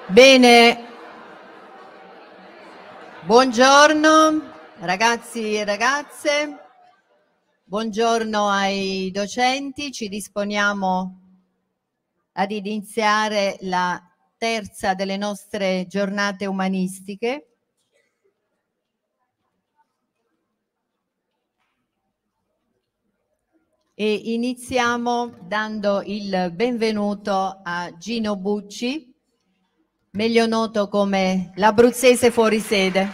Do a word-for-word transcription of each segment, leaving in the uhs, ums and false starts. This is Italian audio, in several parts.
Bene, buongiorno ragazzi e ragazze, buongiorno ai docenti. Ci disponiamo ad iniziare la terza delle nostre giornate umanistiche. E iniziamo dando il benvenuto a Gino Bucci, meglio noto come l'abruzzese fuori sede.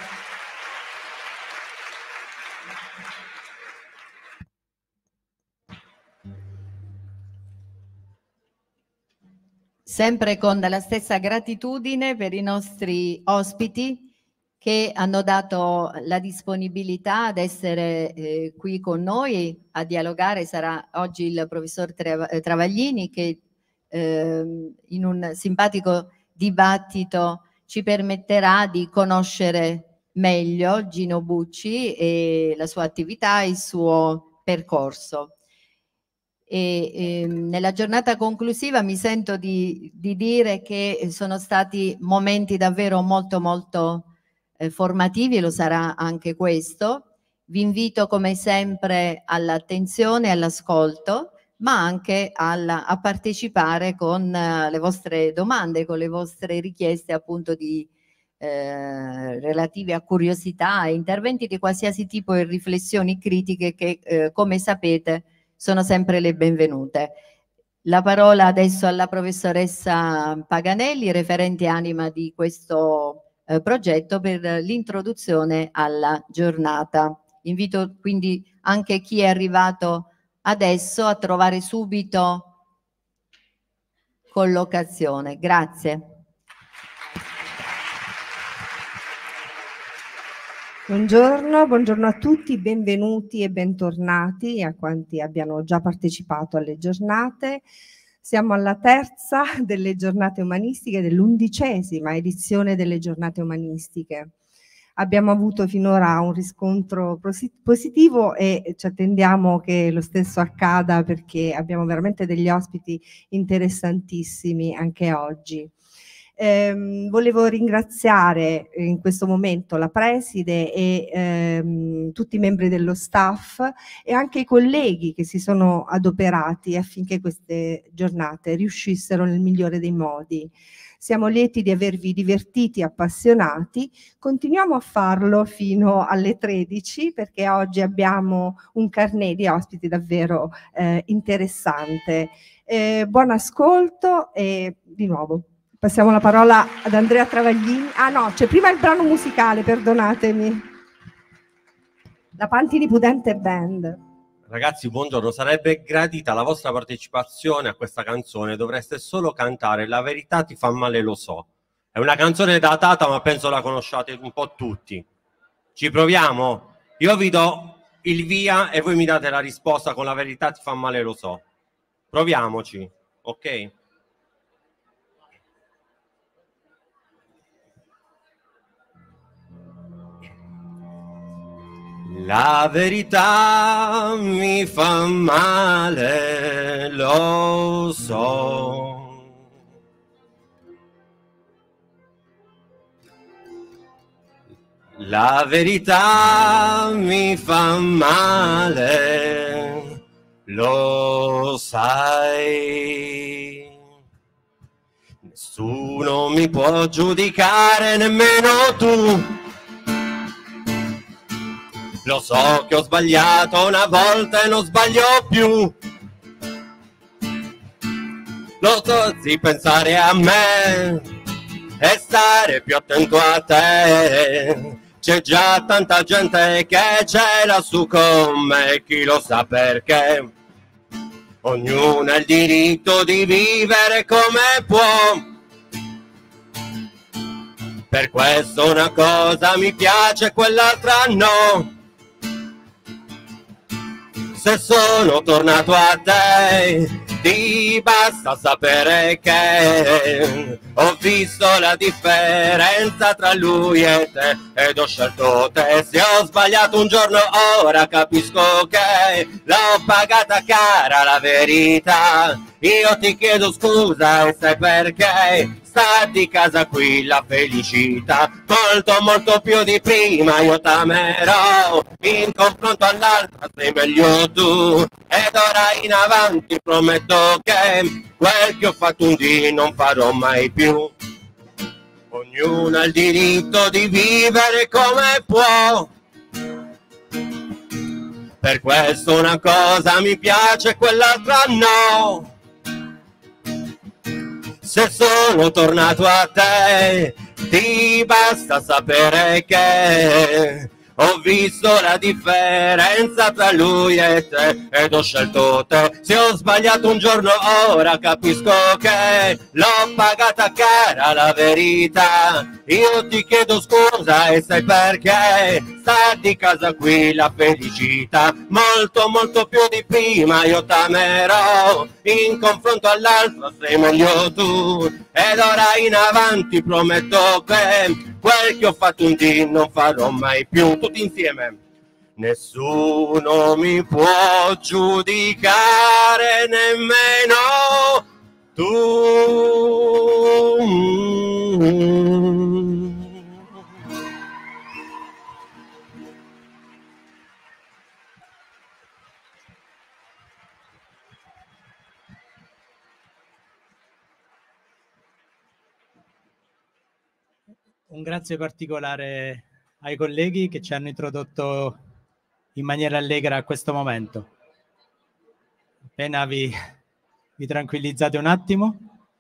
Sempre con la stessa gratitudine per i nostri ospiti che hanno dato la disponibilità ad essere eh, qui con noi a dialogare. Sarà oggi il professor Travaglini che eh, in un simpatico dibattito ci permetterà di conoscere meglio Gino Bucci e la sua attività e il suo percorso. E, e, nella giornata conclusiva mi sento di, di dire che sono stati momenti davvero molto molto eh, formativi, e lo sarà anche questo. Vi invito come sempre all'attenzione e all'ascolto, ma anche alla, a partecipare con uh, le vostre domande, con le vostre richieste appunto di eh, relative a curiosità e interventi di qualsiasi tipo e riflessioni critiche che eh, come sapete sono sempre le benvenute. La parola adesso alla professoressa Paganelli, referente anima di questo eh, progetto, per l'introduzione alla giornata. Invito quindi anche chi è arrivato adesso a trovare subito collocazione. Grazie. Buongiorno, buongiorno a tutti, benvenuti e bentornati a quanti abbiano già partecipato alle giornate. Siamo alla terza delle giornate umanistiche, dell'undicesima edizione delle giornate umanistiche. Abbiamo avuto finora un riscontro positivo e ci attendiamo che lo stesso accada, perché abbiamo veramente degli ospiti interessantissimi anche oggi. Eh, volevo ringraziare in questo momento la preside e ehm, tutti i membri dello staff e anche i colleghi che si sono adoperati affinché queste giornate riuscissero nel migliore dei modi. Siamo lieti di avervi divertiti e appassionati, continuiamo a farlo fino alle tredici, perché oggi abbiamo un carnet di ospiti davvero eh, interessante. Eh, buon ascolto e di nuovo passiamo la parola ad Andrea Travaglini. Ah no, c'è prima il brano musicale, perdonatemi. La Pantini Pudente Band. Ragazzi, buongiorno. Sarebbe gradita la vostra partecipazione a questa canzone. Dovreste solo cantare La verità ti fa male, lo so. È una canzone datata, ma penso la conosciate un po' tutti. Ci proviamo? Io vi do il via e voi mi date la risposta con La verità ti fa male, lo so. Proviamoci, ok? La verità mi fa male, lo so. La verità mi fa male, lo sai. Nessuno mi può giudicare, nemmeno tu. Lo so che ho sbagliato una volta e non sbaglio più. Lo so di pensare a me e stare più attento a te. C'è già tanta gente che ce l'ha su con me, chi lo sa perché. Ognuno ha il diritto di vivere come può. Per questo una cosa mi piace e quell'altra no. Se sono tornato a te, ti basta sapere che ho visto la differenza tra lui e te ed ho scelto te. Se ho sbagliato un giorno ora capisco che l'ho pagata cara la verità. Io ti chiedo scusa e sai perché sta di casa qui la felicità, molto molto più di prima io t'amerò, in confronto all'altra sei meglio tu, ed ora in avanti prometto che quel che ho fatto un dì non farò mai più. Ognuno ha il diritto di vivere come può, per questo una cosa mi piace e quell'altra no. Se sono tornato a te, ti basta sapere che ho visto la differenza tra lui e te ed ho scelto te. Se ho sbagliato un giorno ora capisco che l'ho pagata cara la verità. Io ti chiedo scusa e sai perché, sta di casa qui la felicità, molto molto più di prima io t'amerò, in confronto all'altro sei meglio tu, ed ora in avanti prometto che quel che ho fatto un dì non farò mai più. Tutti insieme. Nessuno mi può giudicare, nemmeno tu. Un grazie particolare ai colleghi che ci hanno introdotto in maniera allegra a questo momento. Appena vi, vi tranquillizzate un attimo.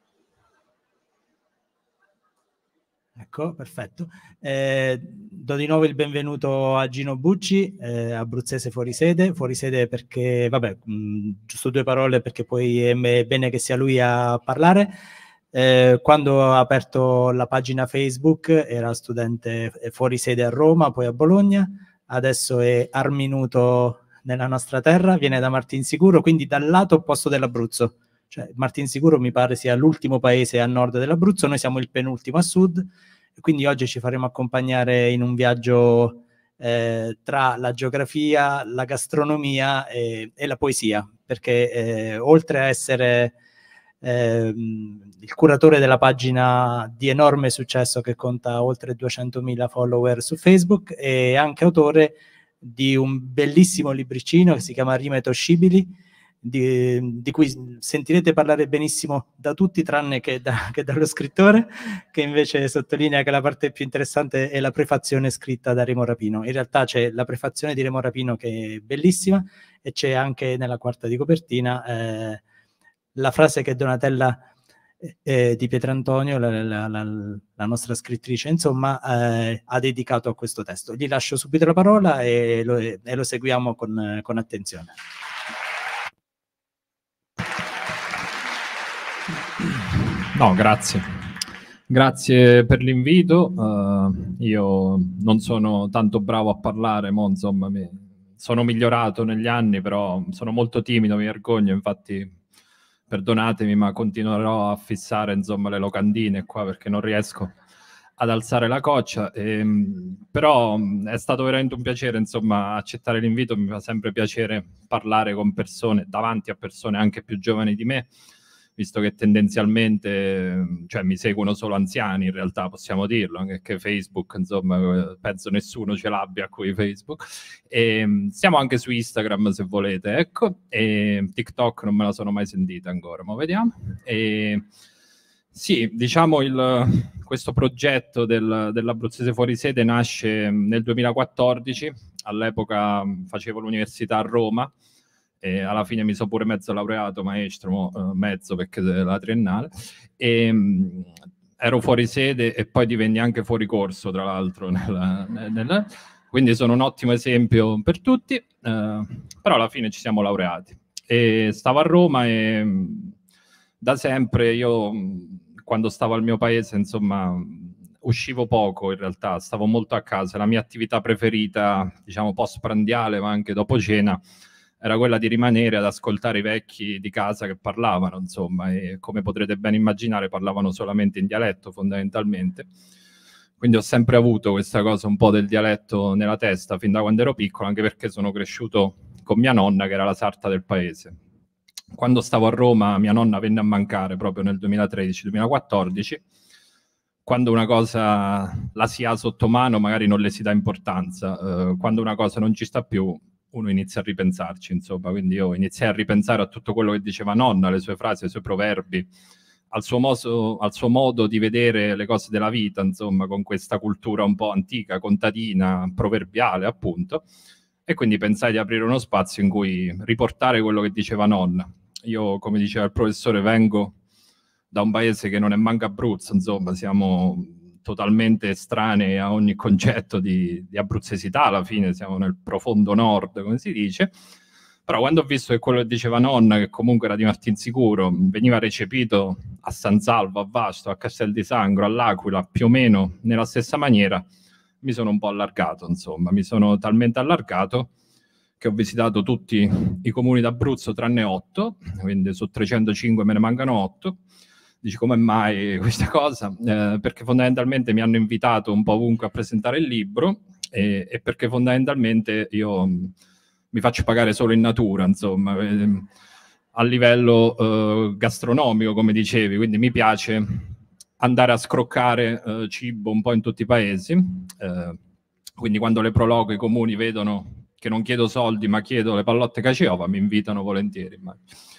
Ecco, perfetto. Eh, do di nuovo il benvenuto a Gino Bucci, eh, abruzzese fuori sede. Fuori sede perché, vabbè, mh, giusto due parole perché poi è bene che sia lui a parlare. Eh, quando ha aperto la pagina Facebook era studente fuori sede a Roma, poi a Bologna, adesso è arminuto nella nostra terra, viene da Martinsicuro, quindi dal lato opposto dell'Abruzzo. Cioè, Martinsicuro mi pare sia l'ultimo paese a nord dell'Abruzzo, noi siamo il penultimo a sud, e quindi oggi ci faremo accompagnare in un viaggio eh, tra la geografia, la gastronomia e, e la poesia, perché eh, oltre a essere Eh, il curatore della pagina di enorme successo che conta oltre duecentomila follower su Facebook, e anche autore di un bellissimo libricino che si chiama Rime Toscibili, di, di cui sentirete parlare benissimo da tutti tranne che, da, che dallo scrittore, che invece sottolinea che la parte più interessante è la prefazione scritta da Remo Rapino. In realtà c'è la prefazione di Remo Rapino che è bellissima, e c'è anche nella quarta di copertina eh, la frase che Donatella eh, di Pietrantonio, la, la, la, la nostra scrittrice, insomma, eh, ha dedicato a questo testo. Gli lascio subito la parola e lo, e lo seguiamo con, con attenzione. No, grazie. Grazie per l'invito. Uh, io non sono tanto bravo a parlare, mo, insomma, mi, sono migliorato negli anni, però sono molto timido, mi vergogno, infatti perdonatemi, ma continuerò a fissare, insomma, le locandine qua perché non riesco ad alzare la coccia. E, però è stato veramente un piacere, insomma, accettare l'invito. Mi fa sempre piacere parlare con persone, davanti a persone anche più giovani di me, visto che tendenzialmente, cioè, mi seguono solo anziani, in realtà possiamo dirlo, anche che Facebook, insomma, penso nessuno ce l'abbia qui Facebook. E siamo anche su Instagram se volete, ecco, e TikTok non me la sono mai sentita ancora, ma vediamo. E sì, diciamo, il, questo progetto del, dell'Abruzzese fuori sede nasce nel duemilaquattordici, all'epoca facevo l'università a Roma, e alla fine mi sono pure mezzo laureato, maestro, eh, mezzo perché la triennale, e mh, ero fuori sede e poi divenni anche fuori corso, tra l'altro, nella, nella, quindi sono un ottimo esempio per tutti, eh, però alla fine ci siamo laureati. E stavo a Roma e mh, da sempre io, mh, quando stavo al mio paese, insomma, uscivo poco in realtà, stavo molto a casa. La mia attività preferita, diciamo, post-prandiale, ma anche dopo cena, era quella di rimanere ad ascoltare i vecchi di casa che parlavano, insomma, e come potrete ben immaginare parlavano solamente in dialetto fondamentalmente. Quindi ho sempre avuto questa cosa un po' del dialetto nella testa fin da quando ero piccolo, anche perché sono cresciuto con mia nonna che era la sarta del paese. Quando stavo a Roma mia nonna venne a mancare proprio nel duemilatredici duemilaquattordici quando una cosa la si ha sotto mano magari non le si dà importanza, uh, quando una cosa non ci sta più uno inizia a ripensarci, insomma. Quindi io iniziai a ripensare a tutto quello che diceva nonna, le sue frasi, i suoi proverbi, al suo, moso, al suo modo di vedere le cose della vita, insomma, con questa cultura un po' antica, contadina, proverbiale, appunto. E quindi pensai di aprire uno spazio in cui riportare quello che diceva nonna. Io, come diceva il professore, vengo da un paese che non è manco Abruzzo, insomma, siamo totalmente estranei a ogni concetto di, di abruzzesità, alla fine siamo nel profondo nord, come si dice. Però quando ho visto che quello che diceva nonna, che comunque era di Martinsicuro, veniva recepito a San Salvo, a Vasto, a Castel di Sangro, all'Aquila, più o meno nella stessa maniera, mi sono un po' allargato, insomma, mi sono talmente allargato che ho visitato tutti i comuni d'Abruzzo tranne otto, quindi su trecentocinque me ne mancano otto. Dici come mai questa cosa? Eh, perché fondamentalmente mi hanno invitato un po' ovunque a presentare il libro e, e perché fondamentalmente io mi faccio pagare solo in natura, insomma, eh, a livello eh, gastronomico, come dicevi, quindi mi piace andare a scroccare eh, cibo un po' in tutti i paesi, eh, quindi quando le prologo i comuni vedono che non chiedo soldi ma chiedo le pallotte caciova, mi invitano volentieri. Ma...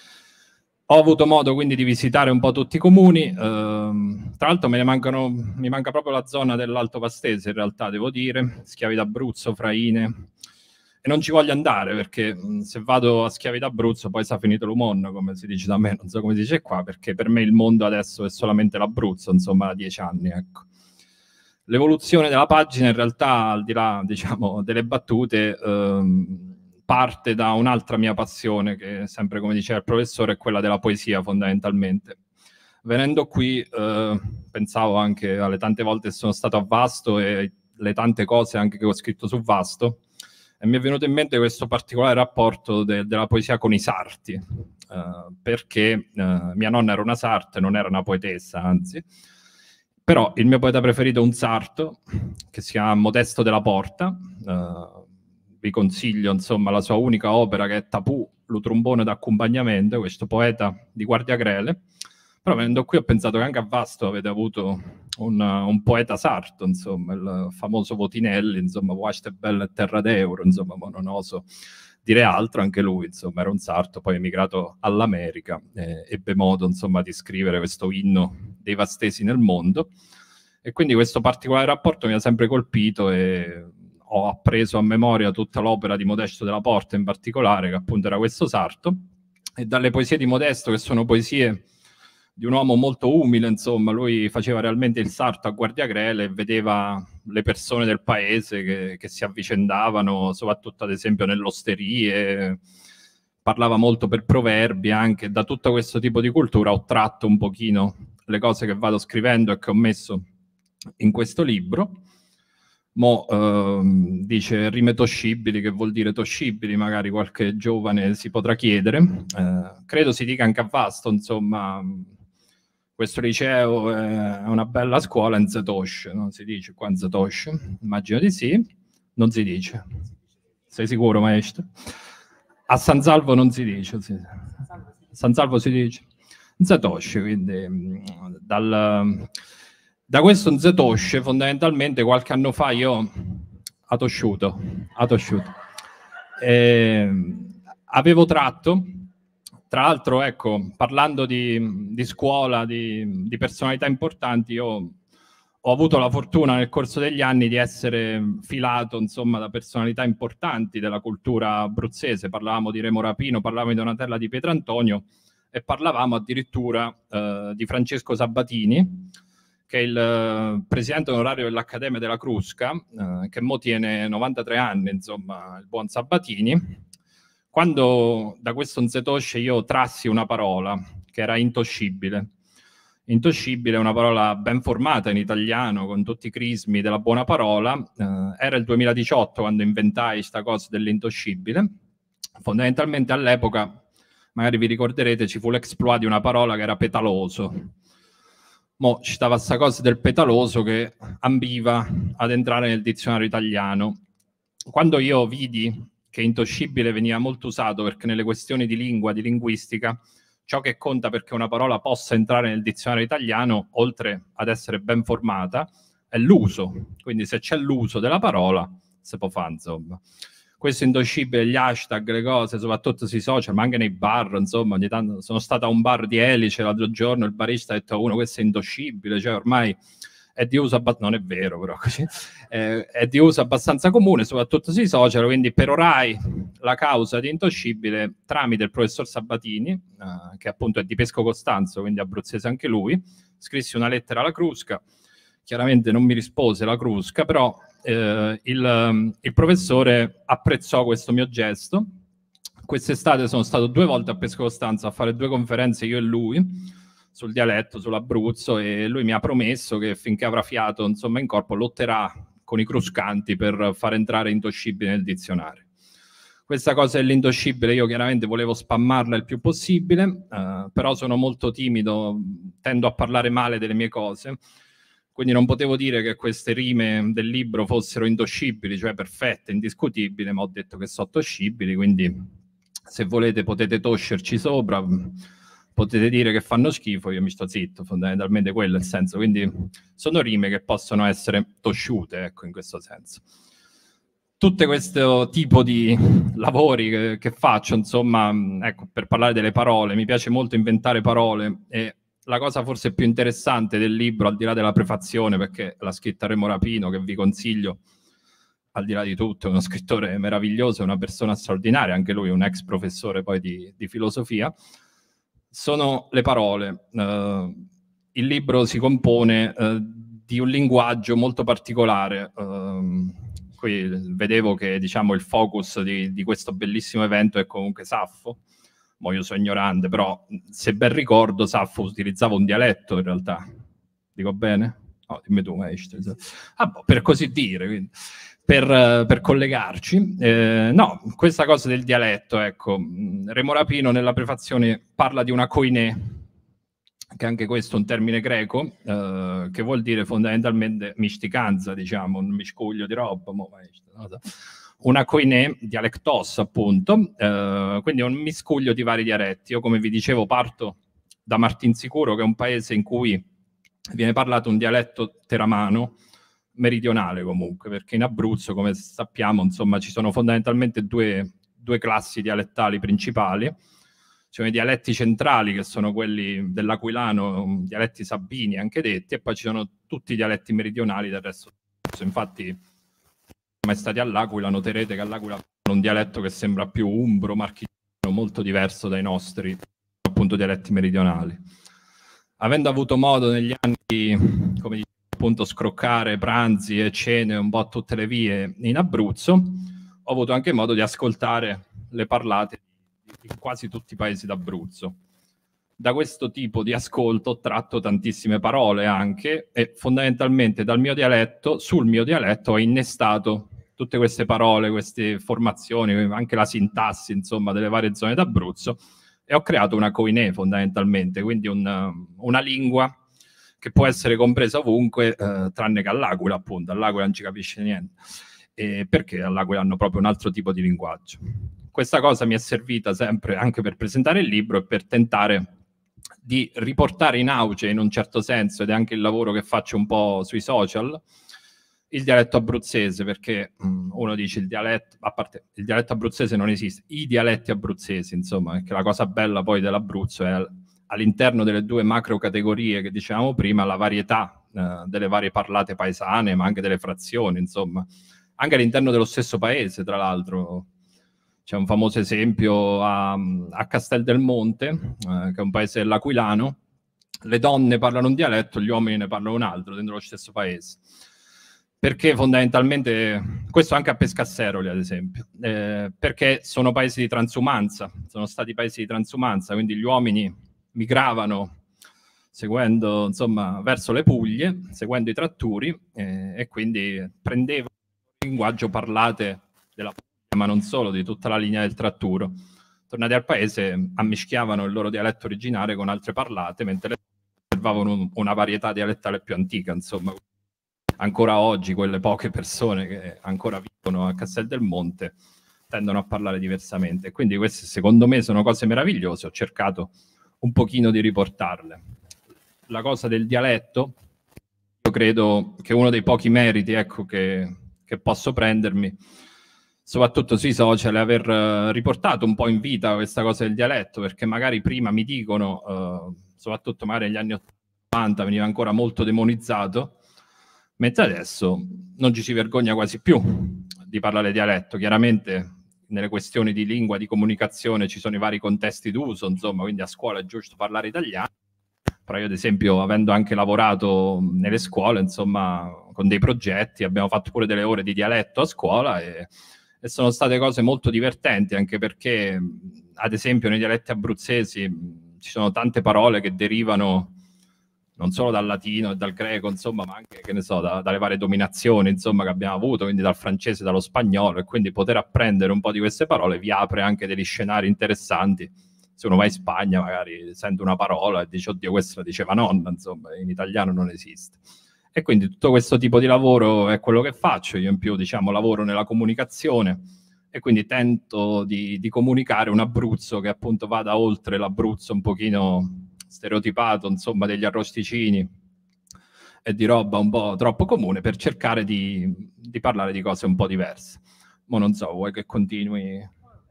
Ho avuto modo quindi di visitare un po' tutti i comuni, eh, tra l'altro me ne mancano, mi manca proprio la zona dell'Alto Pastese in realtà, devo dire, Schiavi d'Abruzzo, Fraine, e non ci voglio andare perché mh, se vado a Schiavi d'Abruzzo poi sa finito l'Umon, come si dice da me, non so come si dice qua, perché per me il mondo adesso è solamente l'Abruzzo, insomma, da dieci anni, ecco. L'evoluzione della pagina in realtà, al di là, diciamo, delle battute, ehm, parte da un'altra mia passione, che sempre, come diceva il professore, è quella della poesia, fondamentalmente. Venendo qui, eh, pensavo anche alle tante volte che sono stato a Vasto e le tante cose anche che ho scritto su Vasto, e mi è venuto in mente questo particolare rapporto de- della poesia con i sarti, eh, perché eh, mia nonna era una sarte, non era una poetessa, anzi, però il mio poeta preferito è un sarto, che si chiama Modesto della Porta, eh, vi consiglio insomma la sua unica opera che è Tapù, lo trombone d'accompagnamento, questo poeta di Guardiagrele. Però venendo qui ho pensato che anche a Vasto avete avuto un, un poeta sarto, insomma, il famoso Votinelli, insomma, Wasce bella terra d'euro, insomma, ma non oso dire altro, anche lui, insomma, era un sarto, poi emigrato all'America, eh, ebbe modo, insomma, di scrivere questo inno dei vastesi nel mondo, e quindi questo particolare rapporto mi ha sempre colpito e ho appreso a memoria tutta l'opera di Modesto della Porta in particolare, che appunto era questo sarto, e dalle poesie di Modesto, che sono poesie di un uomo molto umile, insomma, lui faceva realmente il sarto a Guardiagrele e vedeva le persone del paese che, che si avvicendavano, soprattutto ad esempio nelle osterie, parlava molto per proverbi anche. Da tutto questo tipo di cultura ho tratto un pochino le cose che vado scrivendo e che ho messo in questo libro. Mo ehm, dice rime toscibili, che vuol dire toscibili, magari qualche giovane si potrà chiedere. Eh, credo si dica anche a Vasto, insomma, questo liceo è una bella scuola in Zetosce, non si dice qua in Zetosce? Immagino di sì, non si dice. Sei sicuro, maestro? A San Salvo non si dice, sì. San Salvo si dice. In Zetosce, quindi dal... Da questo Zetosce, fondamentalmente, qualche anno fa io a Tosciuto, a Tosciuto eh, avevo tratto, tra l'altro, ecco, parlando di, di scuola, di, di personalità importanti, io ho avuto la fortuna nel corso degli anni di essere filato, insomma, da personalità importanti della cultura abruzzese. Parlavamo di Remo Rapino, parlavamo di Donatella di Pietrantonio e parlavamo addirittura eh, di Francesco Sabatini, che è il uh, presidente onorario dell'Accademia della Crusca, uh, che mo tiene novantatré anni, insomma, il buon Sabatini. Quando da questo Zetosce io trassi una parola, che era intoscibile. Intoscibile è una parola ben formata in italiano, con tutti i crismi della buona parola. Uh, era il duemiladiciotto quando inventai questa cosa dell'intoscibile. Fondamentalmente all'epoca, magari vi ricorderete, ci fu l'exploit di una parola che era petaloso. Mo ci stava questa cosa del petaloso che ambiva ad entrare nel dizionario italiano. Quando io vidi che intoscibile veniva molto usato, perché nelle questioni di lingua, di linguistica, Ciò che conta perché una parola possa entrare nel dizionario italiano, oltre ad essere ben formata, è l'uso. Quindi se c'è l'uso della parola, si può fare, insomma. Questo indoscibile, gli hashtag, le cose, soprattutto sui social, ma anche nei bar, insomma, ogni tanto sono stato a un bar di Elice l'altro giorno, il barista ha detto a uno, questo è indoscibile, cioè ormai è di uso abbastanza, non è vero però, così, eh, è di uso abbastanza comune, soprattutto sui social, quindi perorai la causa di indoscibile tramite il professor Sabatini, eh, che appunto è di Pesco Costanzo, quindi abruzzese anche lui, scrissi una lettera alla Crusca, chiaramente non mi rispose la Crusca, però eh, il, il professore apprezzò questo mio gesto. Quest'estate sono stato due volte a Pesco Costanzo a fare due conferenze, io e lui, sul dialetto, sull'Abruzzo, e lui mi ha promesso che finché avrà fiato, insomma, in corpo, lotterà con i cruscanti per far entrare indoscibile nel dizionario. Questa cosa dell'indoscibile io chiaramente volevo spammarla il più possibile, eh, però sono molto timido, tendo a parlare male delle mie cose, quindi non potevo dire che queste rime del libro fossero indoscibili, cioè perfette, indiscutibili, ma ho detto che sono toscibili, quindi se volete potete toscerci sopra, potete dire che fanno schifo, io mi sto zitto, fondamentalmente quello è il senso, quindi sono rime che possono essere tosciute, ecco, in questo senso. Tutte questo tipo di lavori che, che faccio, insomma, ecco, per parlare delle parole, mi piace molto inventare parole, e la cosa forse più interessante del libro, al di là della prefazione, perché l'ha scritta Remo Rapino, che vi consiglio, al di là di tutto, è uno scrittore meraviglioso, è una persona straordinaria, anche lui un ex professore poi di, di filosofia, sono le parole. Uh, il libro si compone uh, di un linguaggio molto particolare. Uh, qui vedevo che, diciamo, il focus di, di questo bellissimo evento è comunque Saffo. Mo io sono ignorante, però se ben ricordo Saffo utilizzava un dialetto in realtà. Dico bene? No, dimmi tu, ah, boh, per così dire, quindi. Per, per collegarci. Eh, no, questa cosa del dialetto, ecco, Remo Rapino nella prefazione parla di una koiné, che anche questo è un termine greco, eh, che vuol dire fondamentalmente misticanza, diciamo, un miscuglio di roba, mo, una koiné, dialectos appunto, eh, quindi un miscuglio di vari dialetti. Io, come vi dicevo, parto da Martinsicuro, che è un paese in cui viene parlato un dialetto teramano, meridionale comunque, perché in Abruzzo, come sappiamo, insomma, ci sono fondamentalmente due, due classi dialettali principali. Ci sono i dialetti centrali, che sono quelli dell'aquilano, dialetti sabini anche detti, e poi ci sono tutti i dialetti meridionali del resto. Infatti, se mai stati all'Aquila, noterete che all'Aquila hanno un dialetto che sembra più umbro, marchigiano, molto diverso dai nostri, appunto, dialetti meridionali. Avendo avuto modo negli anni, come dicevo, appunto, scroccare pranzi e cene un po' a tutte le vie in Abruzzo, ho avuto anche modo di ascoltare le parlate di quasi tutti i paesi d'Abruzzo. Da questo tipo di ascolto ho tratto tantissime parole anche, e fondamentalmente dal mio dialetto, sul mio dialetto, ho innestato tutte queste parole, queste formazioni, anche la sintassi, insomma, delle varie zone d'Abruzzo, e ho creato una koiné fondamentalmente, quindi un, una lingua che può essere compresa ovunque, eh, tranne che all'Aquila, appunto. All'Aquila non ci capisce niente, eh, perché all'Aquila hanno proprio un altro tipo di linguaggio. Questa cosa mi è servita sempre anche per presentare il libro e per tentare di riportare in auge, in un certo senso, ed è anche il lavoro che faccio un po' sui social, il dialetto abruzzese, perché mh, uno dice il dialetto, a parte il dialetto abruzzese non esiste, i dialetti abruzzesi, insomma, perché la cosa bella poi dell'Abruzzo è all'interno delle due macro categorie che dicevamo prima, la varietà eh, delle varie parlate paesane, ma anche delle frazioni, insomma, anche all'interno dello stesso paese, tra l'altro. C'è un famoso esempio a, a Castel del Monte, eh, che è un paese dell'Aquilano, le donne parlano un dialetto, gli uomini ne parlano un altro dentro lo stesso paese. Perché fondamentalmente, questo anche a Pescasseroli ad esempio, eh, perché sono paesi di transumanza, sono stati paesi di transumanza, quindi gli uomini migravano seguendo, insomma, verso le Puglie, seguendo i tratturi, eh, e quindi prendevano il linguaggio parlate della Puglia, ma non solo, di tutta la linea del tratturo. Tornati al paese, ammischiavano il loro dialetto originale con altre parlate, mentre conservavano una varietà dialettale più antica, insomma. Ancora oggi quelle poche persone che ancora vivono a Castel del Monte tendono a parlare diversamente. Quindi queste, secondo me, sono cose meravigliose. Ho cercato un pochino di riportarle. La cosa del dialetto, io credo che uno dei pochi meriti, ecco, che, che posso prendermi, soprattutto sui social, è aver uh, riportato un po' in vita questa cosa del dialetto, perché magari prima mi dicono, uh, soprattutto magari negli anni ottanta veniva ancora molto demonizzato, mentre adesso non ci si vergogna quasi più di parlare dialetto. Chiaramente nelle questioni di lingua, di comunicazione ci sono i vari contesti d'uso, insomma, quindi a scuola è giusto parlare italiano, però io ad esempio, avendo anche lavorato nelle scuole, insomma, con dei progetti, abbiamo fatto pure delle ore di dialetto a scuola e E sono state cose molto divertenti, anche perché, ad esempio, nei dialetti abruzzesi ci sono tante parole che derivano non solo dal latino e dal greco, insomma, ma anche, che ne so, da, dalle varie dominazioni, insomma, che abbiamo avuto, quindi dal francese, dallo spagnolo, e quindi poter apprendere un po' di queste parole vi apre anche degli scenari interessanti. Se uno va in Spagna, magari sente una parola e dice, oddio, questa la diceva nonna, insomma, in italiano non esiste. E quindi tutto questo tipo di lavoro è quello che faccio. Io in più, diciamo, lavoro nella comunicazione e quindi tento di, di comunicare un Abruzzo che appunto vada oltre l'Abruzzo un pochino stereotipato, insomma, degli arrosticini e di roba un po' troppo comune, per cercare di, di parlare di cose un po' diverse. Ma non so, vuoi che continui?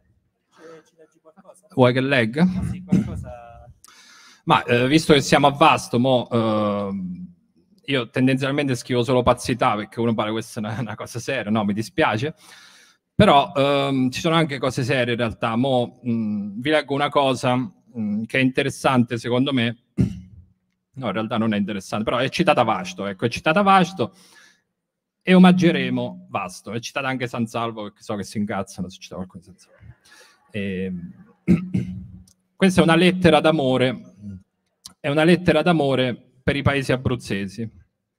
Ci leggi qualcosa? Vuoi che legga? Sì, qualcosa. Ma eh, visto che siamo a Vasto, mo... Eh, io tendenzialmente scrivo solo pazzità, perché uno pare questa è una, una cosa seria, no, mi dispiace, però ehm, ci sono anche cose serie in realtà. Mo, mh, vi leggo una cosa mh, che è interessante secondo me, no, in realtà non è interessante, però è citata Vasto, ecco, è citata Vasto e omaggeremo Vasto. È citata anche San Salvo, perché so che si incazzano se cita qualcosa di San Salvo. E... questa è una lettera d'amore, è una lettera d'amore per i paesi abruzzesi.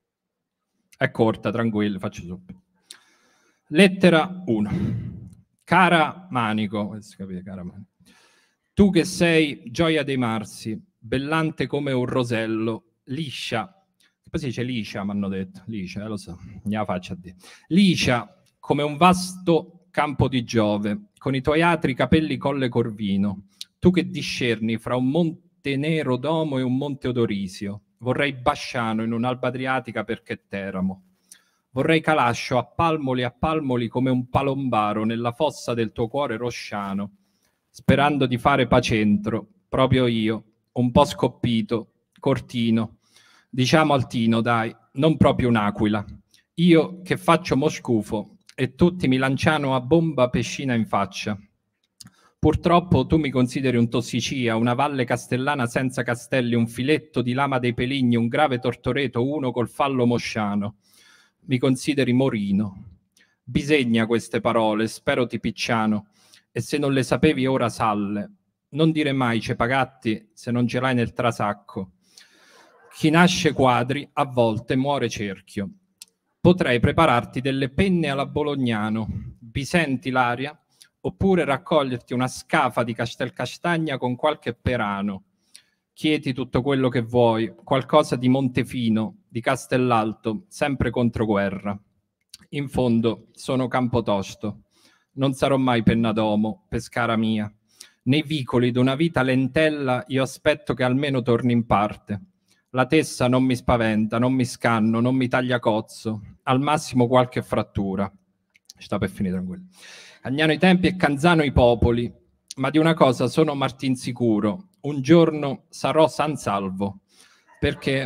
È corta, tranquillo, faccio subito. Lettera uno. Cara Manico, capite, cara Manico, tu che sei gioia dei marsi, bellante come un rosello, liscia, poi si dice liscia, mi hanno detto, liscia, eh, lo so, ne la faccio a dire. Liscia come un vasto campo di Giove, con i tuoi atri capelli colle corvino, tu che discerni fra un monte nero d'Omo e un monte odorisio. Vorrei Basciano in un'alba adriatica perché Teramo. Vorrei Calascio a palmoli a palmoli come un palombaro nella fossa del tuo cuore rosciano, sperando di fare pacentro, proprio io, un po' scoppito, cortino, diciamo altino, dai, non proprio un'aquila. Io che faccio moscufo e tutti mi lanciano a bomba pescina in faccia. Purtroppo tu mi consideri un tossicia, una valle castellana senza castelli, un filetto di lama dei peligni, un grave tortoreto, uno col fallo mosciano. Mi consideri morino. Bisegna queste parole, spero ti picciano, e se non le sapevi ora salle. Non dire mai cepagatti se non ce l'hai nel trasacco. Chi nasce quadri a volte muore cerchio. Potrei prepararti delle penne alla Bolognano. Bisenti l'aria? Oppure raccoglierti una scafa di Castelcastagna con qualche perano. Chiedi tutto quello che vuoi, qualcosa di Montefino, di Castellalto, sempre contro guerra. In fondo sono Campotosto. Non sarò mai Pennadomo, Pescara mia. Nei vicoli d'una vita lentella io aspetto che almeno torni in parte. La tessa non mi spaventa, non mi scanno, non mi taglia cozzo. Al massimo qualche frattura. Sta per finire tranquillo. Agnano i tempi e Canzano i popoli, ma di una cosa sono Martin sicuro, un giorno sarò San Salvo, perché...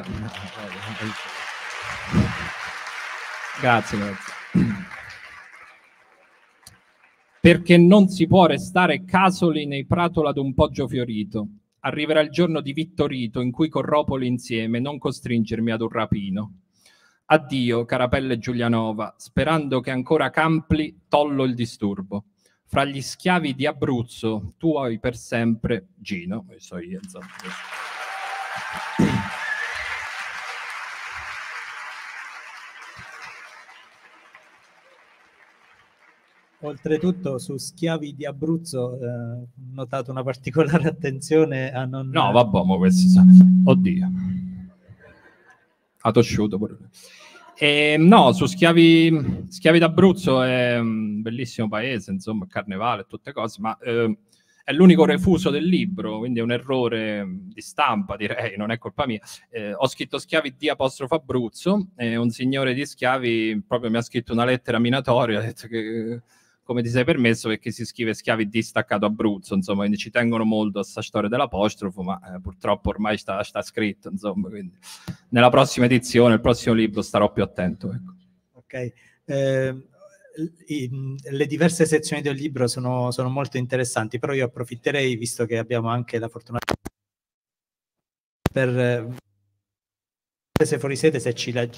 Grazie, grazie. Perché non si può restare casoli nei pratola d'un poggio fiorito. Arriverà il giorno di Vittorito in cui corropoli insieme, non costringermi ad un rapino. Addio, cara pelle Giulianova, sperando che ancora campli tollo il disturbo. Fra gli schiavi di Abruzzo, tu hai per sempre Gino. So io, insomma. Oltretutto, su schiavi di Abruzzo, eh, ho notato una particolare attenzione a non... No, vabbè, ma questo... Oddio. Ha tosciuto pure. E, no, su Schiavi, Schiavi d'Abruzzo è un bellissimo paese, insomma, carnevale e tutte cose, ma eh, è l'unico refuso del libro, quindi è un errore di stampa, direi, non è colpa mia. Eh, ho scritto schiavi di apostrofo Abruzzo e un signore di schiavi proprio mi ha scritto una lettera minatoria, ha detto che come ti sei permesso, perché si scrive schiavi distaccato Abruzzo, insomma, quindi ci tengono molto a sta storia dell'apostrofo, ma eh, purtroppo ormai sta, sta scritto, insomma, quindi nella prossima edizione, il prossimo libro starò più attento. Ecco. Ok. Eh, i, le diverse sezioni del libro sono, sono molto interessanti, però io approfitterei, visto che abbiamo anche la fortuna per eh, se fuori sede, se ci legge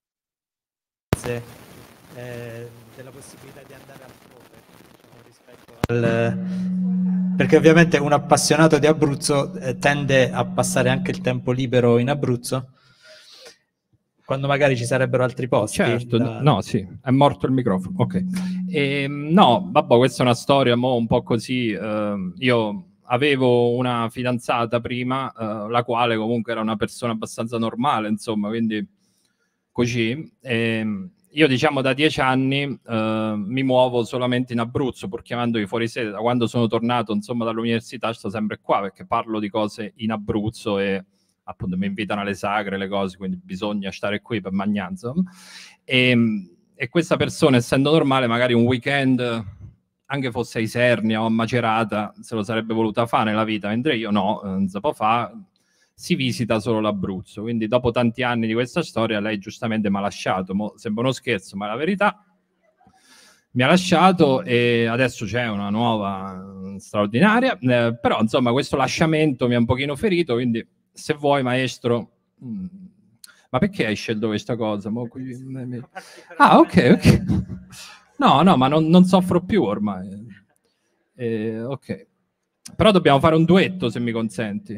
eh, della possibilità di andare altrove, diciamo, rispetto al, perché ovviamente un appassionato di Abruzzo eh, tende a passare anche il tempo libero in Abruzzo quando magari ci sarebbero altri posti. Certo, da... no, sì, è morto il microfono, ok. E, no, vabbè, questa è una storia mo un po' così. Eh, io avevo una fidanzata prima, eh, la quale comunque era una persona abbastanza normale, insomma, quindi così. E, io diciamo da dieci anni eh, mi muovo solamente in Abruzzo, pur chiamandomi fuori sede. Da quando sono tornato, insomma, dall'università sto sempre qua, perché parlo di cose in Abruzzo e appunto mi invitano alle sagre, le cose, quindi bisogna stare qui per mangiare, insomma. E, e questa persona, essendo normale, magari un weekend, anche fosse a Isernia o a Macerata, se lo sarebbe voluta fare nella vita, mentre io no, non si può fare, si visita solo l'Abruzzo. Quindi dopo tanti anni di questa storia, lei giustamente mi ha lasciato. Mo, sembra uno scherzo, ma è la verità. Mi ha lasciato e adesso c'è una nuova straordinaria, eh, però insomma questo lasciamento mi ha un pochino ferito, quindi se vuoi maestro, mh, ma perché hai scelto questa cosa? Mo qui... Ah, ok, ok. No, no, ma non, non soffro più ormai. Eh, ok. Però dobbiamo fare un duetto, se mi consenti.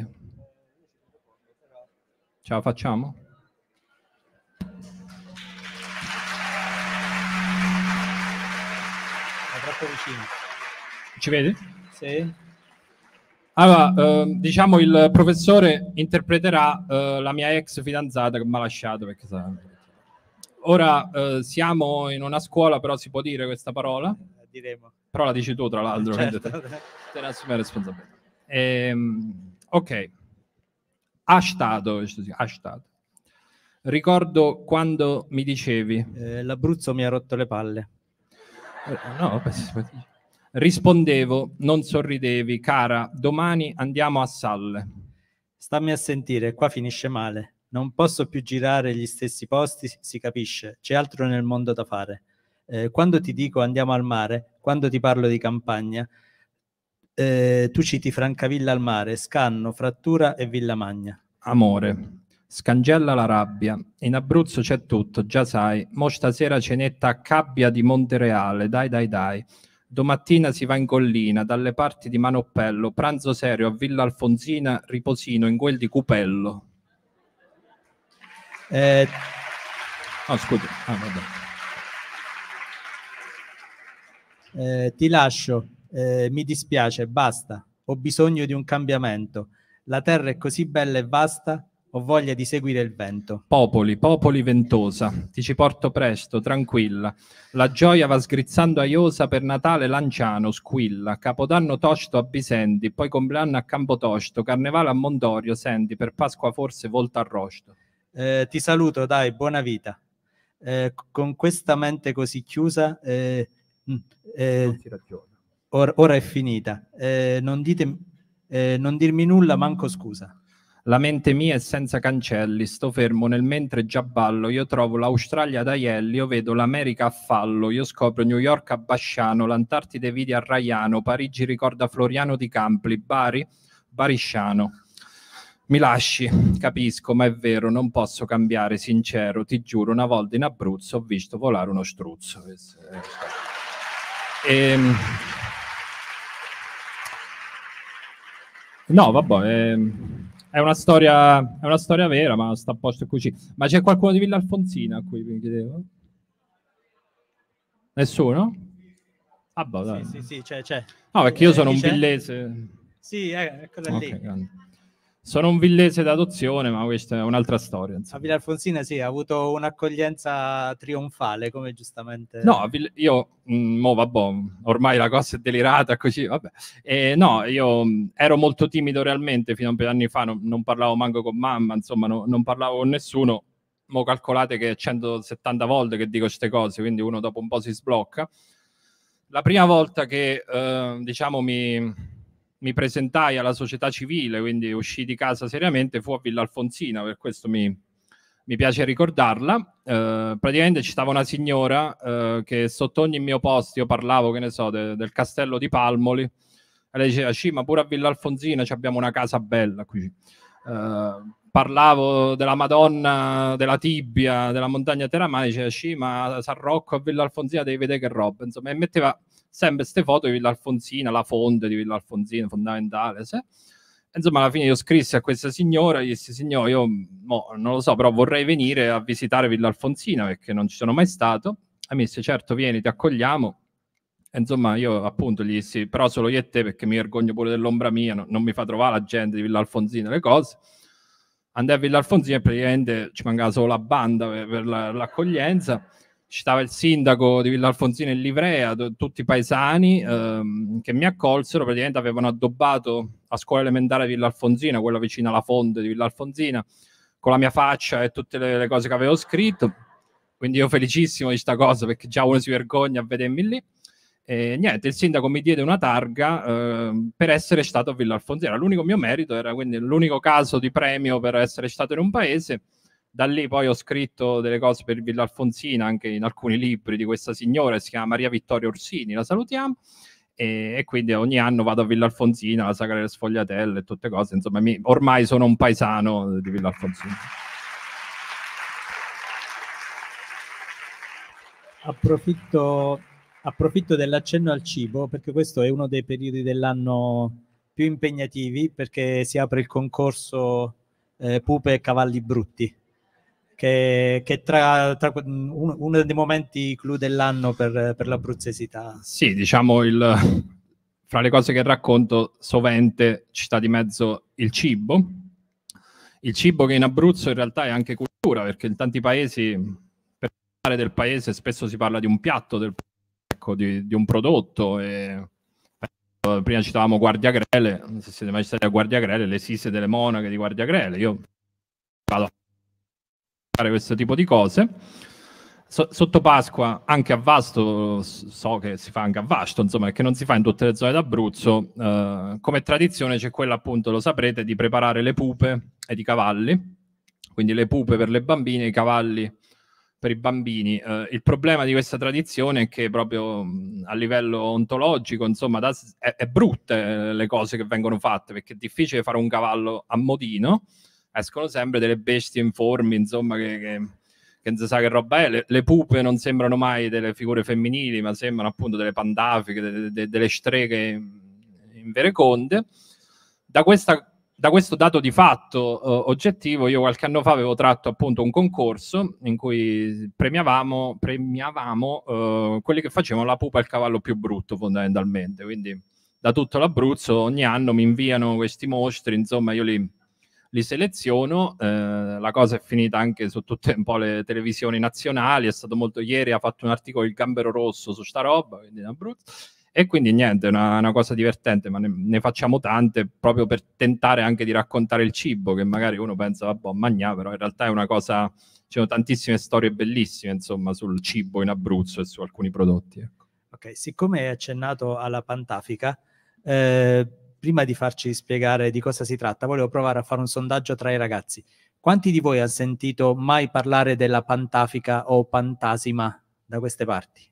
Ce la facciamo? È troppo vicino. Ci vedi? Sì. Allora, eh, diciamo il professore interpreterà eh, la mia ex fidanzata che mi ha lasciato perché sa... Ora eh, siamo in una scuola, però si può dire questa parola? Diremo. Però la dici tu, tra l'altro. Certo. Te, te ne assumi la responsabilità. Ehm, ok. Hashtag, hashtag. Ricordo quando mi dicevi... Eh, L'Abruzzo mi ha rotto le palle. Eh, no, rispondevo, non sorridevi, cara, domani andiamo a Salle. Stammi a sentire, qua finisce male. Non posso più girare gli stessi posti, si capisce, c'è altro nel mondo da fare. Eh, quando ti dico andiamo al mare, quando ti parlo di campagna, eh, tu citi Francavilla al mare, Scanno, Frattura e Villamagna. Amore, scangella la rabbia, in Abruzzo c'è tutto, già sai, mo stasera cenetta a Cabbia di Montereale, dai dai dai. Domattina si va in collina, dalle parti di Manoppello, pranzo serio a Villa Alfonsina, riposino in quel di Cupello. Eh, oh, scusa. Ah, vabbè. Eh, ti lascio, eh, mi dispiace, basta, ho bisogno di un cambiamento. La terra è così bella e vasta, ho voglia di seguire il vento. Popoli, popoli ventosa, ti ci porto presto, tranquilla. La gioia va sgrizzando a Iosa, per Natale Lanciano, squilla. Capodanno tosto a Bisendi, poi compleanno a Campotosto, Carnevale a Mondorio, senti, per Pasqua forse volta a Rosto. Eh, ti saluto, dai, buona vita. Eh, con questa mente così chiusa, eh, eh, non si ragiona. Or, ora è finita. Eh, non, dite, eh, non dirmi nulla, manco scusa. La mente mia è senza cancelli, sto fermo nel mentre già ballo, io trovo l'Australia ad Aielli, io vedo l'America a fallo, io scopro New York a Basciano, l'Antartide vidi a Raiano, Parigi ricorda Floriano di Campli, Bari, Barisciano. Mi lasci, capisco, ma è vero, non posso cambiare, sincero, ti giuro, una volta in Abruzzo ho visto volare uno struzzo. E... No, vabbè, è... È una storia, è una storia vera, ma sta a posto così. Ma c'è qualcuno di Villa Alfonsina a cui mi chiedevo? Nessuno? Ah, boh, dai. Sì, sì, sì, c'è, c'è. No, perché io sono un villese. Sì, eh, eccola lì. Okay, Sono un villese d'adozione, ma questa è un'altra storia. Insomma. A Villa Alfonsina sì, ha avuto un'accoglienza trionfale, come giustamente... No, io, mh, mo, vabbè, ormai la cosa è delirata, così, vabbè. E, no, io mh, ero molto timido realmente, fino a un paio di anni fa, non, non parlavo manco con mamma, insomma, no, non parlavo con nessuno. Mo calcolate che è centosettanta volte che dico queste cose, quindi uno dopo un po' si sblocca. La prima volta che, eh, diciamo, mi... mi presentai alla società civile, quindi uscii di casa seriamente, fu a Villa Alfonsina, per questo mi, mi piace ricordarla. Eh, praticamente ci stava una signora eh, che sotto ogni mio post io parlavo, che ne so, de, del castello di Palmoli, e lei diceva, sì, ma pure a Villa Alfonsina abbiamo una casa bella qui. Eh, parlavo della Madonna, della Tibbia, della montagna Teramani, diceva, sì, ma a San Rocco a Villa Alfonsina devi vedere che roba, insomma, e metteva sempre queste foto di Villa Alfonsina, la fonte di Villa Alfonsina, fondamentale. Se. Insomma, alla fine io scrissi a questa signora, gli dissi, signora, io mo, non lo so, però vorrei venire a visitare Villa Alfonsina perché non ci sono mai stato. E mi disse, certo, vieni, ti accogliamo. E insomma, io appunto gli dissi, però solo io e te, perché mi vergogno pure dell'ombra mia, no, non mi fa trovare la gente di Villa Alfonsina le cose. Andai a Villa Alfonsina e praticamente ci mancava solo la banda per, per la, l'accoglienza. Ci stava il sindaco di Villa Alfonsina in livrea, tutti i paesani ehm, che mi accolsero, praticamente avevano addobbato la scuola elementare di Villa Alfonsina, quella vicina alla fonte di Villa Alfonsina, con la mia faccia e tutte le, le cose che avevo scritto. Quindi io felicissimo di questa cosa, perché già uno si vergogna a vedermi lì. E niente, il sindaco mi diede una targa eh, per essere stato a Villa Alfonsina. L'unico mio merito era quindi l'unico caso di premio per essere stato in un paese. Da lì poi ho scritto delle cose per Villa Alfonsina, anche in alcuni libri di questa signora, si chiama Maria Vittoria Orsini, la salutiamo, e, e quindi ogni anno vado a Villa Alfonsina, la Sagra delle Sfogliatelle e tutte cose, insomma mi, ormai sono un paesano di Villa Alfonsina. Approfitto, approfitto dell'accenno al cibo, perché questo è uno dei periodi dell'anno più impegnativi, perché si apre il concorso eh, Pupe e Cavalli Brutti, che, che tra, tra un, uno dei momenti clou dell'anno per, per l'abruzzesità. Sì, diciamo, il, fra le cose che racconto sovente ci sta di mezzo il cibo. Il cibo che in Abruzzo in realtà è anche cultura, perché in tanti paesi, per parlare del paese, spesso si parla di un piatto, del, ecco, di, di un prodotto. E, prima citavamo Guardia Grele, non so se siete mai stati a Guardia Grele, le sise delle monache di Guardia Grele. Io vado a fare questo tipo di cose. So, sotto Pasqua, anche a Vasto, so che si fa anche a Vasto, insomma, perché non si fa in tutte le zone d'Abruzzo. Eh, come tradizione c'è quella, appunto, lo saprete, di preparare le pupe ed i cavalli. Quindi le pupe per le bambine, i cavalli per i bambini. Eh, il problema di questa tradizione è che proprio mh, a livello ontologico, insomma, da, è, è brutte le cose che vengono fatte, perché è difficile fare un cavallo a modino, escono sempre delle bestie informi, insomma, che, che, che non si sa che roba è. Le, le pupe non sembrano mai delle figure femminili, ma sembrano appunto delle pandafiche, de, de, delle streghe invereconde. Da questa Da questo dato di fatto eh, oggettivo, io qualche anno fa avevo tratto appunto un concorso in cui premiavamo, premiavamo eh, quelli che facevano la pupa e il cavallo più brutto, fondamentalmente. Quindi da tutto l'Abruzzo ogni anno mi inviano questi mostri, insomma io li, li seleziono. Eh, la cosa è finita anche su tutte un po' le televisioni nazionali, è stato molto, ieri ha fatto un articolo il Gambero Rosso su sta roba, quindi in Abruzzo. E quindi niente, è una, una cosa divertente, ma ne, ne facciamo tante proprio per tentare anche di raccontare il cibo, che magari uno pensa, vabbè, mangiare, però in realtà è una cosa, ci sono tantissime storie bellissime, insomma, sul cibo in Abruzzo e su alcuni prodotti. Ecco. Ok, siccome hai accennato alla pantafica, eh, prima di farci spiegare di cosa si tratta, volevo provare a fare un sondaggio tra i ragazzi. Quanti di voi hanno sentito mai parlare della pantafica o pantasima da queste parti?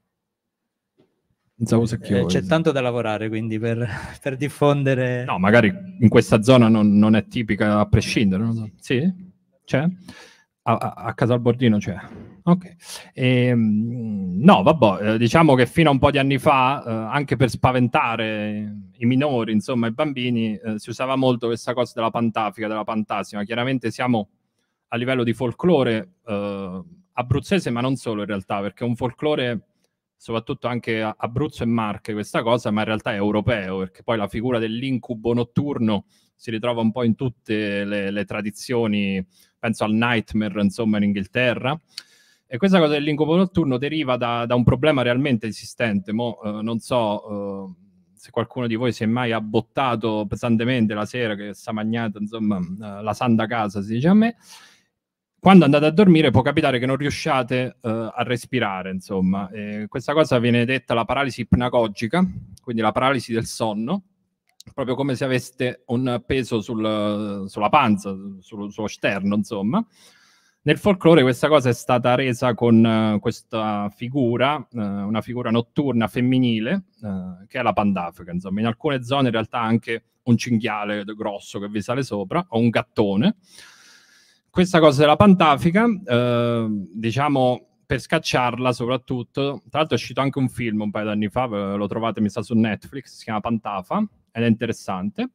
Eh, c'è tanto da lavorare quindi per, per diffondere. No, magari in questa zona non, non è tipica a prescindere, non so. Sì? C'è? A, a, a Casalbordino c'è. Ok. E, no, vabbè, eh, diciamo che fino a un po' di anni fa, eh, anche per spaventare i minori, insomma, i bambini, eh, si usava molto questa cosa della pantafica, della pantasima. Chiaramente siamo a livello di folklore eh, abruzzese, ma non solo in realtà, perché è un folklore soprattutto anche a Abruzzo e Marche questa cosa, ma in realtà è europeo, perché poi la figura dell'incubo notturno si ritrova un po' in tutte le, le tradizioni, penso al nightmare, insomma, in Inghilterra. E questa cosa dell'incubo notturno deriva da, da un problema realmente esistente. Mo, eh, non so eh, se qualcuno di voi si è mai abbottato pesantemente la sera, che sta mangiando, insomma, eh, la santa casa, si dice a me. Quando andate a dormire può capitare che non riusciate uh, a respirare, insomma. Eh, questa cosa viene detta la paralisi ipnagogica, quindi la paralisi del sonno, proprio come se aveste un peso sul, sulla panza, sul, sullo sterno, insomma. Nel folklore questa cosa è stata resa con uh, questa figura, uh, una figura notturna femminile, uh, che è la pandafica, insomma. In alcune zone in realtà anche un cinghiale grosso che vi sale sopra, o un gattone. Questa cosa della pantafica, eh, diciamo, per scacciarla soprattutto, tra l'altro è uscito anche un film un paio d'anni fa, lo trovate mi sa su Netflix, si chiama Pantafa, ed è interessante.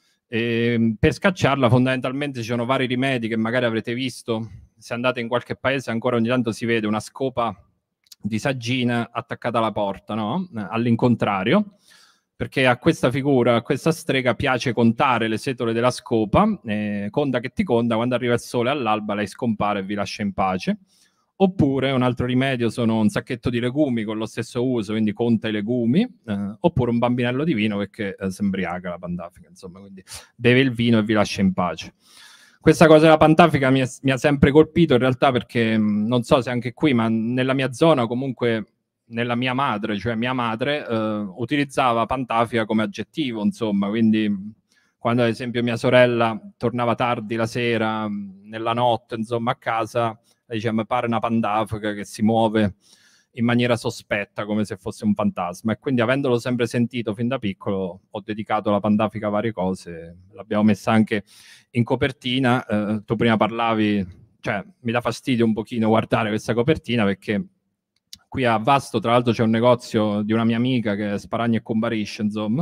E per scacciarla fondamentalmente ci sono vari rimedi che magari avrete visto, se andate in qualche paese ancora ogni tanto si vede una scopa di saggina attaccata alla porta, no? All'incontrario. Perché a questa figura, a questa strega piace contare le setole della scopa, eh, conta che ti conta, quando arriva il sole all'alba lei scompare e vi lascia in pace. Oppure un altro rimedio sono un sacchetto di legumi con lo stesso uso, quindi conta i legumi, eh, oppure un bambinello di vino perché eh, si embriaca la pantafica, insomma, quindi beve il vino e vi lascia in pace. Questa cosa della pantafica mi, è, mi ha sempre colpito in realtà perché, mh, non so se anche qui, ma nella mia zona comunque... nella mia madre, cioè mia madre, eh, utilizzava pantafica come aggettivo, insomma, quindi quando ad esempio mia sorella tornava tardi la sera, nella notte, insomma, a casa, diceva, pare una pantafica che si muove in maniera sospetta, come se fosse un fantasma, e quindi avendolo sempre sentito fin da piccolo, ho dedicato la pantafica a varie cose, l'abbiamo messa anche in copertina, eh, tu prima parlavi, cioè mi dà fastidio un pochino guardare questa copertina perché qui a Vasto, tra l'altro, c'è un negozio di una mia amica che è Sparagna e Combarisce, insomma,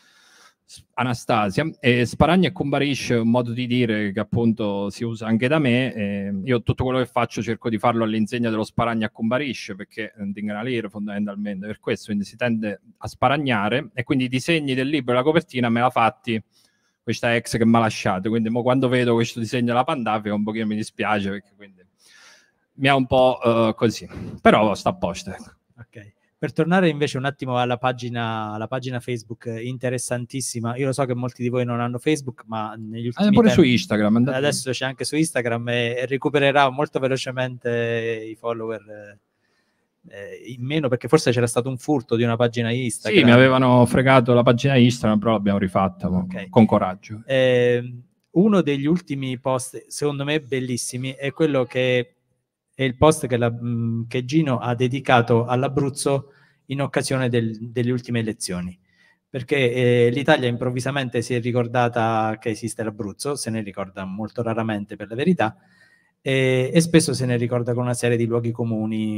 Anastasia, e Sparagna e Combarisce è un modo di dire che appunto si usa anche da me. E io tutto quello che faccio cerco di farlo all'insegna dello Sparagna e Combarisce, perché di ingralire fondamentalmente, per questo, quindi si tende a sparagnare, e quindi i disegni del libro e la copertina me la fatti questa ex che mi ha lasciato, quindi mo quando vedo questo disegno della pantafica un pochino mi dispiace, perché quindi mi ha un po' uh, così, però sta a posto. Ecco. Ok. Per tornare invece un attimo alla pagina, alla pagina Facebook, interessantissima. Io lo so che molti di voi non hanno Facebook, ma negli ultimi ah, pure tempi, su Instagram. Andate. Adesso c'è anche su Instagram e, e recupererà molto velocemente i follower eh, in meno, perché forse c'era stato un furto di una pagina Instagram. Sì, mi avevano fregato la pagina Instagram, però l'abbiamo rifatta okay. con coraggio. Eh, uno degli ultimi post, secondo me bellissimi, è quello che è il post che, la, che Gino ha dedicato all'Abruzzo in occasione del, delle ultime elezioni, perché eh, l'Italia improvvisamente si è ricordata che esiste l'Abruzzo, se ne ricorda molto raramente per la verità, e, e spesso se ne ricorda con una serie di luoghi comuni,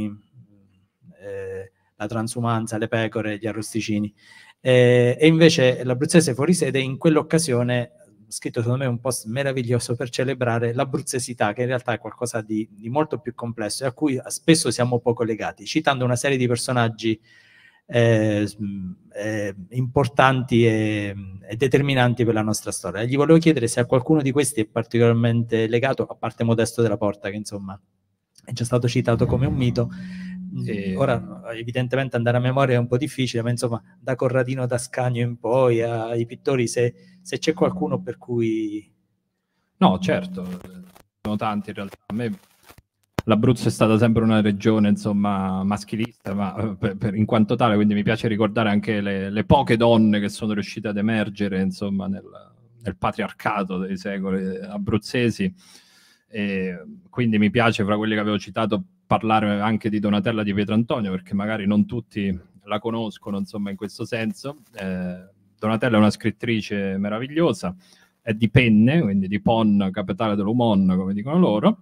eh, la transumanza, le pecore, gli arrosticini, eh, e invece l'abruzzese fuori sede in quell'occasione scritto secondo me un post meraviglioso per celebrare l'abruzzesità, che in realtà è qualcosa di, di molto più complesso e a cui spesso siamo poco legati, citando una serie di personaggi eh, eh, importanti e, e determinanti per la nostra storia. E gli volevo chiedere se a qualcuno di questi è particolarmente legato, a parte Modesto della Porta, che insomma è già stato citato come un mito. E ora evidentemente andare a memoria è un po' difficile, ma insomma da Corradino d'Ascanio in poi ai pittori, se, se c'è qualcuno per cui... No, certo, sono tanti in realtà. A me l'Abruzzo è stata sempre una regione insomma maschilista, ma per, per, in quanto tale, quindi mi piace ricordare anche le, le poche donne che sono riuscite ad emergere insomma nel, nel patriarcato dei secoli abruzzesi, e quindi mi piace, fra quelli che avevo citato, parlare anche di Donatella di Pietrantonio, perché magari non tutti la conoscono, insomma, in questo senso. Eh, Donatella è una scrittrice meravigliosa, è di Penne, quindi di Pon, capitale dell'Umon, come dicono loro,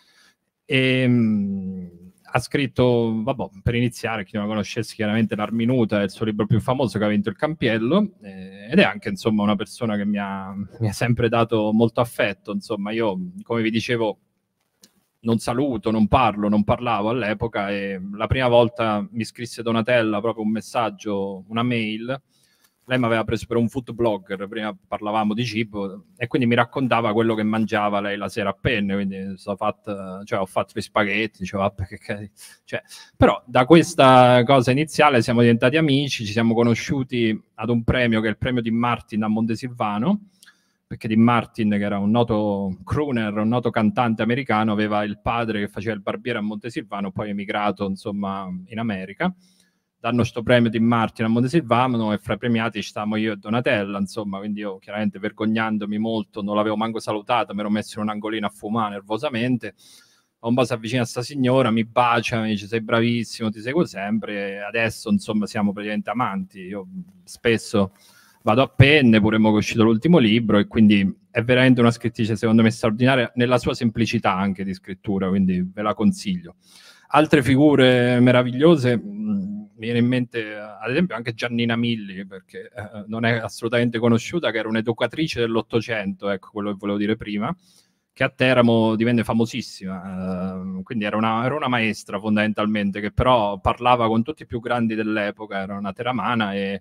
e mh, ha scritto, vabbè, per iniziare, chi non la conoscesse, chiaramente L'Arminuta è il suo libro più famoso, che ha vinto il Campiello, eh, ed è anche, insomma, una persona che mi ha, mi ha sempre dato molto affetto, insomma. Io, come vi dicevo, non saluto, non parlo, non parlavo all'epoca, e la prima volta mi scrisse Donatella proprio un messaggio, una mail. Lei mi aveva preso per un food blogger, prima parlavamo di cibo, e quindi mi raccontava quello che mangiava lei la sera a penne, quindi so fatto, cioè, ho fatto gli spaghetti, dicevo, vabbè, che, che... Cioè, però da questa cosa iniziale siamo diventati amici, ci siamo conosciuti ad un premio che è il premio di Martin a Montesilvano, perché Dean Martin, che era un noto crooner, un noto cantante americano, aveva il padre che faceva il barbiere a Montesilvano, poi è emigrato, insomma, in America. Danno questo premio Dean Martin a Montesilvano e fra i premiati ci stavamo io e Donatella, insomma, quindi io chiaramente vergognandomi molto, non l'avevo manco salutata, mi ero messo in un angolino a fumare nervosamente. Un po' si avvicina a sta signora, mi bacia, mi dice sei bravissimo, ti seguo sempre, e adesso insomma siamo praticamente amanti. Io spesso vado a penne, pure mo che è uscito l'ultimo libro, e quindi è veramente una scrittrice secondo me straordinaria nella sua semplicità anche di scrittura, quindi ve la consiglio. Altre figure meravigliose, mh, mi viene in mente ad esempio anche Giannina Milli, perché eh, non è assolutamente conosciuta, che era un'educatrice dell'Ottocento, ecco quello che volevo dire prima, che a Teramo divenne famosissima, uh, quindi era una, era una maestra fondamentalmente, che però parlava con tutti i più grandi dell'epoca, era una teramana, e,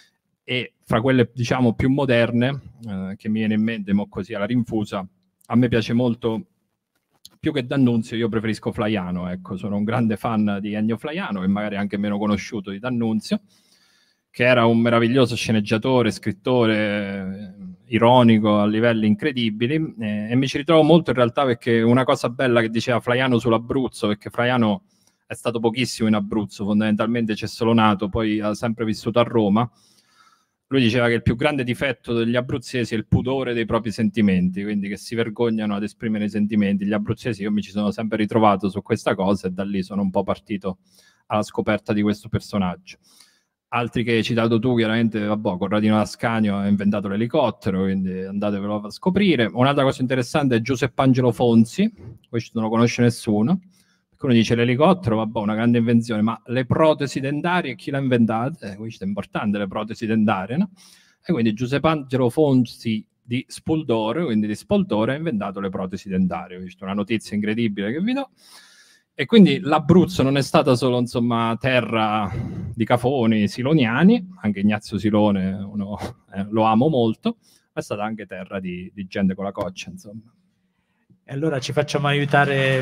e fra quelle diciamo più moderne, uh, che mi viene in mente mo così alla rinfusa, a me piace molto, più che D'Annunzio io preferisco Flaiano, ecco, sono un grande fan di Ennio Flaiano, che magari è anche meno conosciuto di D'Annunzio, che era un meraviglioso sceneggiatore, scrittore, ironico a livelli incredibili, eh, e mi ci ritrovo molto in realtà, perché una cosa bella che diceva Flaiano sull'Abruzzo, perché Flaiano è stato pochissimo in Abruzzo, fondamentalmente c'è solo nato, poi ha sempre vissuto a Roma. Lui diceva che il più grande difetto degli abruzzesi è il pudore dei propri sentimenti, quindi che si vergognano ad esprimere i sentimenti. Gli abruzzesi, io mi ci sono sempre ritrovato su questa cosa, e da lì sono un po' partito alla scoperta di questo personaggio. Altri che hai citato tu, chiaramente, vabbè, Corradino Ascanio ha inventato l'elicottero, quindi andatevelo a scoprire. Un'altra cosa interessante è Giuseppe Angelo Fonzi, questo non lo conosce nessuno. Uno dice l'elicottero, vabbè, una grande invenzione, ma le protesi dentarie chi l'ha inventate? Eh, questo è importante, le protesi dentarie, no? E quindi Giuseppe Angelo Fonzi di Spuldore, quindi di Spoldore, ha inventato le protesi dentarie. Questa è una notizia incredibile che vi do. E quindi l'Abruzzo non è stata solo, insomma, terra di cafoni siloniani, anche Ignazio Silone uno, eh, lo amo molto, ma è stata anche terra di, di gente con la coccia, insomma. E allora ci facciamo aiutare...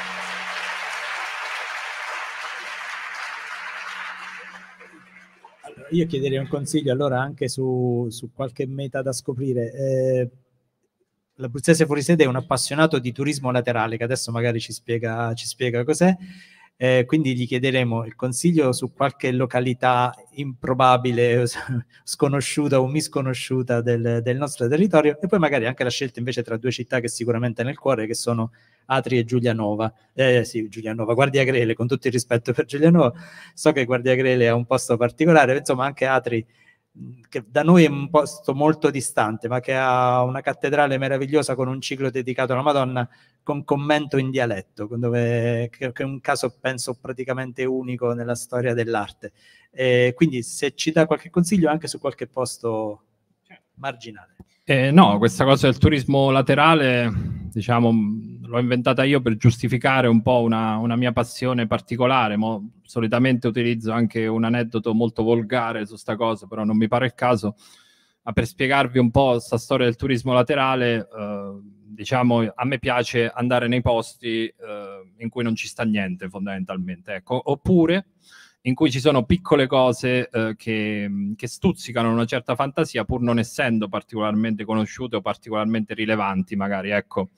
Io chiederei un consiglio allora anche su, su qualche meta da scoprire. Eh, L'Abruzzese Fuori Sede è un appassionato di turismo laterale, che adesso magari ci spiega, ci spiega cos'è, eh, quindi gli chiederemo il consiglio su qualche località improbabile, sconosciuta o misconosciuta del, del nostro territorio, e poi magari anche la scelta invece tra due città che sicuramente nel cuore, che sono Atri e Giulianova. Eh sì, Giulianova, Guardiagrele, con tutto il rispetto per Giulianova, so che Guardiagrele è un posto particolare, insomma anche Atri, che da noi è un posto molto distante, ma che ha una cattedrale meravigliosa con un ciclo dedicato alla Madonna, con commento in dialetto, dove, che, che è un caso penso praticamente unico nella storia dell'arte. Eh, quindi se ci dà qualche consiglio anche su qualche posto marginale. Eh, no, questa cosa del turismo laterale, diciamo, l'ho inventata io per giustificare un po' una, una mia passione particolare. Mo, solitamente utilizzo anche un aneddoto molto volgare su sta cosa, però non mi pare il caso. Ma per spiegarvi un po' questa storia del turismo laterale, eh, diciamo, a me piace andare nei posti eh, in cui non ci sta niente, fondamentalmente. Ecco. Oppure in cui ci sono piccole cose eh, che, che stuzzicano una certa fantasia, pur non essendo particolarmente conosciute o particolarmente rilevanti, magari, ecco.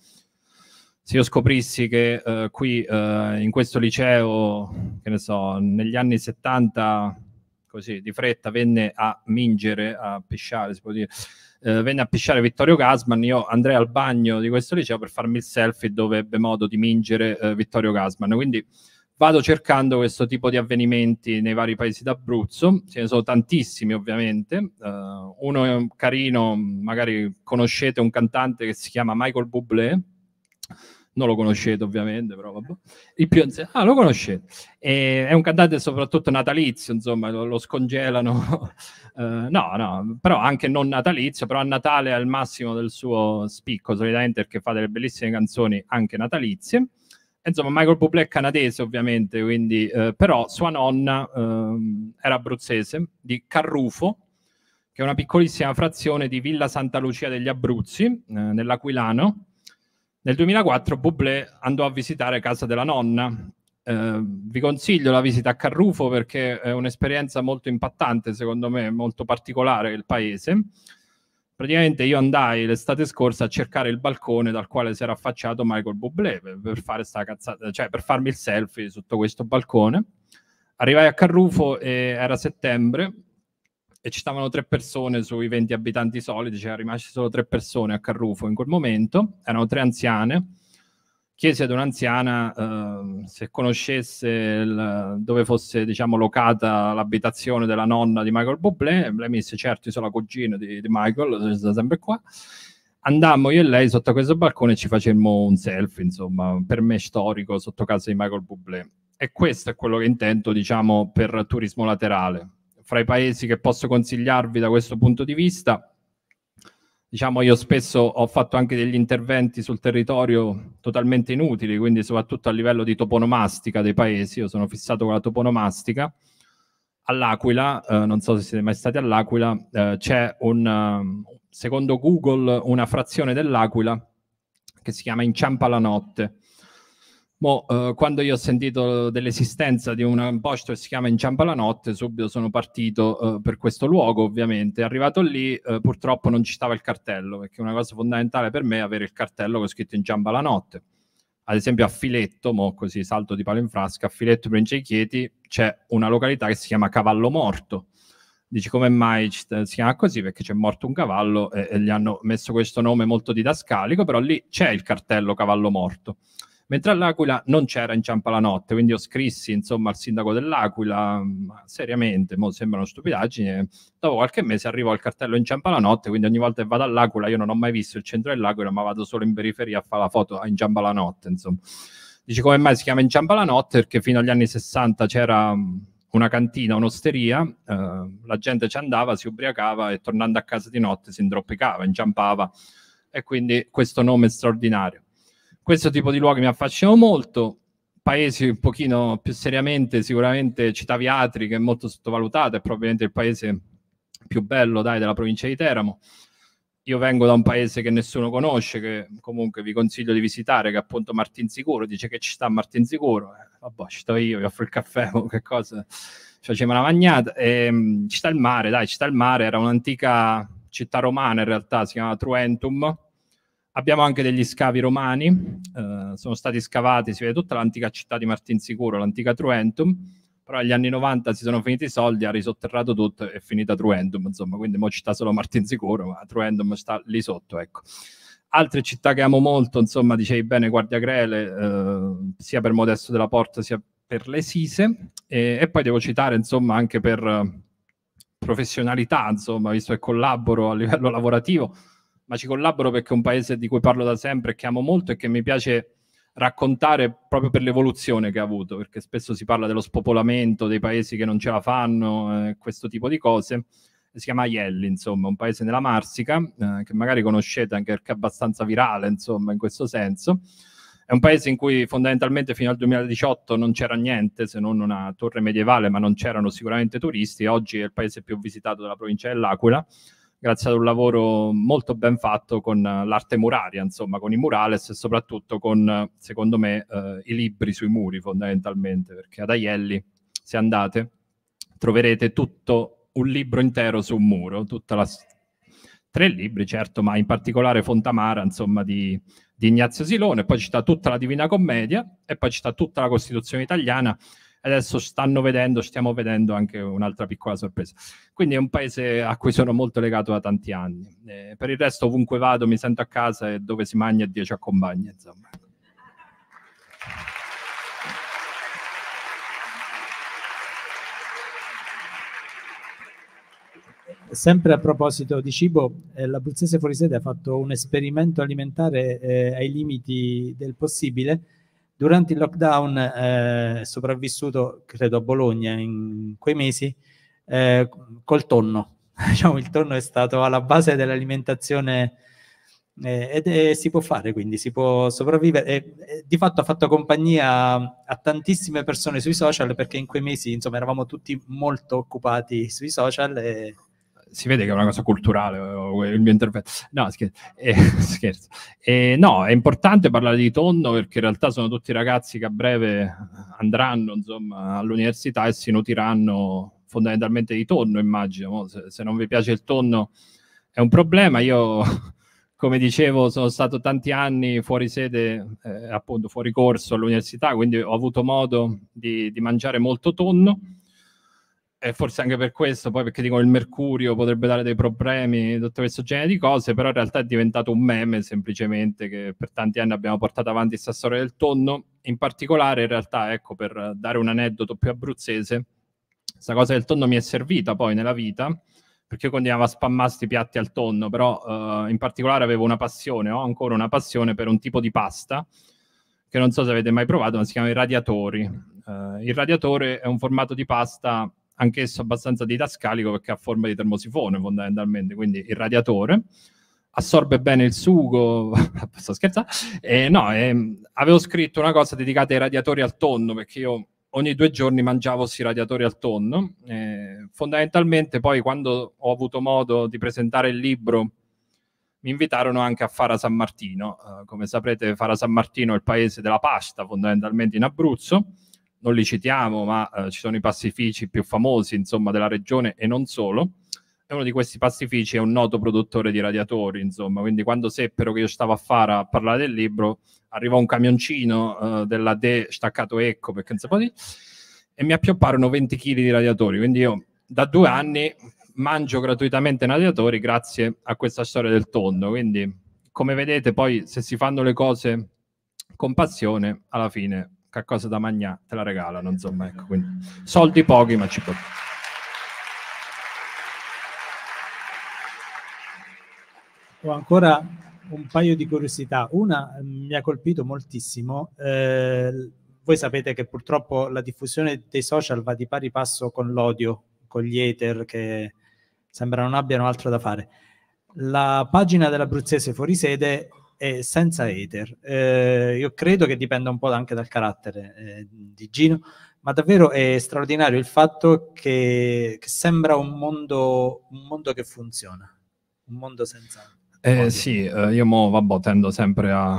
Se io scoprissi che eh, qui eh, in questo liceo, che ne so, negli anni settanta, così, di fretta, venne a mingere, a pisciare, si può dire, eh, venne a pisciare Vittorio Gassman, io andrei al bagno di questo liceo per farmi il selfie dove ebbe modo di mingere eh, Vittorio Gassman. Quindi vado cercando questo tipo di avvenimenti nei vari paesi d'Abruzzo, ce ne sono tantissimi ovviamente. Uh, uno è un carino, magari conoscete un cantante che si chiama Michael Bublé, non lo conoscete ovviamente, però vabbè. Il più anziano, ah, lo conoscete. E è un cantante soprattutto natalizio, insomma, lo, lo scongelano. uh, no, no, però anche non natalizio, però a Natale è al massimo del suo spicco, solitamente, perché fa delle bellissime canzoni anche natalizie. insomma, Michael Bublé è canadese ovviamente, quindi, eh, però sua nonna eh, era abruzzese, di Carrufo, che è una piccolissima frazione di Villa Santa Lucia degli Abruzzi, eh, nell'Aquilano. Nel duemilaquattro Bublé andò a visitare casa della nonna. Eh, vi consiglio la visita a Carrufo perché è un'esperienza molto impattante, secondo me, molto particolare il paese. Praticamente io andai l'estate scorsa a cercare il balcone dal quale si era affacciato Michael Bublé per, per fare sta cazzata, cioè per farmi il selfie sotto questo balcone. Arrivai a Carrufo e era settembre e ci stavano tre persone sui venti abitanti soliti, c'erano rimasti solo tre persone a Carrufo in quel momento, erano tre anziane. Chiesi ad un'anziana eh, se conoscesse il, dove fosse, diciamo, locata l'abitazione della nonna di Michael Bublé. Lei mi disse: certo, io sono la cugina di, di Michael, sta sempre qua. Andammo io e lei sotto questo balcone e ci facemmo un selfie, insomma, per me storico, sotto casa di Michael Bublé. E questo è quello che intendo, diciamo, per turismo laterale. Fra i paesi che posso consigliarvi da questo punto di vista, diciamo, io spesso ho fatto anche degli interventi sul territorio totalmente inutili, quindi soprattutto a livello di toponomastica dei paesi. Io sono fissato con la toponomastica. All'Aquila, eh, non so se siete mai stati all'Aquila, eh, c'è un, uh, secondo Google, una frazione dell'Aquila che si chiama Inciampa la Notte. Mo, eh, quando io ho sentito dell'esistenza di un posto che si chiama Inciampa la Notte, subito sono partito eh, per questo luogo, ovviamente. Arrivato lì, eh, purtroppo non ci stava il cartello, perché una cosa fondamentale per me è avere il cartello con scritto Inciampa la Notte. Ad esempio a Filetto, mo così salto di palo in frasca, a Filetto, Provincia di Chieti, c'è una località che si chiama Cavallo Morto. Dici, come mai si chiama così? Perché c'è morto un cavallo e, e gli hanno messo questo nome molto didascalico, però lì c'è il cartello Cavallo Morto. Mentre all'Aquila non c'era Inciampa la Notte, quindi io scrissi, insomma, al sindaco dell'Aquila, seriamente, mo sembrano stupidaggini, dopo qualche mese arrivo al cartello Inciampa la Notte, quindi ogni volta che vado all'Aquila io non ho mai visto il centro dell'Aquila, ma vado solo in periferia a fare la foto a Inciampa la Notte, insomma. Dici, come mai si chiama Inciampa la Notte? Perché fino agli anni sessanta c'era una cantina, un'osteria, eh, la gente ci andava, si ubriacava e tornando a casa di notte si indroppicava, inciampava, e quindi questo nome straordinario. Questo tipo di luoghi mi affascinano molto. Paesi un pochino più seriamente, sicuramente citavi Atri, che è molto sottovalutato, è probabilmente il paese più bello, dai, della provincia di Teramo. Io vengo da un paese che nessuno conosce, che comunque vi consiglio di visitare, che è appunto Martinsicuro. Dice che ci sta Martinsicuro, eh, vabbè, ci sto io, vi offro il caffè, che cosa, ci facciamo una magnata. E, um, ci sta il mare, dai, ci sta il mare, era un'antica città romana in realtà, si chiama Truentum. Abbiamo anche degli scavi romani, eh, sono stati scavati, si vede tutta l'antica città di Martinsicuro, l'antica Truentum, però negli anni novanta si sono finiti i soldi, ha risotterrato tutto e è finita Truentum, insomma, quindi mo ci sta solo Martinsicuro, ma Truentum sta lì sotto, ecco. Altre città che amo molto, insomma, dicevi bene, Guardiagrele, eh, sia per Modesto della Porta sia per le Sise, e, e poi devo citare, insomma, anche per eh, professionalità, insomma, visto che collaboro a livello lavorativo, ma ci collaboro perché è un paese di cui parlo da sempre e che amo molto e che mi piace raccontare proprio per l'evoluzione che ha avuto, perché spesso si parla dello spopolamento, dei paesi che non ce la fanno, eh, questo tipo di cose. Si chiama Aielli, insomma, un paese nella Marsica, eh, che magari conoscete anche perché è abbastanza virale, insomma, in questo senso. È un paese in cui fondamentalmente fino al duemiladiciotto non c'era niente, se non una torre medievale, ma non c'erano sicuramente turisti. Oggi è il paese più visitato della provincia dell'Aquila, grazie ad un lavoro molto ben fatto con l'arte muraria, insomma, con i murales e soprattutto con, secondo me, eh, i libri sui muri, fondamentalmente, perché ad Aielli, se andate, troverete tutto un libro intero su un muro, tutta la... tre libri, certo, ma in particolare Fontamara, insomma, di, di Ignazio Silone, poi ci sta tutta la Divina Commedia e poi ci sta tutta la Costituzione italiana. Adesso stanno vedendo, stiamo vedendo anche un'altra piccola sorpresa. Quindi è un paese a cui sono molto legato da tanti anni. Eh, per il resto, ovunque vado, mi sento a casa e dove si mangia Dio ci accompagna, insomma. Sempre a proposito di cibo, eh, l'Abruzzese Fuori Sede ha fatto un esperimento alimentare eh, ai limiti del possibile. Durante il lockdown è eh, sopravvissuto, credo, a Bologna in quei mesi, eh, col tonno. Diciamo, il tonno è stato alla base dell'alimentazione eh, ed è, si può fare, quindi si può sopravvivere, e, e di fatto ha fatto compagnia a tantissime persone sui social, perché in quei mesi insomma eravamo tutti molto occupati sui social e... Si vede che è una cosa culturale il mio intervento. No, scherzo. Eh, scherzo. Eh, no, è importante parlare di tonno, perché in realtà sono tutti ragazzi che a breve andranno insomma all'università e si nutiranno fondamentalmente di tonno, immagino. Se, se non vi piace il tonno è un problema. Io, come dicevo, sono stato tanti anni fuori sede, eh, appunto fuori corso all'università, quindi ho avuto modo di, di mangiare molto tonno. E forse anche per questo, poi perché dicono il mercurio potrebbe dare dei problemi, tutto questo genere di cose, però in realtà è diventato un meme semplicemente, che per tanti anni abbiamo portato avanti questa storia del tonno. In particolare, in realtà, ecco, per dare un aneddoto più abruzzese, questa cosa del tonno mi è servita poi nella vita, perché io continuavo a spammare sti piatti al tonno, però eh, in particolare avevo una passione, ho ancora una passione per un tipo di pasta, che non so se avete mai provato, ma si chiama i radiatori. Uh, il radiatore è un formato di pasta anch'esso abbastanza didascalico, perché ha forma di termosifone fondamentalmente, quindi il radiatore assorbe bene il sugo. Sto scherzando? Eh, no, eh, avevo scritto una cosa dedicata ai radiatori al tonno, perché io ogni due giorni mangiavo questi radiatori al tonno. Eh, fondamentalmente poi, quando ho avuto modo di presentare il libro, mi invitarono anche a Fara San Martino. Uh, come saprete, Fara San Martino è il paese della pasta, fondamentalmente in Abruzzo. Non li citiamo, ma uh, ci sono i pastifici più famosi, insomma, della regione e non solo. E uno di questi pastifici è un noto produttore di radiatori, insomma. Quindi quando seppero che io stavo a Fara a parlare del libro, arrivò un camioncino uh, della De Staccato Ecco, perché non si può dire, e mi appiopparono venti chili di radiatori. Quindi io da due anni mangio gratuitamente radiatori grazie a questa storia del tonno. Quindi, come vedete, poi se si fanno le cose con passione, alla fine qualcosa da mangiare te la regalano, insomma, ecco. Quindi soldi pochi, ma ci può. Ho ancora un paio di curiosità. Una mi ha colpito moltissimo. Eh, voi sapete che purtroppo la diffusione dei social va di pari passo con l'odio, con gli hater che sembra non abbiano altro da fare. La pagina dell'Abruzzese Fuori Sede è senza hater. Eh, io credo che dipenda un po' anche dal carattere eh, di Gino, ma davvero è straordinario il fatto che, che sembra un mondo, un mondo che funziona, un mondo senza... Eh, sì, eh, io mo, vabbè, tendo sempre a,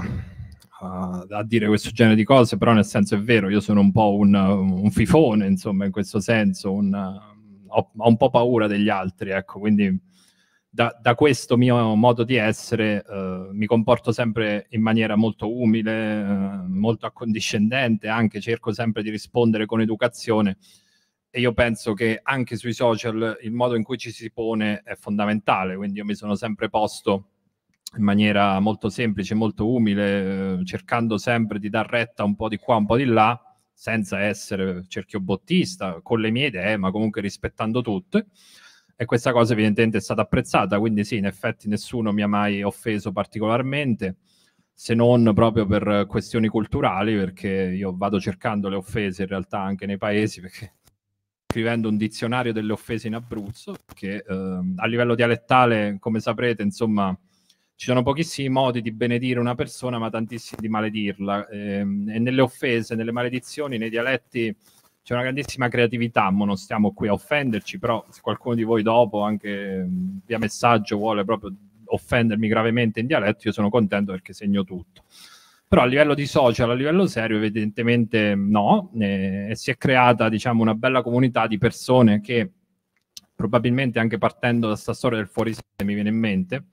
a, a dire questo genere di cose, però nel senso è vero, io sono un po' un, un fifone, insomma, in questo senso, un, ho, ho un po' paura degli altri, ecco, quindi da, da questo mio modo di essere eh, mi comporto sempre in maniera molto umile, eh, molto accondiscendente, anche cerco sempre di rispondere con educazione. E io penso che anche sui social il modo in cui ci si pone è fondamentale, quindi io mi sono sempre posto in maniera molto semplice, molto umile, eh, cercando sempre di dar retta un po' di qua, un po' di là, senza essere cerchiobottista, con le mie idee, ma comunque rispettando tutte. E questa cosa evidentemente è stata apprezzata, quindi sì, in effetti nessuno mi ha mai offeso particolarmente, se non proprio per questioni culturali, perché io vado cercando le offese in realtà anche nei paesi, perché scrivendo un dizionario delle offese in Abruzzo, che eh, a livello dialettale, come saprete, insomma, ci sono pochissimi modi di benedire una persona, ma tantissimi di maledirla. E, e nelle offese, nelle maledizioni, nei dialetti c'è una grandissima creatività. Ma non stiamo qui a offenderci, però se qualcuno di voi dopo, anche via messaggio, vuole proprio offendermi gravemente in dialetto, io sono contento perché segno tutto. Però a livello di social, a livello serio, evidentemente no, e, e si è creata, diciamo, una bella comunità di persone che, probabilmente anche partendo da questa storia del fuorisede, mi viene in mente,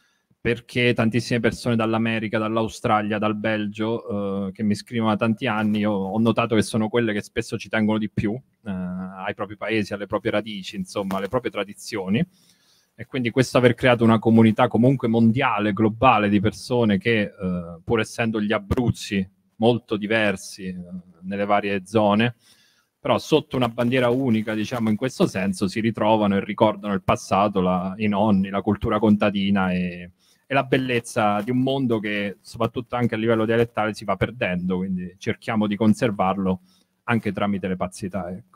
perché tantissime persone dall'America, dall'Australia, dal Belgio, eh, che mi scrivono da tanti anni, io ho notato che sono quelle che spesso ci tengono di più eh, ai propri paesi, alle proprie radici, insomma, alle proprie tradizioni. E quindi questo aver creato una comunità comunque mondiale, globale, di persone che, eh, pur essendo gli Abruzzi molto diversi eh, nelle varie zone, però sotto una bandiera unica, diciamo, in questo senso, si ritrovano e ricordano il passato, la, i nonni, la cultura contadina e, e la bellezza di un mondo che, soprattutto anche a livello dialettale, si va perdendo, quindi cerchiamo di conservarlo anche tramite le pazietà, ecco.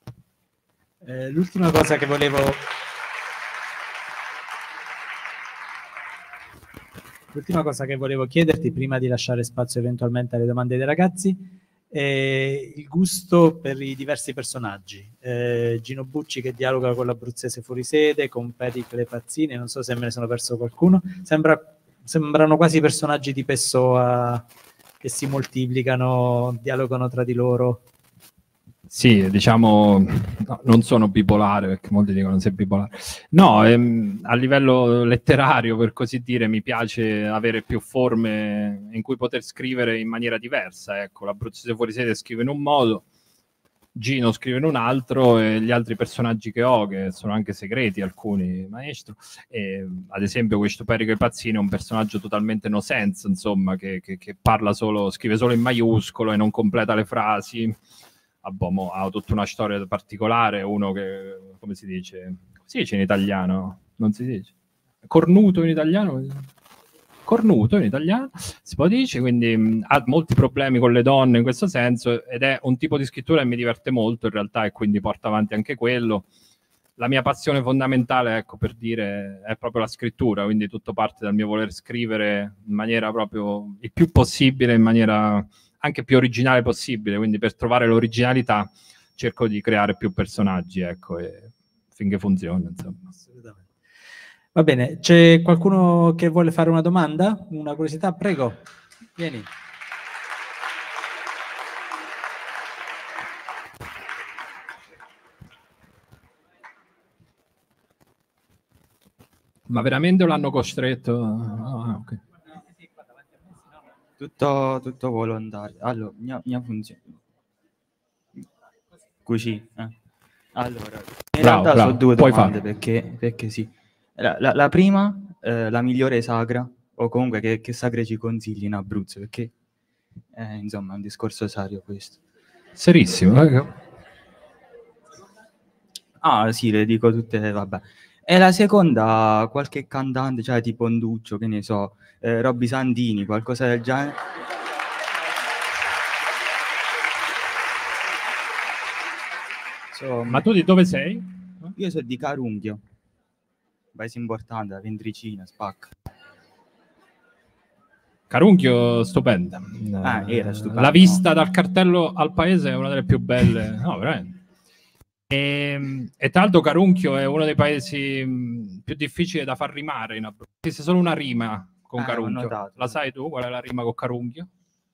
Eh, l'ultima cosa che volevo... l'ultima cosa che volevo chiederti, prima di lasciare spazio eventualmente alle domande dei ragazzi, è il gusto per i diversi personaggi. Eh, Gino Bucci che dialoga con l'abruzzese fuori sede, con Pericle Pazzini, non so se me ne sono perso qualcuno, Sembra, sembrano quasi personaggi di Pessoa che si moltiplicano, dialogano tra di loro. Sì, diciamo, no, non sono bipolare, perché molti dicono sei bipolare. No, ehm, a livello letterario, per così dire, mi piace avere più forme in cui poter scrivere in maniera diversa. Ecco, l'abruzzese fuori sede scrive in un modo, Gino scrive in un altro, e gli altri personaggi che ho, che sono anche segreti, alcuni, maestro, e, ad esempio questo Perico Pazzini è un personaggio totalmente no sense, insomma, che, che, che parla solo, scrive solo in maiuscolo e non completa le frasi. Abbiamo, ha tutta una storia particolare, uno che, come si dice? Come si dice in italiano? Non si dice? Cornuto in italiano? Cornuto in italiano, si può dire, quindi mh, ha molti problemi con le donne in questo senso, ed è un tipo di scrittura che mi diverte molto in realtà, e quindi porta avanti anche quello. La mia passione fondamentale, ecco, per dire, è proprio la scrittura, quindi tutto parte dal mio voler scrivere in maniera proprio il più possibile, in maniera anche più originale possibile, quindi per trovare l'originalità cerco di creare più personaggi, ecco, e finché funziona, insomma. Assolutamente. Va bene, c'è qualcuno che vuole fare una domanda? Una curiosità? Prego, vieni. Ma veramente l'hanno costretto? Ah, ok. Tutto, tutto volontario. Allora, mia, mia funzione. Così. Eh. Allora, in Bravo, realtà bravo. sono due Puoi domande, farlo. perché, perché sì. La, la, la prima, eh, la migliore sagra, o comunque che, che sagre ci consigli in Abruzzo, perché eh, insomma è un discorso serio questo. Serissimo. Eh? Ah sì, le dico tutte, vabbè. E la seconda, qualche cantante, cioè tipo Nduccio, che ne so, eh, Robby Sandini, qualcosa del genere. Insomma, Ma tu di dove sei? io sono di Carunchio, paese importante, la Ventricina, spacca. Carunchio, stupenda. Ah, era stupendo. La vista dal cartello al paese è una delle più belle. No, veramente. E, e tra l'altro Carunchio è uno dei paesi mh, più difficili da far rimare in Abruzzo. Esiste solo una rima con Eh, ho Carunchio. notato. La sai tu qual è la rima con Carunchio?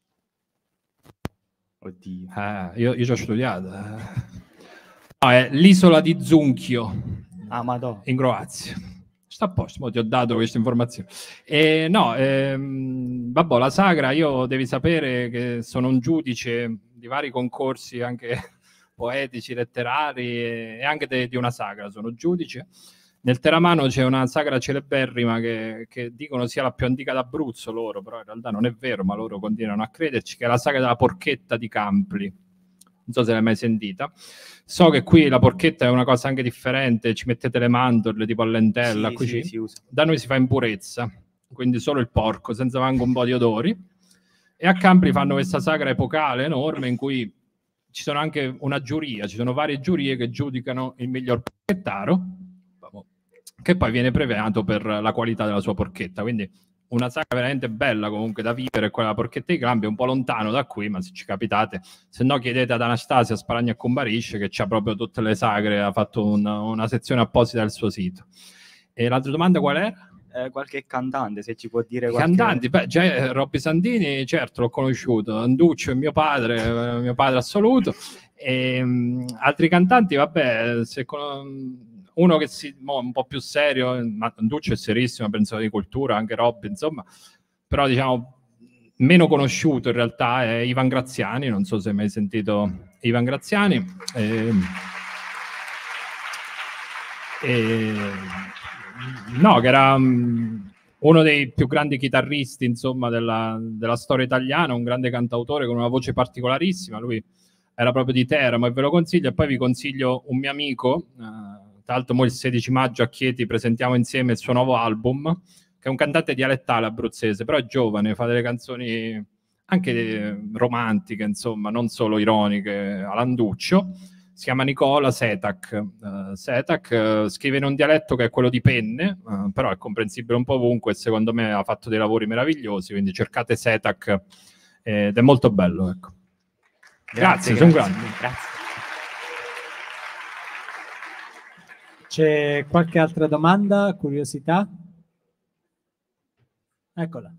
Oddio. Eh, io, io ci ho studiato. eh. No, è l'isola di Zunchio, Ah, madò. in Croazia. Sta a posto, mo ti ho dato questa informazione. E, no, ehm, vabbè, la sagra, io devi sapere che sono un giudice di vari concorsi, anche poetici, letterari, e, e anche de, di una sagra, sono giudice. Nel Teramano c'è una sagra celeberrima che, che dicono sia la più antica d'Abruzzo loro, però in realtà non è vero, ma loro continuano a crederci, che è la sagra della porchetta di Campli. Non so se l'hai mai sentita. So che qui la porchetta è una cosa anche differente, ci mettete le mandorle tipo a lentella, Sì, così. sì, si usa. Da noi si fa in purezza, quindi solo il porco, senza manco un po' di odori. E a Campli fanno questa sagra epocale enorme in cui ci sono anche una giuria, ci sono varie giurie che giudicano il miglior porchettaro, che poi viene premiato per la qualità della sua porchetta. Quindi una sagra veramente bella comunque da vivere, quella della porchetta di Campli, un po' lontano da qui, ma se ci capitate, se no chiedete ad Anastasia Sparagna Combarisce, che c'ha proprio tutte le sagre, ha fatto una, una sezione apposita del suo sito. E l'altra domanda qual era? Eh, qualche cantante, se ci può dire qualche... Cantanti, beh, già Robby Sandini, certo, l'ho conosciuto, Anduccio è mio padre, eh, mio padre assoluto, e, um, altri cantanti, vabbè, se con... uno che si mo, un po' più serio, ma Anduccio è serissimo, penso di cultura, anche Robby, insomma, però diciamo meno conosciuto in realtà è Ivan Graziani, non so se hai mai sentito Ivan Graziani. E, e, no, che era um, uno dei più grandi chitarristi, insomma, della, della storia italiana, un grande cantautore con una voce particolarissima. Lui era proprio di Teramo e ve lo consiglio. E poi vi consiglio un mio amico, uh, tra l'altro mo il sedici maggio a Chieti presentiamo insieme il suo nuovo album, che è un cantante dialettale abruzzese, però è giovane, fa delle canzoni anche romantiche, insomma, non solo ironiche, Alanduccio. si chiama Nicola Setac. Uh, Setac uh, scrive in un dialetto che è quello di Penne, uh, però è comprensibile un po' ovunque e secondo me ha fatto dei lavori meravigliosi, quindi cercate Setac eh, ed è molto bello. Ecco. Grazie, grazie, sono grandi. Grazie. C'è qualche altra domanda, curiosità? Eccola.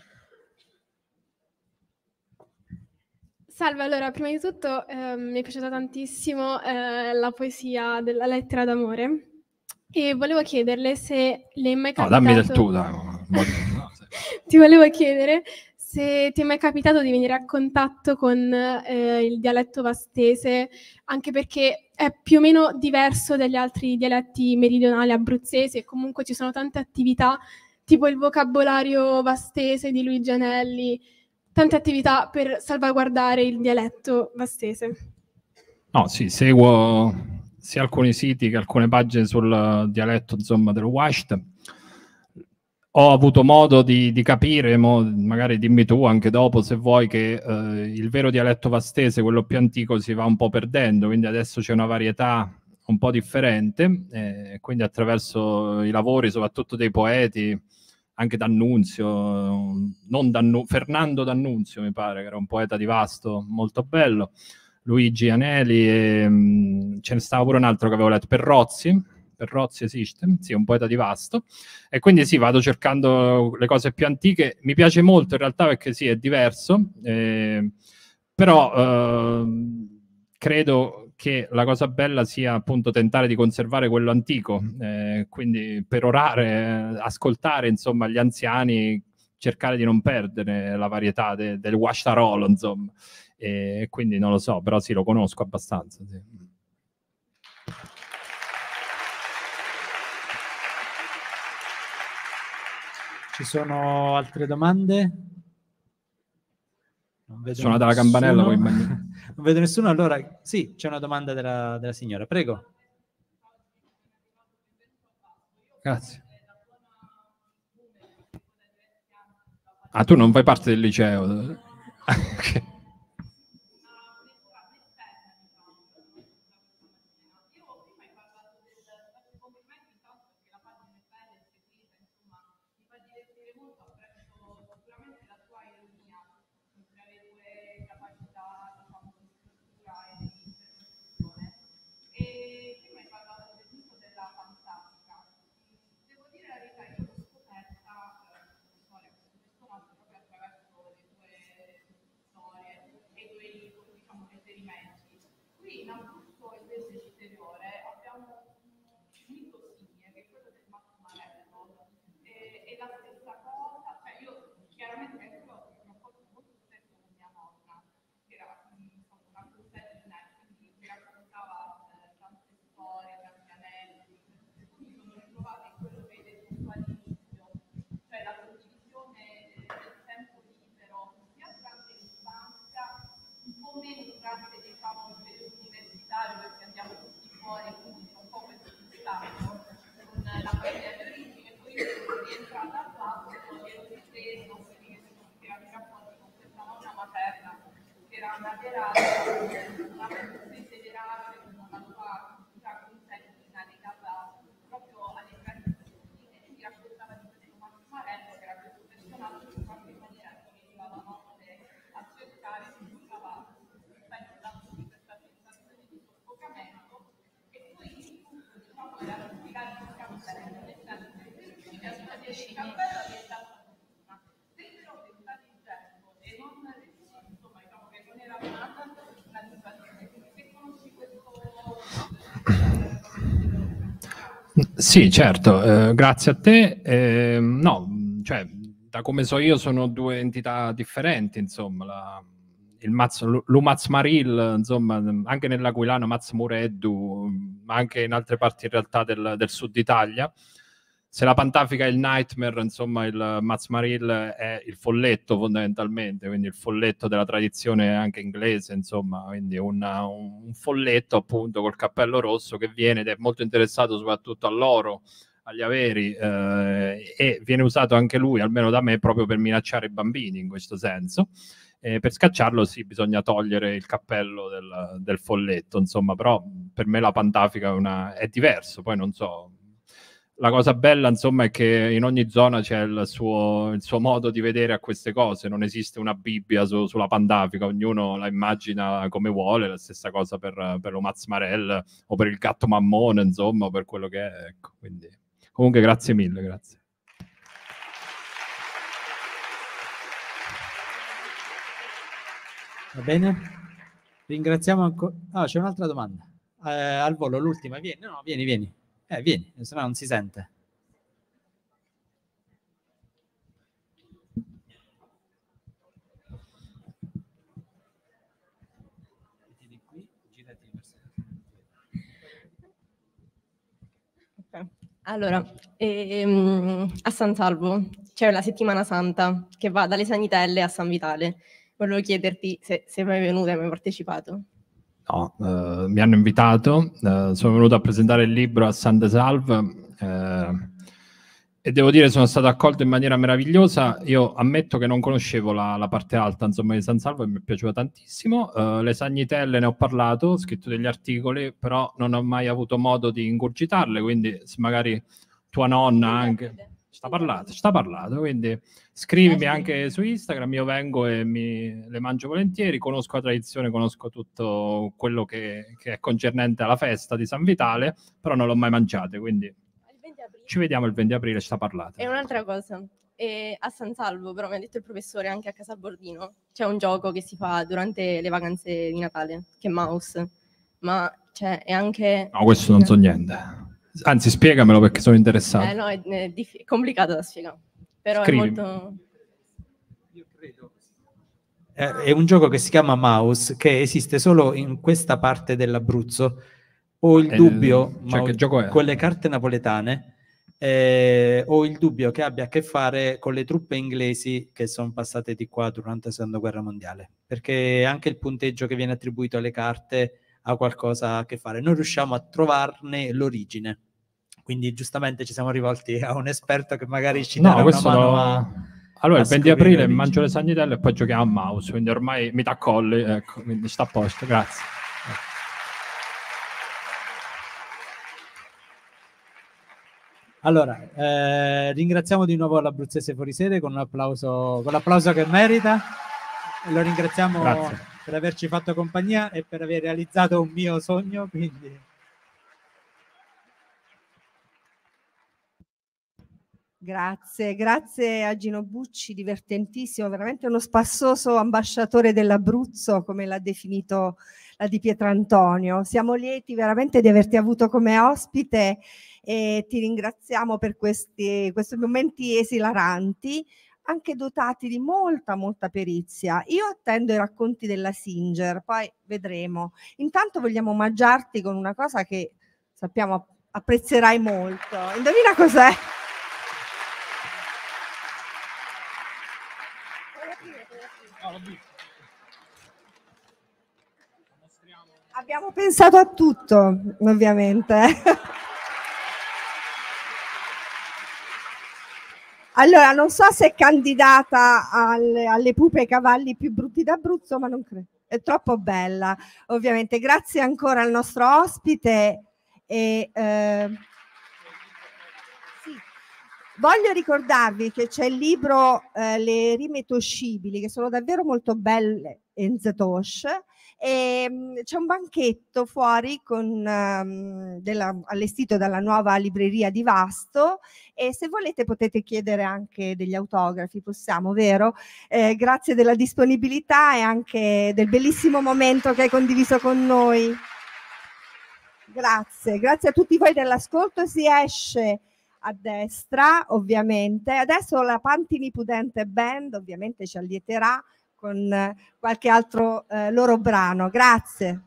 Salve, allora, prima di tutto eh, mi è piaciuta tantissimo eh, la poesia della lettera d'amore e volevo chiederle se le è mai No, capitato... dammi del tu, dai. Ti volevo chiedere se ti è mai capitato di venire a contatto con eh, il dialetto vastese, anche perché è più o meno diverso dagli altri dialetti meridionali abruzzesi e comunque ci sono tante attività, tipo il vocabolario vastese di Luigi Anelli, tante attività per salvaguardare il dialetto vastese. No, sì, seguo sia alcuni siti che alcune pagine sul dialetto, insomma, del Washt. Ho avuto modo di, di capire, mo, magari dimmi tu anche dopo se vuoi, che eh, il vero dialetto vastese, quello più antico, si va un po' perdendo, quindi adesso c'è una varietà un po' differente, eh, quindi attraverso i lavori, soprattutto dei poeti, anche D'Annunzio, non D'Annu- Fernando D'Annunzio mi pare, che era un poeta di Vasto, molto bello, Luigi Anelli, e, mh, ce ne stava pure un altro che avevo letto, Perrozzi, Perrozzi esiste, sì, un poeta di Vasto, e quindi sì, vado cercando le cose più antiche, mi piace molto in realtà perché sì, è diverso, eh, però eh, credo che la cosa bella sia appunto tentare di conservare quello antico, eh, quindi perorare, ascoltare insomma gli anziani, cercare di non perdere la varietà de- del Washarolo, insomma, e quindi non lo so, però sì, lo conosco abbastanza, sì. Ci sono altre domande? Non vedo Suonata la campanella, poi non vedo nessuno, allora sì, c'è una domanda della, della signora, prego. Grazie. Ah, tu non fai parte del liceo? Okay. Sì, certo, eh, grazie a te. Eh, no, cioè, da come so io sono due entità differenti, insomma, la, il Maz, l'Umaz Maril, insomma, anche nell'Aquilano Maz Mureddu, ma anche in altre parti in realtà del, del sud Italia. Se la Pantafica è il Nightmare, insomma, il Maz Maril è il folletto fondamentalmente, quindi il folletto della tradizione anche inglese, insomma, quindi una, un folletto appunto col cappello rosso che viene ed è molto interessato soprattutto all'oro, agli averi, eh, e viene usato anche lui, almeno da me, proprio per minacciare i bambini in questo senso. E per scacciarlo sì, bisogna togliere il cappello del, del folletto, insomma, però per me la pantafica è, una, è diverso, poi non so. La cosa bella, insomma, è che in ogni zona c'è il suo, il suo modo di vedere a queste cose, non esiste una Bibbia su, sulla pantafica, ognuno la immagina come vuole, la stessa cosa per, per l'Omaz Marel o per il gatto mammone, insomma, per quello che è, ecco, quindi comunque grazie mille, grazie. Va bene? Ringraziamo ancora. Ah, c'è un'altra domanda. Eh, al volo, l'ultima. Vieni, no, vieni, vieni. Eh, vieni, se no non si sente. Okay. Allora, ehm, a San Salvo c'è la settimana santa che va dalle Sagnitelle a San Vitale. Volevo chiederti se sei mai venuto e hai mai partecipato. No, eh, mi hanno invitato, eh, sono venuto a presentare il libro a San De Salve eh, e devo dire sono stato accolto in maniera meravigliosa. Io ammetto che non conoscevo la, la parte alta, insomma, di San Salvo e mi è piaciuta tantissimo. Uh, le Sagnitelle ne ho parlato, ho scritto degli articoli, però non ho mai avuto modo di ingurgitarle, quindi se magari tua nonna anche... Sta parlato, sta parlato, quindi scrivimi anche su Instagram, io vengo e mi, le mangio volentieri, conosco la tradizione, conosco tutto quello che, che è concernente alla festa di San Vitale, però non l'ho mai mangiate, quindi ci vediamo il venti aprile, sta parlato. E un'altra cosa, e a San Salvo, però mi ha detto il professore, anche a Casalbordino, c'è un gioco che si fa durante le vacanze di Natale, che è Mouse, ma cioè, è anche... No, questo non so niente. Anzi, spiegamelo perché sono interessato. Eh no, è, è diff- complicato da spiegare, però Scrivimi. è molto... Io credo. È un gioco che si chiama Mouse, che esiste solo in questa parte dell'Abruzzo. Ho il Eh, dubbio, cioè, ma che gioco è? con le carte napoletane, eh, ho il dubbio che abbia a che fare con le truppe inglesi che sono passate di qua durante la seconda guerra mondiale, perché anche il punteggio che viene attribuito alle carte ha qualcosa a che fare. Non riusciamo a trovarne l'origine, quindi giustamente ci siamo rivolti a un esperto che magari ci darà no, una questo mano lo... a... Allora, a il venti scoprire aprile l'origine. mangio le Sagnitelle e poi giochiamo a Mouse, quindi ormai mi t'accolli, ecco, quindi sta a posto, grazie. Allora, eh, ringraziamo di nuovo l'Abruzzese fuori sede con un applauso, con l'applauso che merita. Lo ringraziamo Grazie. per averci fatto compagnia e per aver realizzato un mio sogno, quindi... Grazie, grazie a Gino Bucci, divertentissimo, veramente uno spassoso ambasciatore dell'Abruzzo, come l'ha definito la Di Pietrantonio. Siamo lieti veramente di averti avuto come ospite e ti ringraziamo per questi, questi momenti esilaranti, anche dotati di molta, molta perizia. Io attendo i racconti della Singer, poi vedremo. Intanto vogliamo omaggiarti con una cosa che sappiamo apprezzerai molto. Indovina cos'è? Abbiamo pensato a tutto, ovviamente. Allora, non so se è candidata alle, alle pupe e ai cavalli più brutti d'Abruzzo, ma non credo. È troppo bella, ovviamente. Grazie ancora al nostro ospite. E, eh, sì. Voglio ricordarvi che c'è il libro eh, Le rime toscibili, che sono davvero molto belle, Enzetosh, e mh, c'è un banchetto fuori con, um, della, allestito dalla nuova libreria di Vasto, e se volete potete chiedere anche degli autografi, possiamo, vero? Eh, grazie della disponibilità e anche del bellissimo momento che hai condiviso con noi. Grazie, grazie a tutti voi dell'ascolto. Si esce a destra, ovviamente. Adesso la Pantini Pudente Band ovviamente ci allieterà con eh, qualche altro eh, loro brano. Grazie.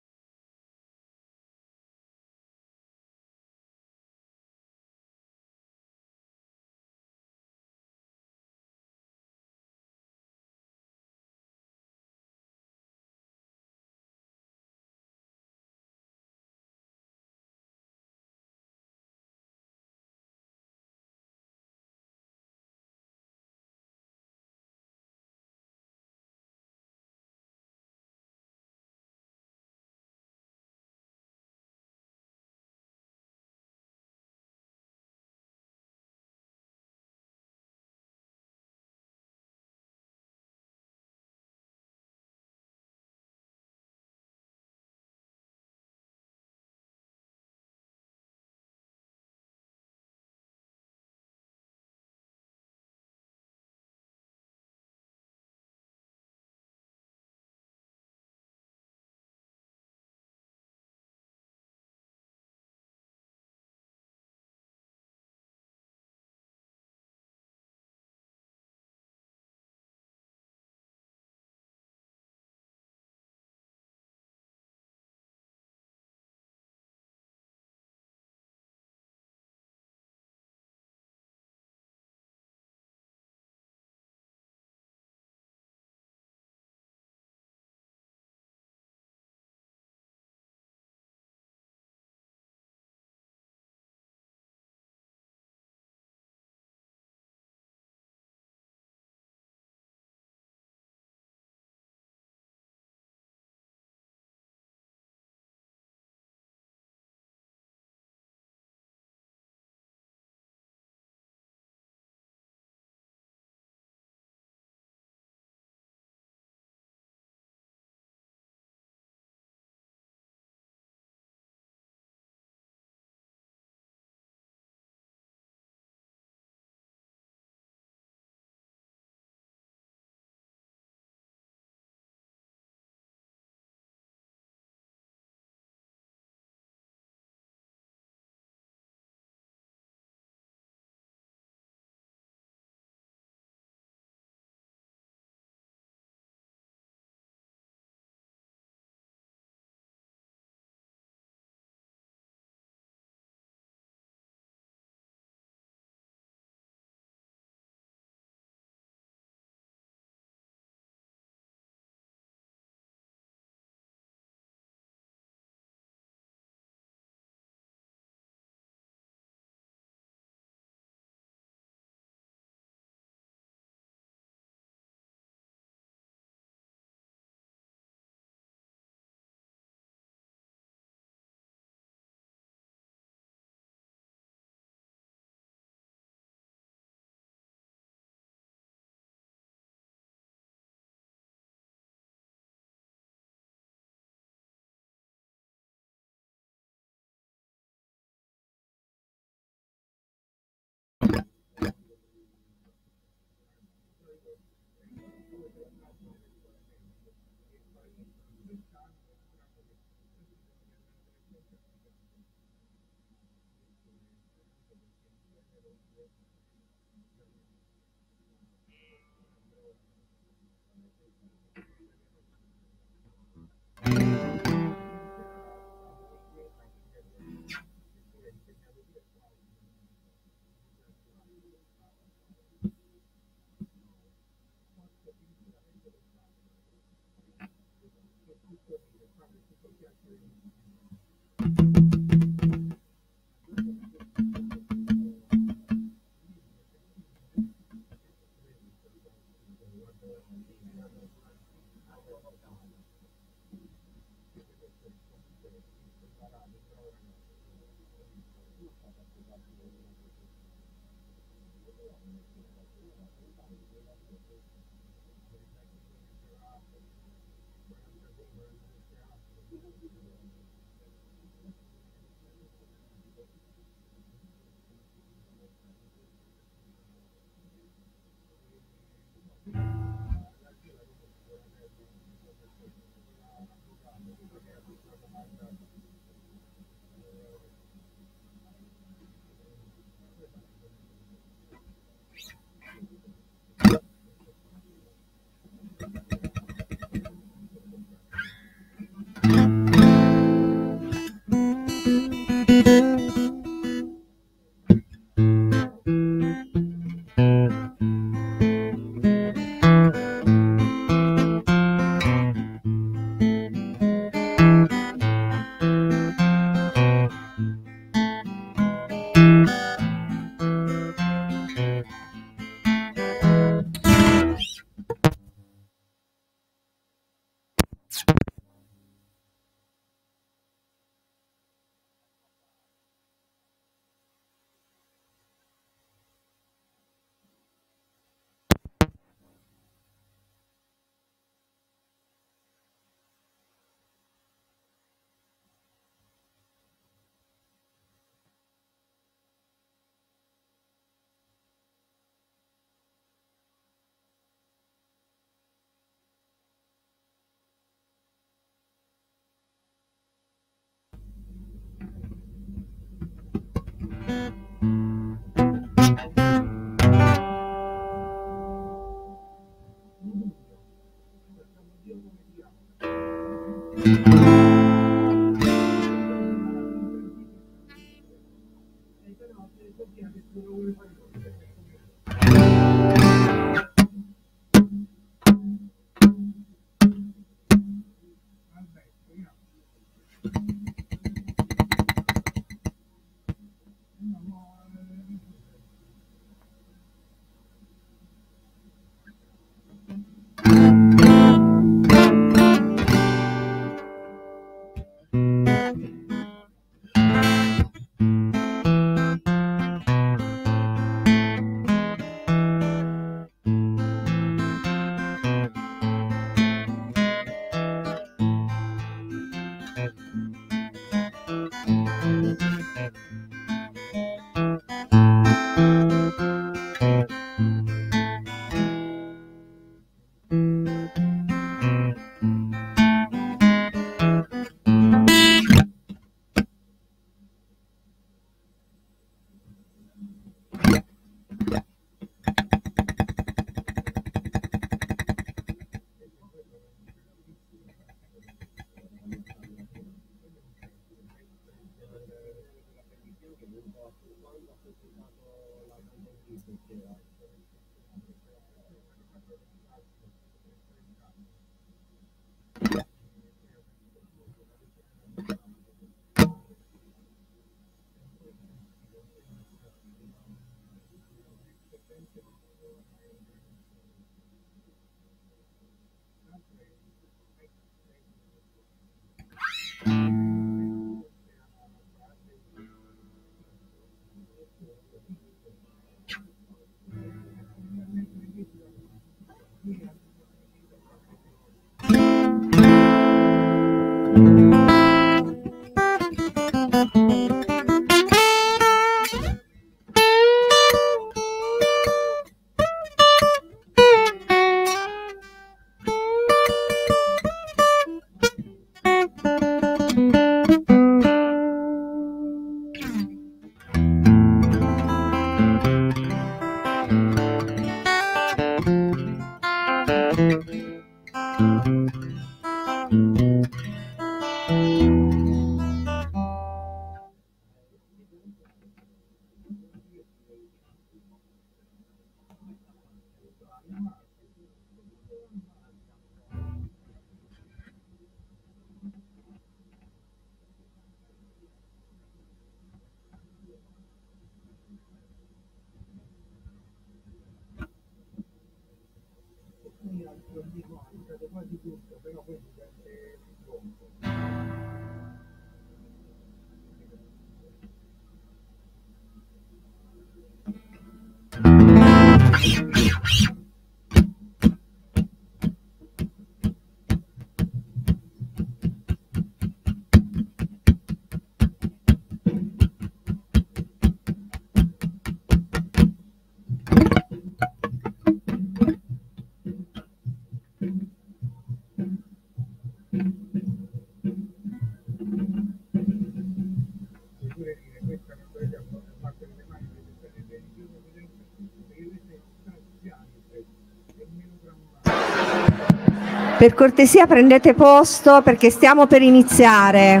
Per cortesia prendete posto perché stiamo per iniziare.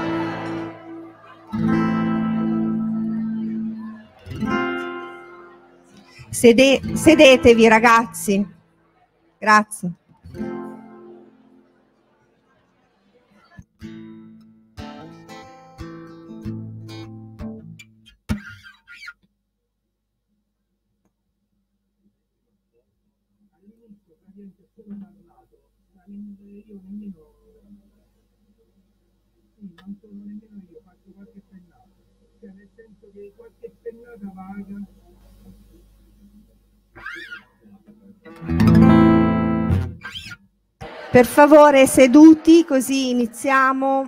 Sede- sedetevi ragazzi. Grazie. Per favore, seduti, così iniziamo.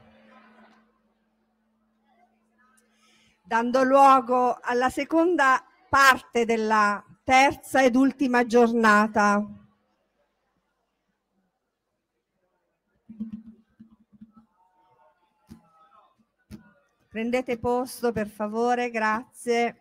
Dando luogo alla seconda parte della terza ed ultima giornata. Prendete posto, per favore, grazie.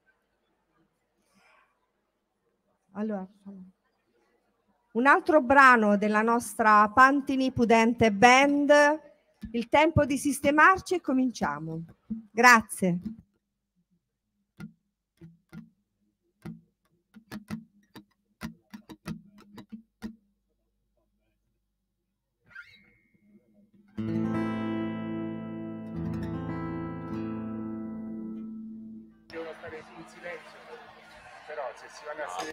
Allora, un altro brano della nostra Pantini Pudente Band, Il tempo di sistemarci e cominciamo. Grazie. Devono stare in silenzio, però se si vanno a sedere...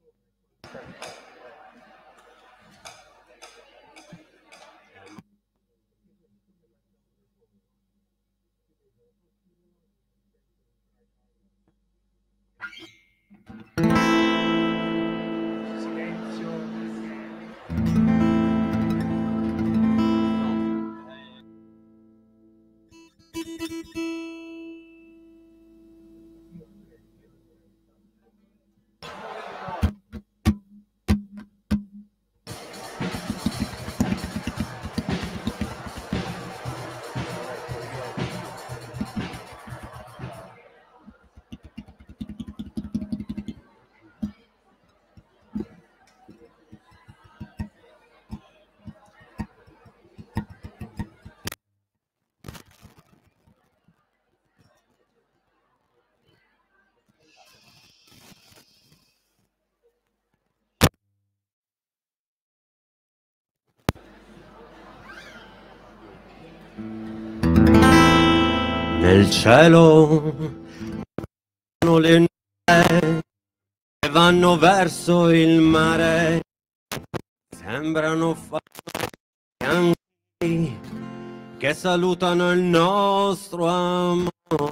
Nel cielo sono le nuvole che vanno verso il mare, sembrano fare che salutano il nostro amore.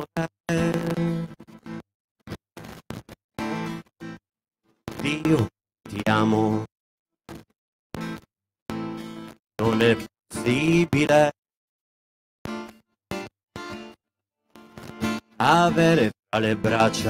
Dio, ti amo, non è possibile avere fra le braccia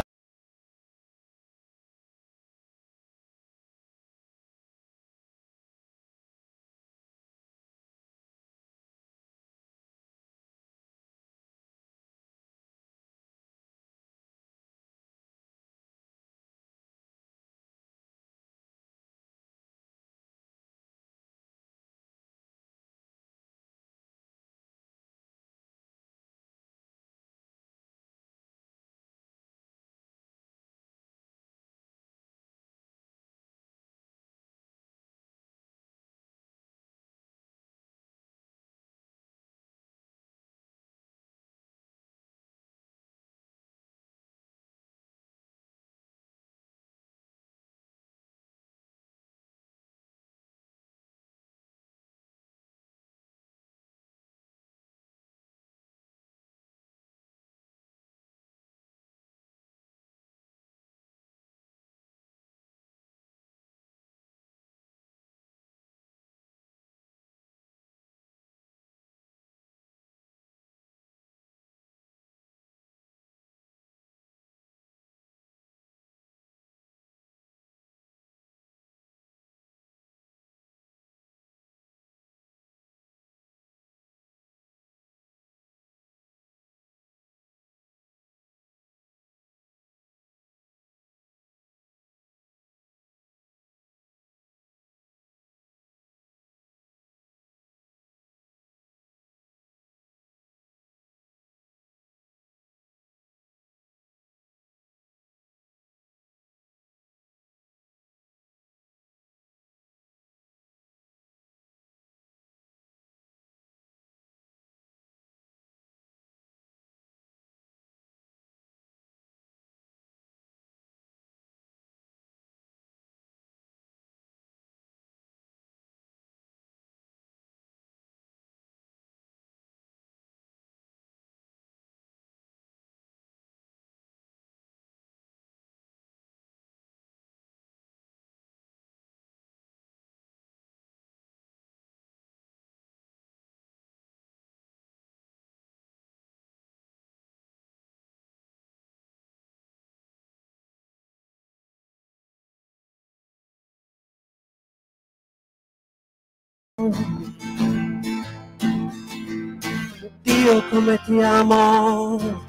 Dio come ti amo,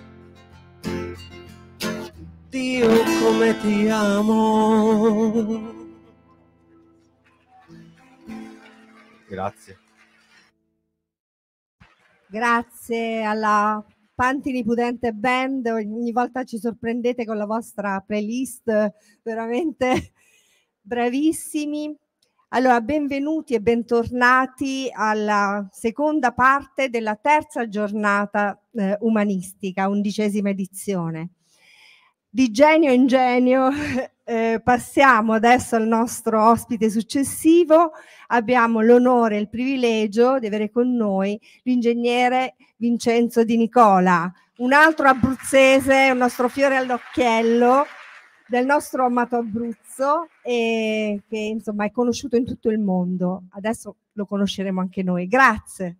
Dio come ti amo. Grazie. Grazie alla Pantini Pudente Band, ogni volta ci sorprendete con la vostra playlist, veramente bravissimi. Allora, benvenuti e bentornati alla seconda parte della terza giornata eh, umanistica, undicesima edizione. Di genio in genio eh, passiamo adesso al nostro ospite successivo. Abbiamo l'onore e il privilegio di avere con noi l'ingegnere Vincenzo Di Nicola, un altro abruzzese, un nostro fiore all'occhiello del nostro amato Abruzzo, e che insomma è conosciuto in tutto il mondo. Adesso lo conosceremo anche noi. Grazie.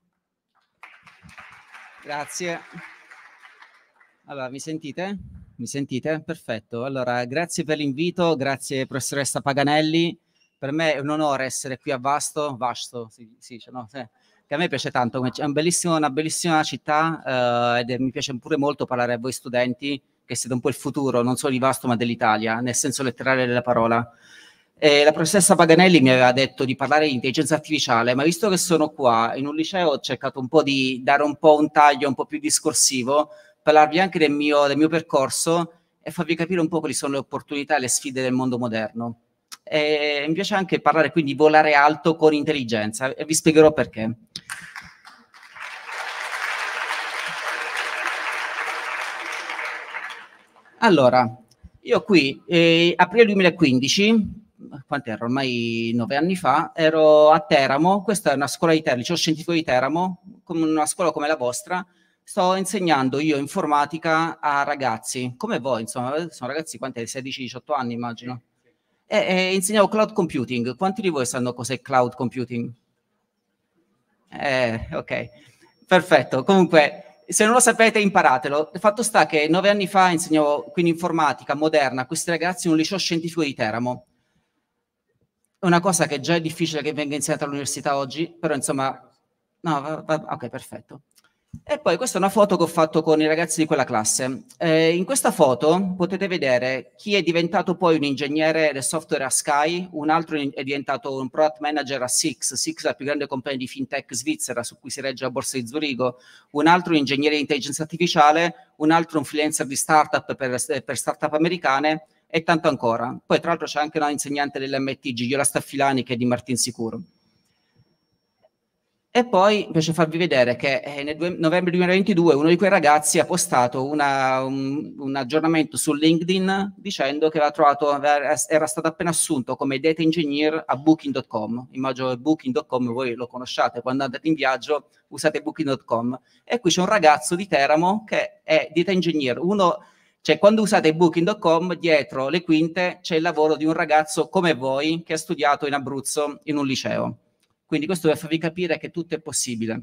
Grazie. Allora, mi sentite? Mi sentite? Perfetto. Allora, grazie per l'invito, grazie professoressa Paganelli. Per me è un onore essere qui a Vasto, Vasto, sì, sì, no, sì, che a me piace tanto, è un bellissimo, una bellissima città eh, ed è, mi piace pure molto parlare a voi studenti, che siete un po' il futuro, non solo di Vasto ma dell'Italia, nel senso letterale della parola. E la professoressa Paganelli mi aveva detto di parlare di intelligenza artificiale, ma visto che sono qua in un liceo ho cercato un po' di dare un po' un taglio un po' più discorsivo, parlarvi anche del mio, del mio percorso e farvi capire un po' quali sono le opportunità e le sfide del mondo moderno. E mi piace anche parlare quindi di volare alto con intelligenza e vi spiegherò perché. Allora, io qui, eh, aprile duemilaquindici, quant'era? Ormai nove anni fa, ero a Teramo, questa è una scuola di Teramo, liceo scientifico di Teramo, come una scuola come la vostra. Sto insegnando io informatica a ragazzi, come voi, insomma, sono ragazzi, quanti? sedici diciotto anni, immagino. E, e insegnavo cloud computing. Quanti di voi sanno cos'è cloud computing? Eh, ok, perfetto. Comunque, se non lo sapete, imparatelo. Il fatto sta che nove anni fa insegnavo quindi informatica moderna a questi ragazzi in un liceo scientifico di Teramo. È una cosa che già è difficile che venga insegnata all'università oggi, però insomma, no, va, va, ok, perfetto. E poi questa è una foto che ho fatto con i ragazzi di quella classe. Eh, in questa foto potete vedere chi è diventato poi un ingegnere del software a Sky, un altro è diventato un product manager a Six, Six è la più grande compagnia di fintech svizzera su cui si regge la borsa di Zurigo, un altro un ingegnere di intelligenza artificiale, un altro un freelancer di startup per, per startup americane e tanto ancora. Poi tra l'altro c'è anche una insegnante dell'M I T, Gigliola Staffilani, che è di Martinsicuro. E poi mi piace farvi vedere che eh, nel novembre duemilaventidue uno di quei ragazzi ha postato una, un, un aggiornamento su LinkedIn dicendo che aveva trovato, era stato appena assunto come data engineer a booking punto com. Immagino che booking punto com voi lo conosciate, quando andate in viaggio usate booking punto com. E qui c'è un ragazzo di Teramo che è data engineer. Uno, cioè quando usate booking punto com dietro le quinte c'è il lavoro di un ragazzo come voi che ha studiato in Abruzzo in un liceo. Quindi questo per farvi capire che tutto è possibile.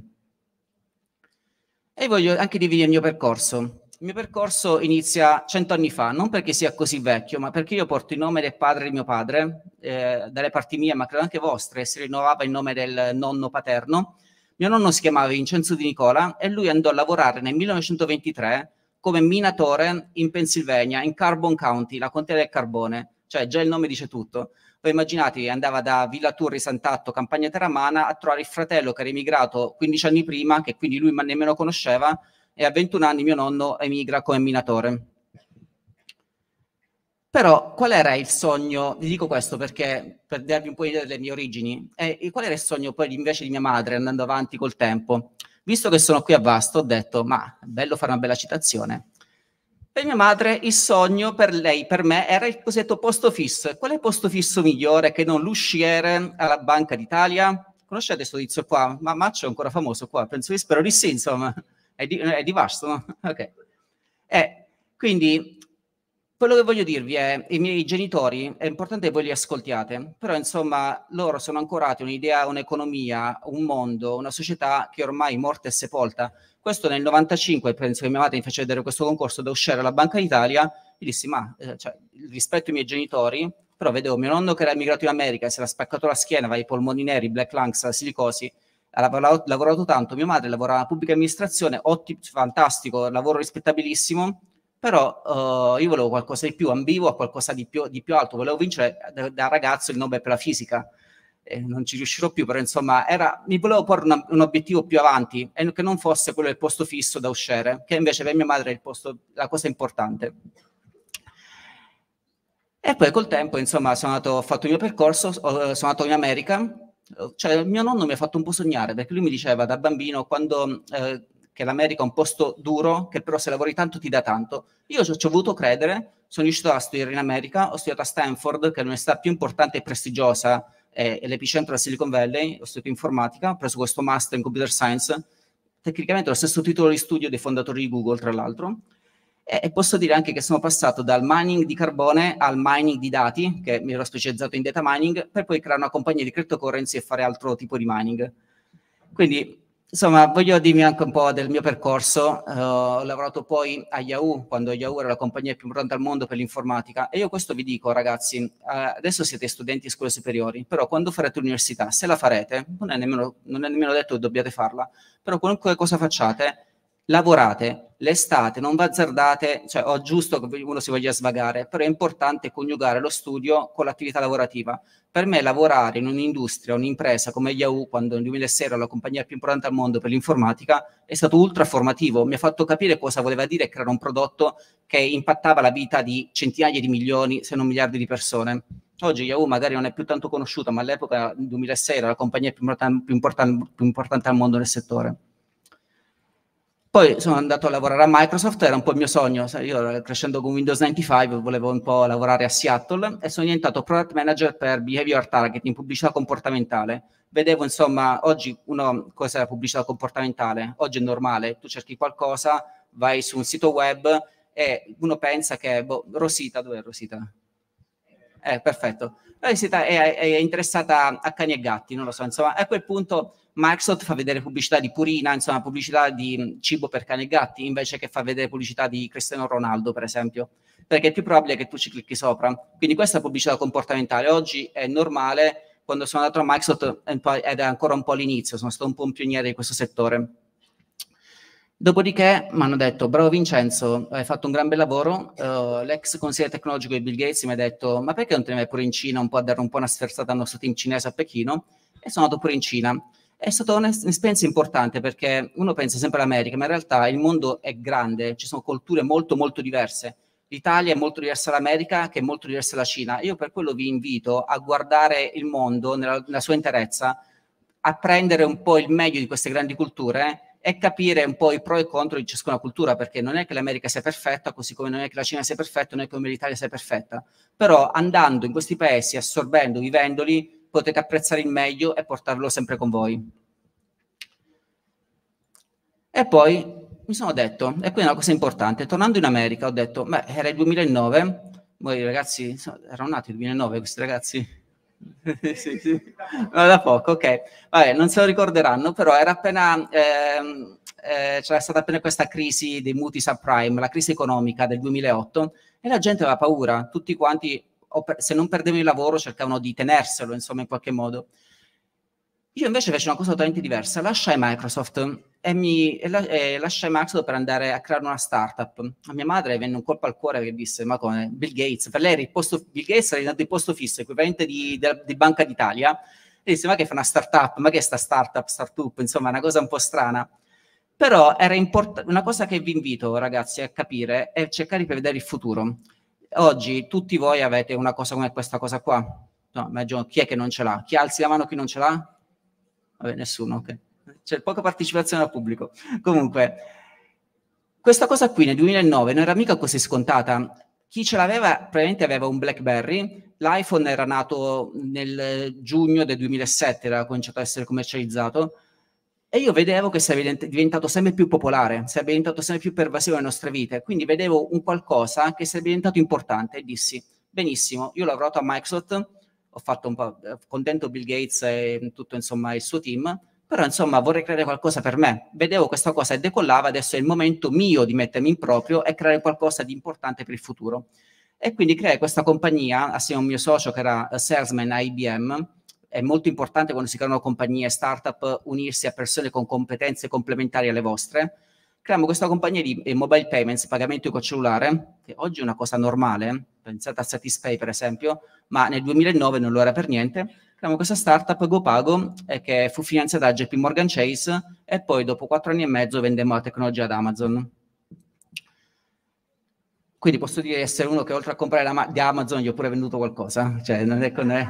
E voglio anche dividere il mio percorso. Il mio percorso inizia cento anni fa, non perché sia così vecchio, ma perché io porto il nome del padre di mio padre, eh, dalle parti mie, ma credo anche vostre, si rinnovava il nome del nonno paterno. Mio nonno si chiamava Vincenzo Di Nicola e lui andò a lavorare nel millenovecentoventitré come minatore in Pennsylvania, in Carbon County, la contea del carbone. Cioè già il nome dice tutto. Poi immaginate, andava da Villa Turri, Sant'Atto, Campagna Teramana a trovare il fratello che era emigrato quindici anni prima, che quindi lui nemmeno conosceva, e a ventuno anni mio nonno emigra come minatore. Però qual era il sogno? Vi dico questo perché per darvi un po' l'idea delle mie origini. E qual era il sogno poi invece di mia madre andando avanti col tempo? Visto che sono qui a Vasto, ho detto, ma è bello fare una bella citazione. Per mia madre il sogno per lei, per me, era il cosiddetto posto fisso. Qual è il posto fisso migliore che non l'usciere alla Banca d'Italia? Conoscete questo tizio qua? Ma Maccio è ancora famoso qua? Penso, spero di sì, insomma. È di, è di Vasto, no? Ok. Eh, quindi, quello che voglio dirvi è, i miei genitori, è importante che voi li ascoltiate, però insomma, loro sono ancorati a un'idea, un'economia, un mondo, una società che ormai è morta e sepolta. Questo nel novantacinque, penso che mia madre mi faceva vedere questo concorso da uscire alla Banca d'Italia, e dissi, ma eh, cioè, rispetto ai miei genitori, però vedevo mio nonno che era emigrato in America, si era spaccato la schiena, aveva i polmoni neri, black lungs, la silicosi, ha lavorato, lavorato tanto, mia madre lavora nella pubblica amministrazione, ottimo, fantastico, lavoro rispettabilissimo, però uh, io volevo qualcosa di più, ambivo a qualcosa di più, di più alto, volevo vincere da, da ragazzo il Nobel per la fisica, eh, non ci riuscirò più, però insomma era, mi volevo porre una, un obiettivo più avanti, e che non fosse quello del posto fisso da uscire, che invece per mia madre è il posto, la cosa importante. E poi col tempo, insomma, sono andato, ho fatto il mio percorso, sono andato in America, cioè mio nonno mi ha fatto un po' sognare, perché lui mi diceva da bambino quando, eh, che l'America è un posto duro, che però se lavori tanto ti dà tanto. Io ci ho voluto credere, sono riuscito a studiare in America, ho studiato a Stanford, che è l'università più importante e prestigiosa, è, è l'epicentro del Silicon Valley, ho studiato informatica, ho preso questo master in computer science, tecnicamente lo stesso titolo di studio dei fondatori di Google, tra l'altro. E posso dire anche che sono passato dal mining di carbone al mining di dati, che mi ero specializzato in data mining, per poi creare una compagnia di cryptocurrency e fare altro tipo di mining. Quindi, insomma, voglio dirmi anche un po' del mio percorso. Uh, ho lavorato poi a Yahoo, quando Yahoo era la compagnia più importante al mondo per l'informatica. E io questo vi dico, ragazzi, uh, adesso siete studenti di scuole superiori, però quando farete l'università, se la farete, non è nemmeno, non è nemmeno detto che dobbiate farla, però qualunque cosa facciate, lavorate, l'estate, non azzardate, cioè ho giusto che uno si voglia svagare, però è importante coniugare lo studio con l'attività lavorativa. Per me lavorare in un'industria, un'impresa come Yahoo, quando nel duemilasei era la compagnia più importante al mondo per l'informatica, è stato ultra formativo, mi ha fatto capire cosa voleva dire creare un prodotto che impattava la vita di centinaia di milioni, se non miliardi di persone. Oggi Yahoo magari non è più tanto conosciuta, ma all'epoca, nel duemilasei, era la compagnia più importante, più importante, più importante al mondo nel settore. Poi sono andato a lavorare a Microsoft, era un po' il mio sogno, io crescendo con Windows novantacinque volevo un po' lavorare a Seattle e sono diventato product manager per behavior targeting, pubblicità comportamentale. Vedevo insomma, oggi uno, cos'è la pubblicità comportamentale? Oggi è normale, tu cerchi qualcosa, vai su un sito web e uno pensa che, boh, Rosita, dov'è Rosita? Eh, perfetto. Rosita è, è interessata a cani e gatti, non lo so, insomma, a quel punto Microsoft fa vedere pubblicità di Purina, insomma pubblicità di cibo per cani e gatti, invece che fa vedere pubblicità di Cristiano Ronaldo, per esempio, perché è più probabile che tu ci clicchi sopra. Quindi questa è pubblicità comportamentale. Oggi è normale, quando sono andato a Microsoft ed è ancora un po' all'inizio, sono stato un po' un pioniere di questo settore. Dopodiché mi hanno detto, bravo Vincenzo, hai fatto un gran bel lavoro, uh, l'ex consigliere tecnologico di Bill Gates mi ha detto, ma perché non te ne vai pure in Cina un po' a dare un po' una sferzata al nostro team cinese a Pechino? E sono andato pure in Cina. È stata un'esperienza importante perché uno pensa sempre all'America, ma in realtà il mondo è grande, ci sono culture molto molto diverse. L'Italia è molto diversa dall'America, che è molto diversa dalla Cina. Io per quello vi invito a guardare il mondo nella, nella sua interezza, a prendere un po' il meglio di queste grandi culture e capire un po' i pro e i contro di ciascuna cultura, perché non è che l'America sia perfetta, così come non è che la Cina sia perfetta, non è come l'Italia sia perfetta. Però andando in questi paesi, assorbendo, vivendoli, potete apprezzare il meglio e portarlo sempre con voi. E poi mi sono detto, e qui è una cosa importante, tornando in America ho detto, beh, era il duemilanove, voi ragazzi, erano nati nel duemilanove questi ragazzi? Sì, sì. No, da poco, ok. Vabbè, non se lo ricorderanno, però era appena, ehm, eh, c'era stata appena questa crisi dei mutui subprime, la crisi economica del duemilaotto, e la gente aveva paura, tutti quanti, se non perdevano il lavoro cercavano di tenerselo, insomma, in qualche modo. Io invece feci una cosa totalmente diversa, lasciai Microsoft e, mi, e, la, e lasciai Microsoft per andare a creare una startup. A mia madre venne un colpo al cuore che disse, ma come, Bill Gates, per lei era il posto, Bill Gates era diventato il posto fisso, equivalente di, di, di Banca d'Italia, e disse, ma che fa una startup, ma che è sta startup, startup, insomma, una cosa un po' strana. Però era importante, una cosa che vi invito, ragazzi, a capire è cercare di prevedere il futuro. Oggi tutti voi avete una cosa come questa cosa qua. No, immagino, chi è che non ce l'ha? Chi alzi la mano chi non ce l'ha? Vabbè, nessuno, ok. C'è poca partecipazione al pubblico. Comunque, questa cosa qui nel duemilanove non era mica così scontata. Chi ce l'aveva probabilmente aveva un BlackBerry, l'iPhone era nato nel giugno del duemilasette, era cominciato a essere commercializzato, e io vedevo che sarebbe diventato sempre più popolare, sarebbe diventato sempre più pervasivo nelle nostre vite, quindi vedevo un qualcosa che sarebbe diventato importante e dissi, benissimo, io ho lavorato a Microsoft, ho fatto un po' contento Bill Gates e tutto insomma il suo team, però insomma vorrei creare qualcosa per me. Vedevo questa cosa e decollava, adesso è il momento mio di mettermi in proprio e creare qualcosa di importante per il futuro. E quindi creai questa compagnia assieme a un mio socio che era salesman a I B M. È molto importante quando si creano compagnie startup unirsi a persone con competenze complementari alle vostre. Creiamo questa compagnia di mobile payments, pagamento con cellulare, che oggi è una cosa normale, pensate a Satispay per esempio, ma nel duemilanove non lo era per niente. Creiamo questa startup GoPago eh, che fu finanziata da J P Morgan Chase e poi dopo quattro anni e mezzo vendemmo la tecnologia ad Amazon. Quindi posso dire di essere uno che oltre a comprare la di Amazon gli ho pure venduto qualcosa, cioè non è con...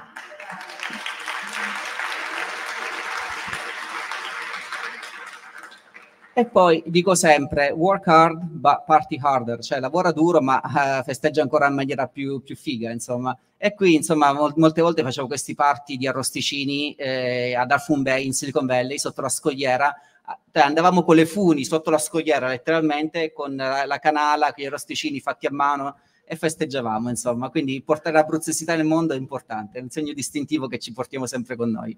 E poi dico sempre, work hard, but party harder, cioè lavora duro ma uh, festeggia ancora in maniera più, più figa, insomma. E qui, insomma, mol molte volte facevo questi party di arrosticini eh, ad Half Moon Bay, in Silicon Valley, sotto la scogliera. Cioè, andavamo con le funi sotto la scogliera, letteralmente, con la, la canala, con gli arrosticini fatti a mano e festeggiavamo, insomma. Quindi portare l'abruzzesità nel mondo è importante, è un segno distintivo che ci portiamo sempre con noi.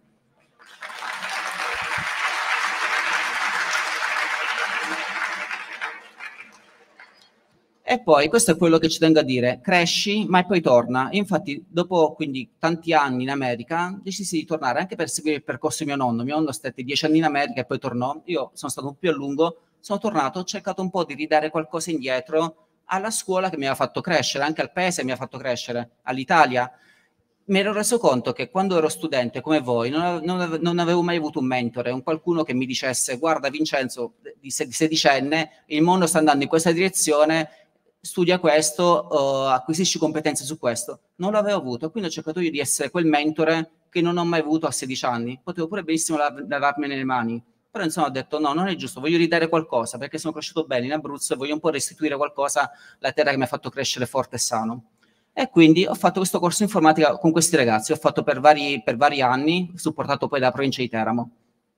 E poi, questo è quello che ci tengo a dire, cresci, ma poi torna. Infatti, dopo quindi tanti anni in America, decisi di tornare anche per seguire il percorso di mio nonno. Mio nonno stette dieci anni in America e poi tornò. Io sono stato un po' più a lungo, sono tornato, ho cercato un po' di ridare qualcosa indietro alla scuola che mi aveva fatto crescere, anche al paese che mi ha fatto crescere, all'Italia. Mi ero reso conto che quando ero studente, come voi, non, non, non avevo mai avuto un mentore, un qualcuno che mi dicesse, guarda Vincenzo, di sedicenne, il mondo sta andando in questa direzione, studia questo, uh, acquisisci competenze su questo. Non l'avevo avuto, quindi ho cercato io di essere quel mentore che non ho mai avuto a sedici anni. Potevo pure benissimo lavarmene le mani, però insomma ho detto no, non è giusto, voglio ridare qualcosa, perché sono cresciuto bene in Abruzzo e voglio un po' restituire qualcosa alla terra che mi ha fatto crescere forte e sano. E quindi ho fatto questo corso informatica con questi ragazzi, ho fatto per vari, per vari anni, supportato poi dalla provincia di Teramo.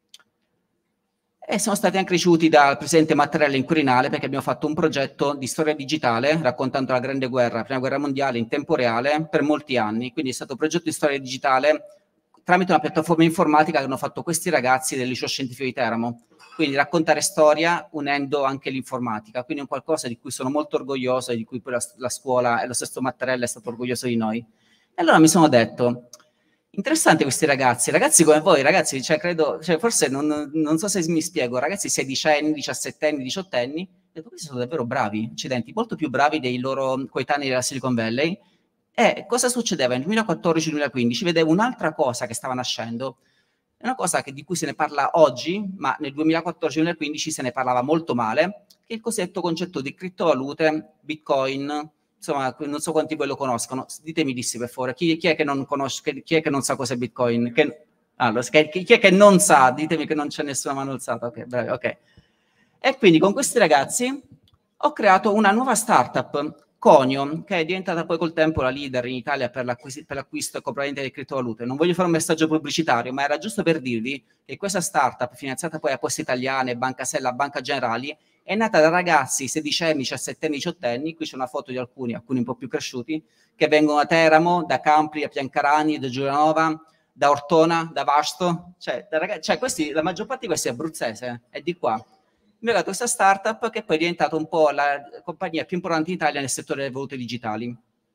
E siamo stati anche ricevuti dal presidente Mattarella in Quirinale perché abbiamo fatto un progetto di storia digitale raccontando la Grande Guerra, la Prima Guerra Mondiale in tempo reale per molti anni. Quindi è stato un progetto di storia digitale tramite una piattaforma informatica che hanno fatto questi ragazzi del Liceo Scientifico di Teramo. Quindi raccontare storia unendo anche l'informatica. Quindi è un qualcosa di cui sono molto orgoglioso e di cui poi la, la scuola e lo stesso Mattarella è stato orgoglioso di noi. E allora mi sono detto... Interessante questi ragazzi, ragazzi come voi, ragazzi, cioè credo, cioè forse non, non so se mi spiego, ragazzi sedicenni, diciassettenni, diciottenni, vedo questi sono davvero bravi, accidenti, molto più bravi dei loro coetanei della Silicon Valley. E cosa succedeva? Nel duemilaquattordici duemilaquindici vedevo un'altra cosa che stava nascendo, è una cosa che, di cui se ne parla oggi, ma nel duemilaquattordici duemilaquindici se ne parlava molto male, che è il cosiddetto concetto di criptovalute, Bitcoin. Insomma, non so quanti voi lo conoscono, ditemi di sì per favore, chi, chi è che non conosce, chi è che non sa cos'è Bitcoin? Che, allora, chi è che non sa? Ditemi che non c'è nessuna mano alzata, ok, bravi, ok. E quindi con questi ragazzi ho creato una nuova startup, Conio, che è diventata poi col tempo la leader in Italia per l'acquisto e compravendita di criptovalute. Non voglio fare un messaggio pubblicitario, ma era giusto per dirvi che questa startup, finanziata poi a Poste Italiane, Banca Sella, Banca Generali, è nata da ragazzi sedicenni, diciassettenni, diciottenni, qui c'è una foto di alcuni, alcuni un po' più cresciuti, che vengono da Teramo, da Campri, da Piancarani, da Giulianova, da Ortona, da Vasto, cioè, da ragazzi, cioè questi, la maggior parte di questi è abruzzese, è di qua. Mi ho dato questa startup che poi è diventata un po' la compagnia più importante in Italia nel settore delle valute digitali.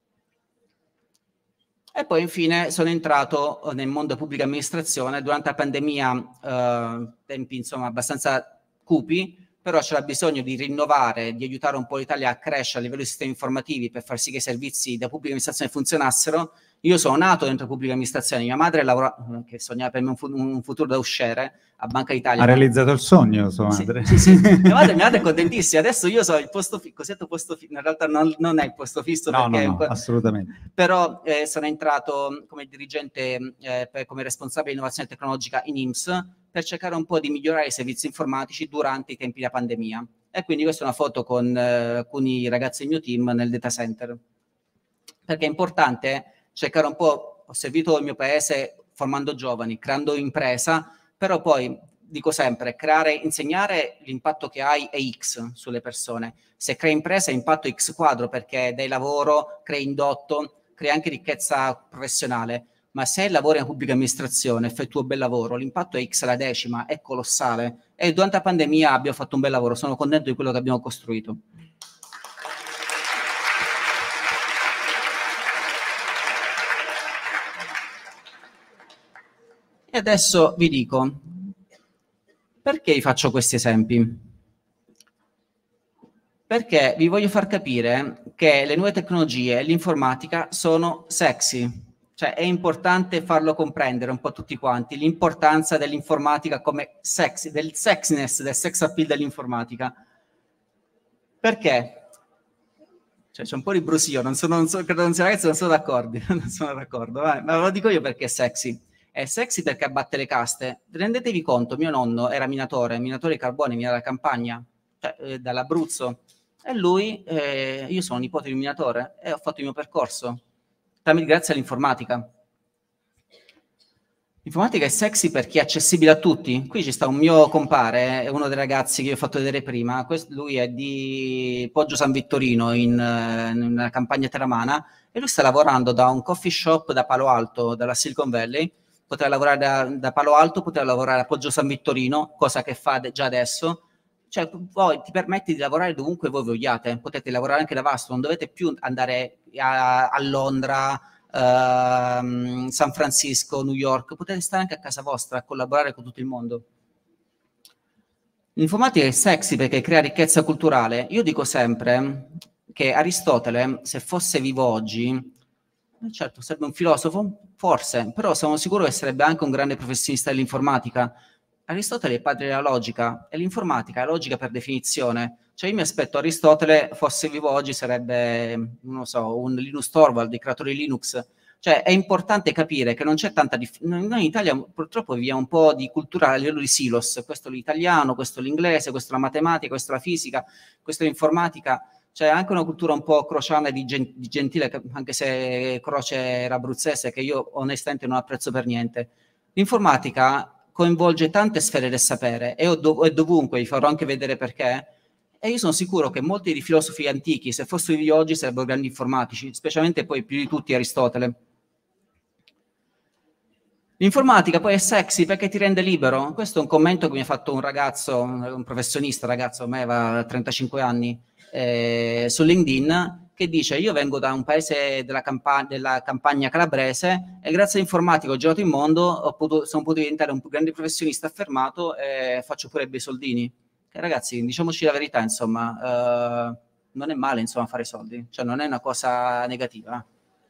E poi infine sono entrato nel mondo della pubblica amministrazione durante la pandemia, eh, tempi insomma abbastanza cupi, però c'era bisogno di rinnovare, di aiutare un po' l'Italia a crescere a livello di sistemi informativi per far sì che i servizi della pubblica amministrazione funzionassero. Io sono nato dentro la pubblica amministrazione, mia madre lavora, che sognava per me un, fu un futuro da usciere a Banca d'Italia. Ha realizzato il sogno sua madre. Sì, sì, sì. Mia, madre, mia madre è contentissima, adesso io so il posto fisso, cosiddetto posto fisso, in realtà non, non è il posto fisso. No, perché no, no, assolutamente. Però eh, sono entrato come dirigente, eh, per, come responsabile di innovazione tecnologica in I N P S, per cercare un po' di migliorare i servizi informatici durante i tempi della pandemia. E quindi questa è una foto con eh, alcuni ragazzi del mio team nel data center. Perché è importante cercare un po', ho servito il mio paese formando giovani, creando impresa, però poi, dico sempre, creare, insegnare l'impatto che hai è X sulle persone. Se crei impresa è impatto X quadro, perché dai lavoro, crei indotto, crei anche ricchezza professionale. Ma se lavori in pubblica amministrazione, fai il tuo bel lavoro, l'impatto è X alla decima, è colossale. E durante la pandemia abbiamo fatto un bel lavoro, sono contento di quello che abbiamo costruito. E adesso vi dico, perché vi faccio questi esempi? Perché vi voglio far capire che le nuove tecnologie e l'informatica sono sexy. Cioè è importante farlo comprendere un po' a tutti quanti, l'importanza dell'informatica come sexy, del sexiness, del sex appeal dell'informatica. Perché? Cioè, c'è un po' di brusio, non sono, non so, credo non sia ragazzi, non sono d'accordo, non sono d'accordo, ma lo dico io perché è sexy. È sexy perché abbatte le caste. Rendetevi conto, mio nonno era minatore, minatore di carbone, minava dalla campagna, cioè eh, dall'Abruzzo, e lui, eh, io sono nipote di un minatore e ho fatto il mio percorso, tramite grazie all'informatica. L'informatica è sexy perché è accessibile a tutti. Qui ci sta un mio compare, uno dei ragazzi che vi ho fatto vedere prima. Questo, lui è di Poggio San Vittorino, in, in una campagna teramana, e lui sta lavorando da un coffee shop da Palo Alto, dalla Silicon Valley. Poteva lavorare da, da Palo Alto, poteva lavorare a Poggio San Vittorino, cosa che fa già adesso. Cioè, poi ti permette di lavorare dovunque voi vogliate. Potete lavorare anche da vasto, non dovete più andare a, a Londra, Uh, San Francisco, New York, potete stare anche a casa vostra a collaborare con tutto il mondo. L'informatica è sexy perché crea ricchezza culturale. Io dico sempre che Aristotele, se fosse vivo oggi, certo sarebbe un filosofo, forse, però sono sicuro che sarebbe anche un grande professionista dell'informatica. Aristotele è il padre della logica e l'informatica è logica per definizione. Cioè io mi aspetto Aristotele, fosse vivo oggi, sarebbe, non so, un Linus Torvald, il creatore di Linux. Cioè è importante capire che non c'è tanta differenza. Noi in Italia purtroppo viviamo un po' di cultura a livello di silos. Questo è l'italiano, questo è l'inglese, questo è la matematica, questo è la fisica, questo è l'informatica. C'è anche una cultura un po' crociana di, gen di Gentile, anche se Croce era abruzzese, che io onestamente non apprezzo per niente. L'informatica coinvolge tante sfere del sapere e dov è dovunque, vi farò anche vedere perché. E io sono sicuro che molti dei filosofi antichi, se fossero vivi oggi, sarebbero grandi informatici, specialmente poi più di tutti Aristotele. L'informatica poi è sexy perché ti rende libero. Questo è un commento che mi ha fatto un ragazzo, un professionista, ragazzo, a me aveva trentacinque anni, eh, su LinkedIn, che dice: io vengo da un paese della, campa della campagna calabrese e grazie all'informatica ho girato il mondo, ho potuto, sono potuto diventare un grande professionista affermato e faccio pure bei soldini. Che, ragazzi, diciamoci la verità, insomma, uh, non è male, insomma, fare soldi, cioè non è una cosa negativa.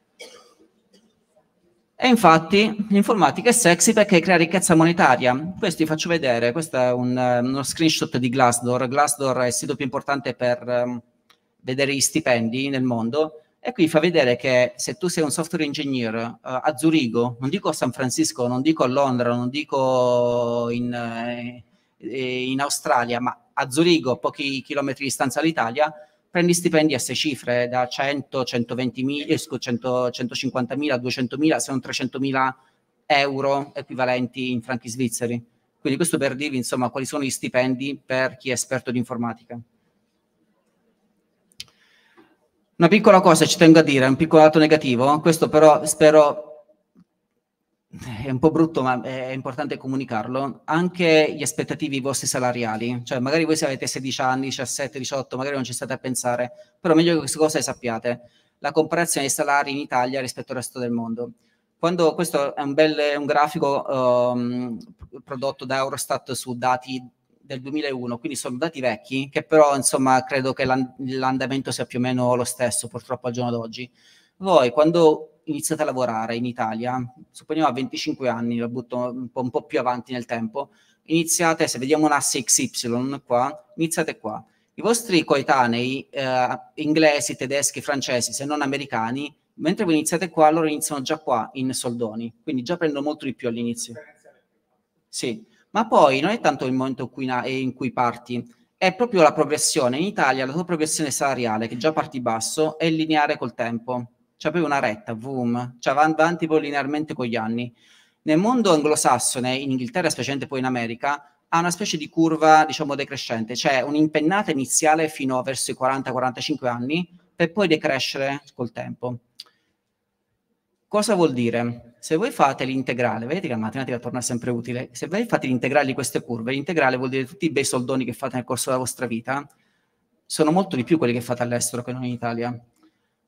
E infatti l'informatica è sexy perché crea ricchezza monetaria. Questo vi faccio vedere, questo è un, uno screenshot di Glassdoor. Glassdoor è il sito più importante per um, vedere gli stipendi nel mondo, e qui fa vedere che se tu sei un software engineer uh, a Zurigo, non dico a San Francisco, non dico a Londra, non dico in... Eh, in Australia, ma a Zurigo, a pochi chilometri di distanza dall'Italia, prendi stipendi a sei cifre, da cento, centoventimila, centocinquantamila, duecentomila, se non trecentomila euro equivalenti in franchi svizzeri. Quindi questo per dirvi, insomma, quali sono gli stipendi per chi è esperto di informatica. Una piccola cosa ci tengo a dire, un piccolo dato negativo, questo però spero... è un po' brutto, ma è importante comunicarlo, anche gli aspettativi vostri salariali. Cioè magari voi se avete sedici anni, diciassette, diciotto, magari non ci state a pensare, però meglio che queste cose le sappiate. La comparazione dei salari in Italia rispetto al resto del mondo. Quando, questo è un bel un grafico um, prodotto da Eurostat su dati del duemilauno, quindi sono dati vecchi, che però insomma credo che l'andamento sia più o meno lo stesso purtroppo al giorno d'oggi. Voi quando iniziate a lavorare in Italia, supponiamo a venticinque anni, lo butto un po', un po' più avanti nel tempo, iniziate, se vediamo un asse X Y qua, iniziate qua. I vostri coetanei, eh, inglesi, tedeschi, francesi, se non americani, mentre voi iniziate qua, loro iniziano già qua in soldoni, quindi già prendono molto di più all'inizio. Sì, ma poi non è tanto il momento in cui, in cui parti, è proprio la progressione. In Italia la tua progressione salariale, che già parti basso, è lineare col tempo. C'è poi una retta, boom, cioè va avanti poi linearmente con gli anni. Nel mondo anglosassone, in Inghilterra, specialmente poi in America, ha una specie di curva, diciamo, decrescente, cioè un'impennata iniziale fino a verso i quaranta quarantacinque anni, per poi decrescere col tempo. Cosa vuol dire? Se voi fate l'integrale, vedete che la matematica torna sempre utile, se voi fate l'integrale di queste curve, l'integrale vuol dire tutti i bei soldoni che fate nel corso della vostra vita, sono molto di più quelli che fate all'estero che non in Italia.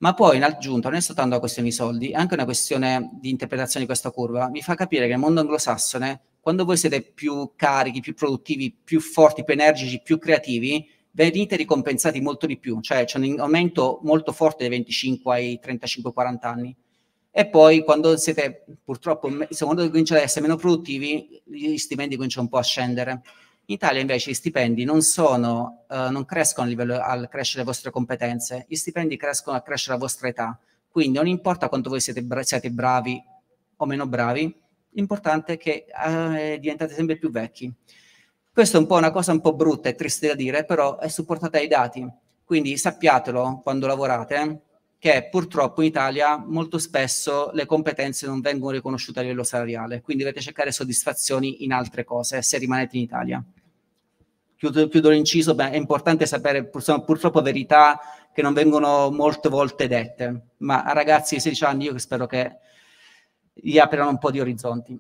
Ma poi in aggiunta non è soltanto una questione di soldi, è anche una questione di interpretazione di questa curva. Mi fa capire che nel mondo anglosassone, quando voi siete più carichi, più produttivi, più forti, più energici, più creativi, venite ricompensati molto di più, cioè c'è un aumento molto forte dai venticinque ai trentacinque quaranta anni. E poi quando siete purtroppo, quando cominciate ad essere meno produttivi, gli stipendi cominciano un po' a scendere. In Italia invece gli stipendi non sono, uh, non crescono a livello, al crescere le vostre competenze, gli stipendi crescono a crescere la vostra età. Quindi non importa quanto voi siete, bra siete bravi o meno bravi, l'importante è che uh, diventate sempre più vecchi. Questa è un po' una cosa un po' brutta e triste da dire, però è supportata dai dati. Quindi sappiatelo quando lavorate, che purtroppo in Italia molto spesso le competenze non vengono riconosciute a livello salariale, quindi dovete cercare soddisfazioni in altre cose se rimanete in Italia. Chiudo, chiudo l'inciso, beh, è importante sapere pur, purtroppo verità che non vengono molte volte dette, ma a ragazzi di sedici anni io spero che gli apriano un po' di orizzonti.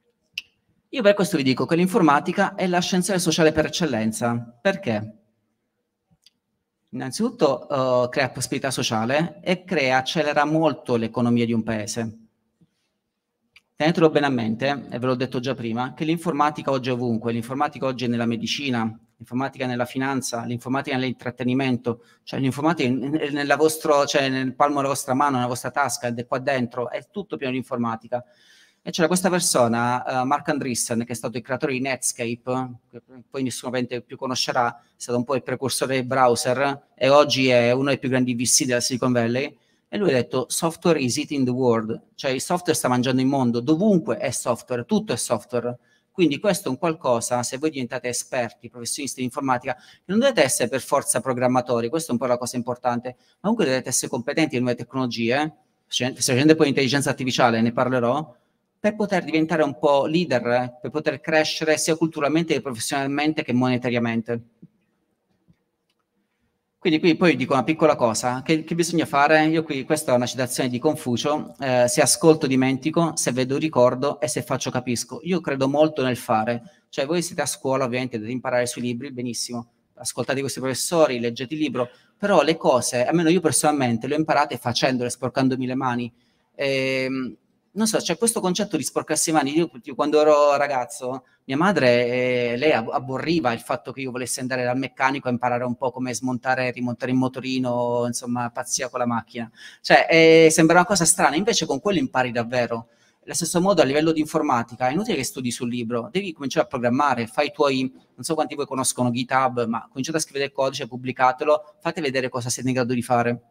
Io per questo vi dico che l'informatica è la scienza sociale per eccellenza. Perché? Innanzitutto uh, crea prosperità sociale e crea, accelera molto l'economia di un paese. Tenetelo bene a mente, e ve l'ho detto già prima, che l'informatica oggi è ovunque, l'informatica oggi è nella medicina, l'informatica nella finanza, l'informatica nell'intrattenimento, cioè l'informatica nella vostro, cioè nel palmo della vostra mano, nella vostra tasca, ed è qua dentro, è tutto pieno di informatica. E c'era questa persona, uh, Mark Andreessen, che è stato il creatore di Netscape, che poi nessuno più conoscerà, è stato un po' il precursore dei browser e oggi è uno dei più grandi V C della Silicon Valley, e lui ha detto software is eating the world, cioè il software sta mangiando il mondo, dovunque è software, tutto è software. Quindi questo è un qualcosa, se voi diventate esperti, professionisti di informatica, non dovete essere per forza programmatori, questa è un po' la cosa importante, ma comunque dovete essere competenti in nuove tecnologie, specialmente poi intelligenza artificiale, ne parlerò, per poter diventare un po' leader, eh, per poter crescere sia culturalmente che professionalmente che monetariamente. Quindi qui poi dico una piccola cosa, che, che bisogna fare? Io qui, questa è una citazione di Confucio, eh, se ascolto dimentico, se vedo ricordo e se faccio capisco. Io credo molto nel fare, cioè voi siete a scuola ovviamente, dovete imparare sui libri, benissimo, ascoltate questi professori, leggete il libro, però le cose, almeno io personalmente, le ho imparate facendole, sporcandomi le mani. Ehm, non so, c'è questo concetto di sporcarsi le mani. Io, io quando ero ragazzo, mia madre, eh, lei aborriva il fatto che io volessi andare dal meccanico a imparare un po' come smontare e rimontare il motorino, insomma, pazzia con la macchina. Cioè, eh, sembra una cosa strana, invece con quello impari davvero. Allo stesso modo, a livello di informatica, è inutile che studi sul libro, devi cominciare a programmare, fai i tuoi, non so quanti di voi conoscono GitHub, ma cominciate a scrivere il codice, pubblicatelo, fate vedere cosa siete in grado di fare.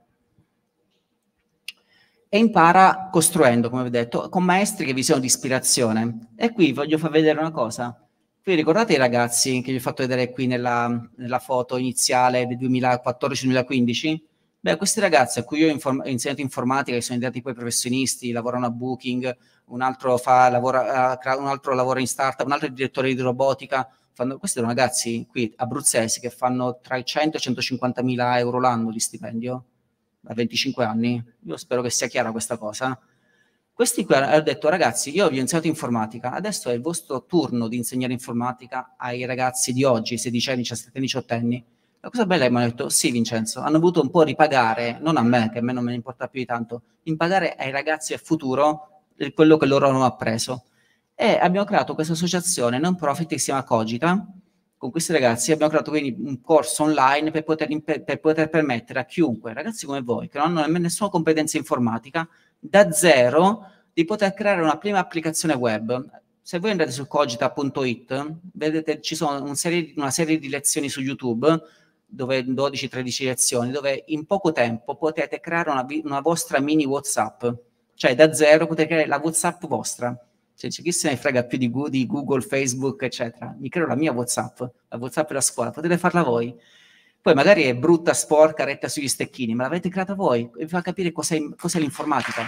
E impara costruendo, come vi ho detto, con maestri che vi siano di ispirazione. E qui voglio far vedere una cosa. Qui ricordate i ragazzi che vi ho fatto vedere qui nella, nella foto iniziale del duemilaquattordici duemilaquindici? Beh, questi ragazzi a cui io ho insegnato informatica, che sono diventati poi professionisti, lavorano a Booking, un altro, fa, lavora, un altro lavora in startup, un altro è direttore di robotica. Fanno, questi sono ragazzi qui abruzzesi che fanno tra i cento e i centocinquantamila euro l'anno di stipendio. A venticinque anni, io spero che sia chiara questa cosa. Questi qui hanno detto, ragazzi, io vi ho insegnato informatica, adesso è il vostro turno di insegnare informatica ai ragazzi di oggi, sedicenni, diciassettenni, diciottenni. La cosa bella è che mi hanno detto, sì Vincenzo, hanno voluto un po' ripagare, non a me, che a me non me ne importa più di tanto, impagare ai ragazzi del futuro quello che loro hanno appreso. E abbiamo creato questa associazione non profit che si chiama Cogita. Con questi ragazzi abbiamo creato quindi un corso online per poter, per poter permettere a chiunque, ragazzi come voi, che non hanno nemmeno nessuna competenza informatica, da zero di poter creare una prima applicazione web. Se voi andate su cogita punto it, vedete ci sono una serie, una serie di lezioni su YouTube, dove dodici tredici lezioni, dove in poco tempo potete creare una, una vostra mini WhatsApp, cioè da zero potete creare la WhatsApp vostra. Cioè, chi se ne frega più di Google, di Google, Facebook, eccetera. Mi creo la mia WhatsApp, la WhatsApp della scuola, potete farla voi. Poi magari è brutta, sporca, retta sugli stecchini, ma l'avete creata voi e vi fa capire cos'è, cos'è l'informatica.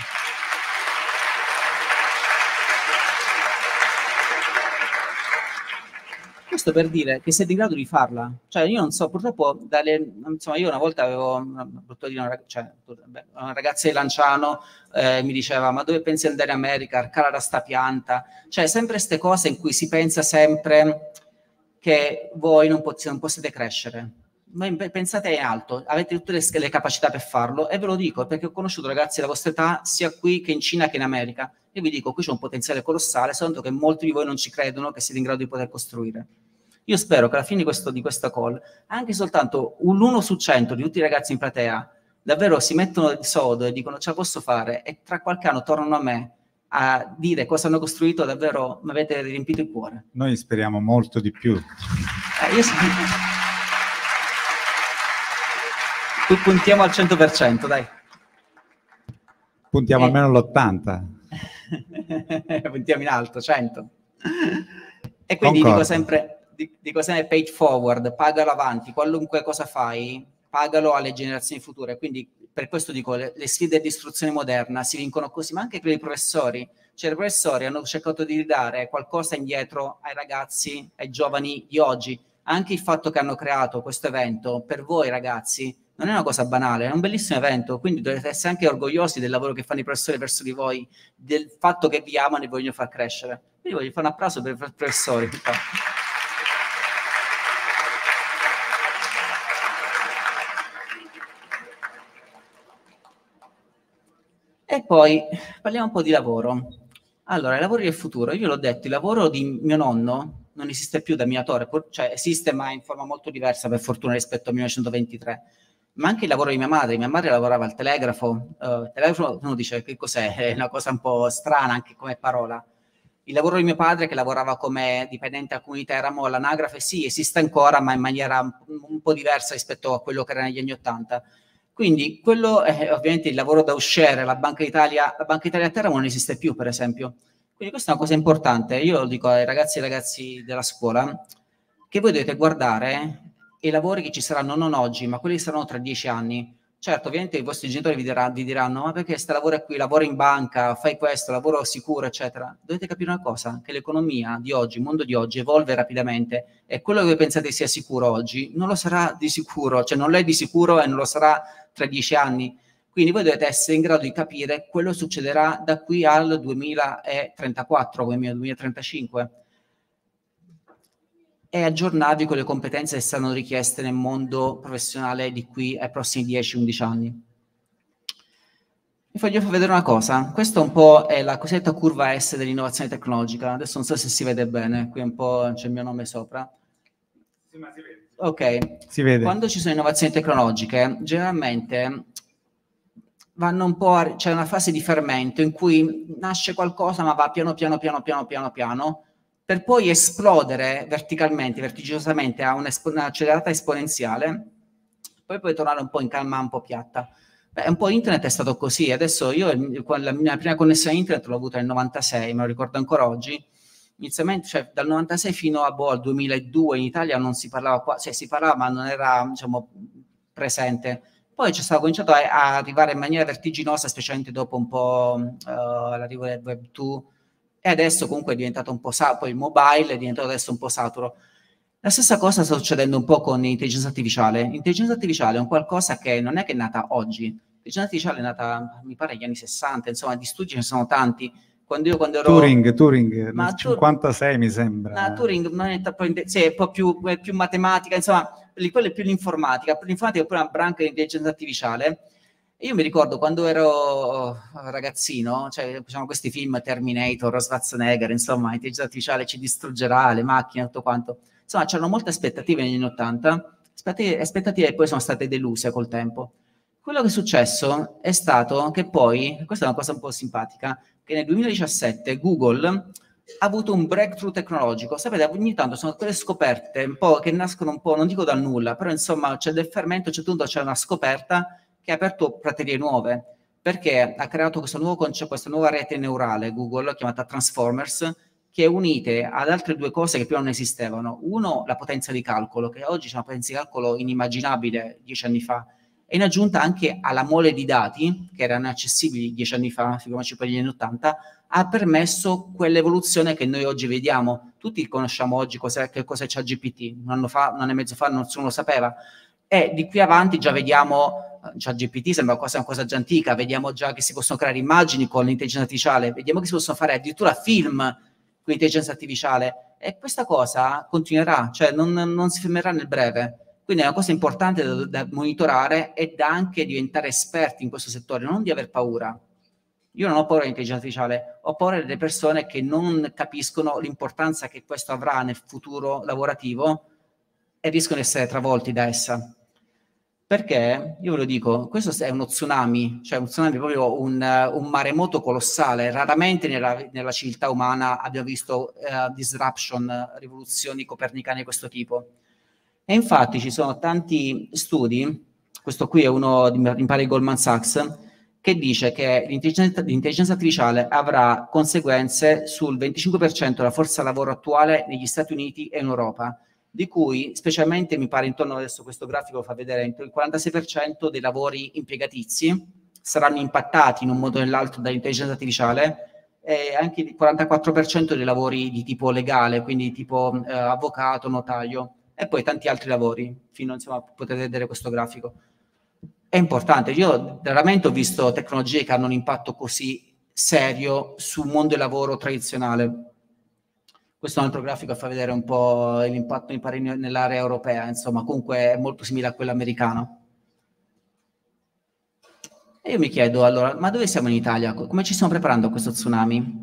Questo per dire che siete in grado di farla. Cioè, io non so, purtroppo, dalle, insomma, io una volta avevo una, una, cioè, una ragazza di Lanciano, eh, mi diceva, ma dove pensi di andare in America? Cala sta pianta. Cioè, sempre queste cose in cui si pensa sempre che voi non, pot non possiate crescere. pensate in alto, avete tutte le, le capacità per farlo, e ve lo dico perché ho conosciuto ragazzi della vostra età sia qui che in Cina che in America, e vi dico, qui c'è un potenziale colossale, soltanto che molti di voi non ci credono che siete in grado di poter costruire. Io spero che alla fine di, questo, di questa call, anche soltanto un uno su cento di tutti i ragazzi in platea davvero si mettono il sodo e dicono ce la posso fare, e tra qualche anno tornano a me a dire cosa hanno costruito, davvero mi avete riempito il cuore. Noi speriamo molto di più. Eh, io spero... Puntiamo al cento per cento, dai. Puntiamo eh. almeno all'ottanta. Puntiamo in alto, cento. E quindi Concordo. dico sempre, dico sempre paid forward, pagalo avanti, qualunque cosa fai, pagalo alle generazioni future. Quindi per questo dico, le, le sfide di istruzione moderna si vincono così, ma anche per i professori. Cioè i professori hanno cercato di ridare qualcosa indietro ai ragazzi, ai giovani di oggi. Anche il fatto che hanno creato questo evento, per voi ragazzi, non è una cosa banale, è un bellissimo evento, quindi dovete essere anche orgogliosi del lavoro che fanno i professori verso di voi, del fatto che vi amano e vogliono far crescere. Quindi voglio fare un applauso per i professori. E poi parliamo un po' di lavoro. Allora, i lavori del futuro, io l'ho detto, il lavoro di mio nonno non esiste più da minatore, cioè esiste ma in forma molto diversa per fortuna rispetto al millenovecentoventitré. Ma anche il lavoro di mia madre, mia madre lavorava al telegrafo, uh, telegrafo uno dice che cos'è, è una cosa un po' strana anche come parola. Il lavoro di mio padre che lavorava come dipendente al Comune di Teramo, all'anagrafe sì, esiste ancora ma in maniera un, un po' diversa rispetto a quello che era negli anni Ottanta. Quindi quello è ovviamente il lavoro da uscire, la Banca d'Italia, la Banca d'Italia a Teramo non esiste più per esempio. Quindi questa è una cosa importante, io lo dico ai ragazzi e ai ragazzi della scuola, che voi dovete guardare i lavori che ci saranno non oggi, ma quelli che saranno tra dieci anni. Certo, ovviamente i vostri genitori vi, dirà, vi diranno, ma perché sta lavoro qui, lavoro in banca, fai questo, lavoro sicuro, eccetera. Dovete capire una cosa, che l'economia di oggi, il mondo di oggi evolve rapidamente e quello che voi pensate sia sicuro oggi non lo sarà di sicuro, cioè non lo è di sicuro e non lo sarà tra dieci anni. Quindi voi dovete essere in grado di capire quello che succederà da qui al duemilatrentaquattro, duemilatrentacinque. E aggiornarvi con le competenze che saranno richieste nel mondo professionale di qui ai prossimi dieci undici anni. Vi voglio far vedere una cosa, questa un po' è la cosiddetta curva S dell'innovazione tecnologica, adesso non so se si vede bene, qui un po' c'è il mio nome sopra. Sì, ma si vede. Ok, si vede. Quando ci sono innovazioni tecnologiche, generalmente vanno un po', c'è una fase di fermento in cui nasce qualcosa ma va piano piano piano piano piano piano, per poi esplodere verticalmente, vertiginosamente a un'accelerata esponenziale, poi puoi tornare un po' in calma, un po' piatta. Beh, un po' internet è stato così, adesso io la mia prima connessione a internet l'ho avuta nel novantasei, me lo ricordo ancora oggi, inizialmente, cioè dal novantasei fino a boh, al duemiladue in Italia non si parlava qua, cioè si parlava ma non era, diciamo, presente. Poi c'è stato cominciato a, a arrivare in maniera vertiginosa, specialmente dopo un po' uh, l'arrivo del web due, e adesso comunque è diventato un po' saturo, poi il mobile è diventato adesso un po' saturo. La stessa cosa sta succedendo un po' con l'intelligenza artificiale. L'intelligenza artificiale è un qualcosa che non è che è nata oggi, l'intelligenza artificiale è nata, mi pare, negli anni sessanta, insomma, di studi ce ne sono tanti. Quando io quando ero... Turing, Turing, ma nel cinquantasei mi sembra. No, Turing non è, sì, è un po' più, è più matematica, insomma, quello è più l'informatica, l'informatica è pure una branca di intelligenza artificiale. Io mi ricordo quando ero ragazzino, cioè facevano questi film Terminator, Schwarzenegger, insomma, l'intelligenza artificiale ci distruggerà, le macchine, tutto quanto. Insomma, c'erano molte aspettative negli anni Ottanta, aspettative, aspettative che poi sono state deluse col tempo. Quello che è successo è stato che poi, questa è una cosa un po' simpatica, che nel duemiladiciassette Google ha avuto un breakthrough tecnologico. Sapete, ogni tanto sono quelle scoperte un po' che nascono un po', non dico dal nulla, però insomma c'è del fermento, a un certo punto c'è una scoperta che ha aperto praterie nuove, perché ha creato questo nuovo concetto, questa nuova rete neurale, Google, chiamata Transformers, che è unite ad altre due cose che prima non esistevano. Uno, la potenza di calcolo, che oggi c'è una potenza di calcolo inimmaginabile dieci anni fa, e in aggiunta anche alla mole di dati, che erano accessibili dieci anni fa, figuriamoci per gli anni ottanta, ha permesso quell'evoluzione che noi oggi vediamo. Tutti conosciamo oggi cos'è, che cos'è ChatGPT, un anno fa, un anno e mezzo fa nessuno lo sapeva, e di qui avanti già vediamo... ChatGPT sembra quasi una cosa già antica, vediamo già che si possono creare immagini con l'intelligenza artificiale, vediamo che si possono fare addirittura film con l'intelligenza artificiale, e questa cosa continuerà, cioè non, non si fermerà nel breve. Quindi è una cosa importante da, da monitorare e da anche diventare esperti in questo settore, non di aver paura. Io non ho paura dell'intelligenza artificiale, ho paura delle persone che non capiscono l'importanza che questo avrà nel futuro lavorativo e rischiano di essere travolti da essa. Perché, io ve lo dico, questo è uno tsunami, cioè un tsunami è proprio un, un maremoto colossale. Raramente nella, nella civiltà umana abbiamo visto uh, disruption, rivoluzioni copernicane di questo tipo. E infatti ci sono tanti studi, questo qui è uno di, mi pare di Goldman Sachs, che dice che l'intelligenza, l'intelligenza artificiale avrà conseguenze sul venticinque per cento della forza lavoro attuale negli Stati Uniti e in Europa, di cui specialmente mi pare intorno, adesso questo grafico lo fa vedere, il quarantasei per cento dei lavori impiegatizi saranno impattati in un modo o nell'altro dall'intelligenza artificiale, e anche il quarantaquattro per cento dei lavori di tipo legale, quindi tipo eh, avvocato, notaio, e poi tanti altri lavori, fino, insomma, potete vedere questo grafico. È importante, io veramente ho visto tecnologie che hanno un impatto così serio sul mondo del lavoro tradizionale. Questo è un altro grafico che fa vedere un po' l'impatto nell'area europea, insomma, comunque è molto simile a quello americano. E io mi chiedo, allora, ma dove siamo in Italia? Come ci stiamo preparando a questo tsunami?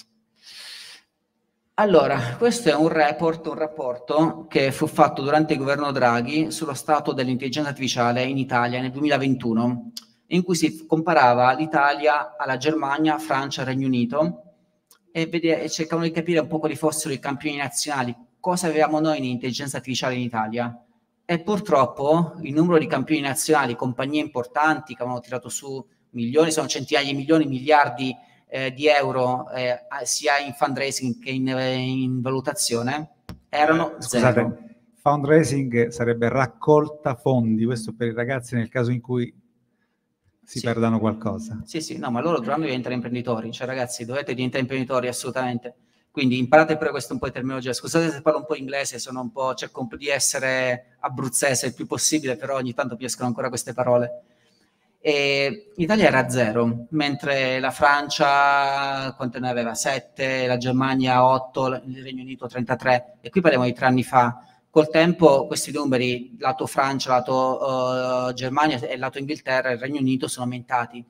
Allora, questo è un report, un rapporto che fu fatto durante il governo Draghi sullo stato dell'intelligenza artificiale in Italia nel duemilaventuno, in cui si comparava l'Italia alla Germania, Francia e Regno Unito e, e cercavano di capire un po' quali fossero i campioni nazionali, cosa avevamo noi in intelligenza artificiale in Italia. E purtroppo il numero di campioni nazionali, compagnie importanti che avevano tirato su milioni, sono centinaia di milioni, miliardi Eh, di euro eh, sia in fundraising che in, eh, in valutazione erano eh, scusate, zero. Fundraising sarebbe raccolta fondi, questo per i ragazzi nel caso in cui si sì. perdano qualcosa. Sì, sì, no, ma loro dovranno diventare imprenditori, cioè ragazzi dovete diventare imprenditori assolutamente, quindi imparate pure questo un po' di terminologia. Scusate se parlo un po' inglese, sono un po', cerco un po' di essere abruzzese il più possibile, però ogni tanto mi escono ancora queste parole. E l'Italia era zero, mentre la Francia quante ne aveva? sette, la Germania otto, il Regno Unito trentatré, e qui parliamo di tre anni fa. Col tempo questi numeri, lato Francia, lato uh, Germania e lato Inghilterra e il Regno Unito sono aumentati.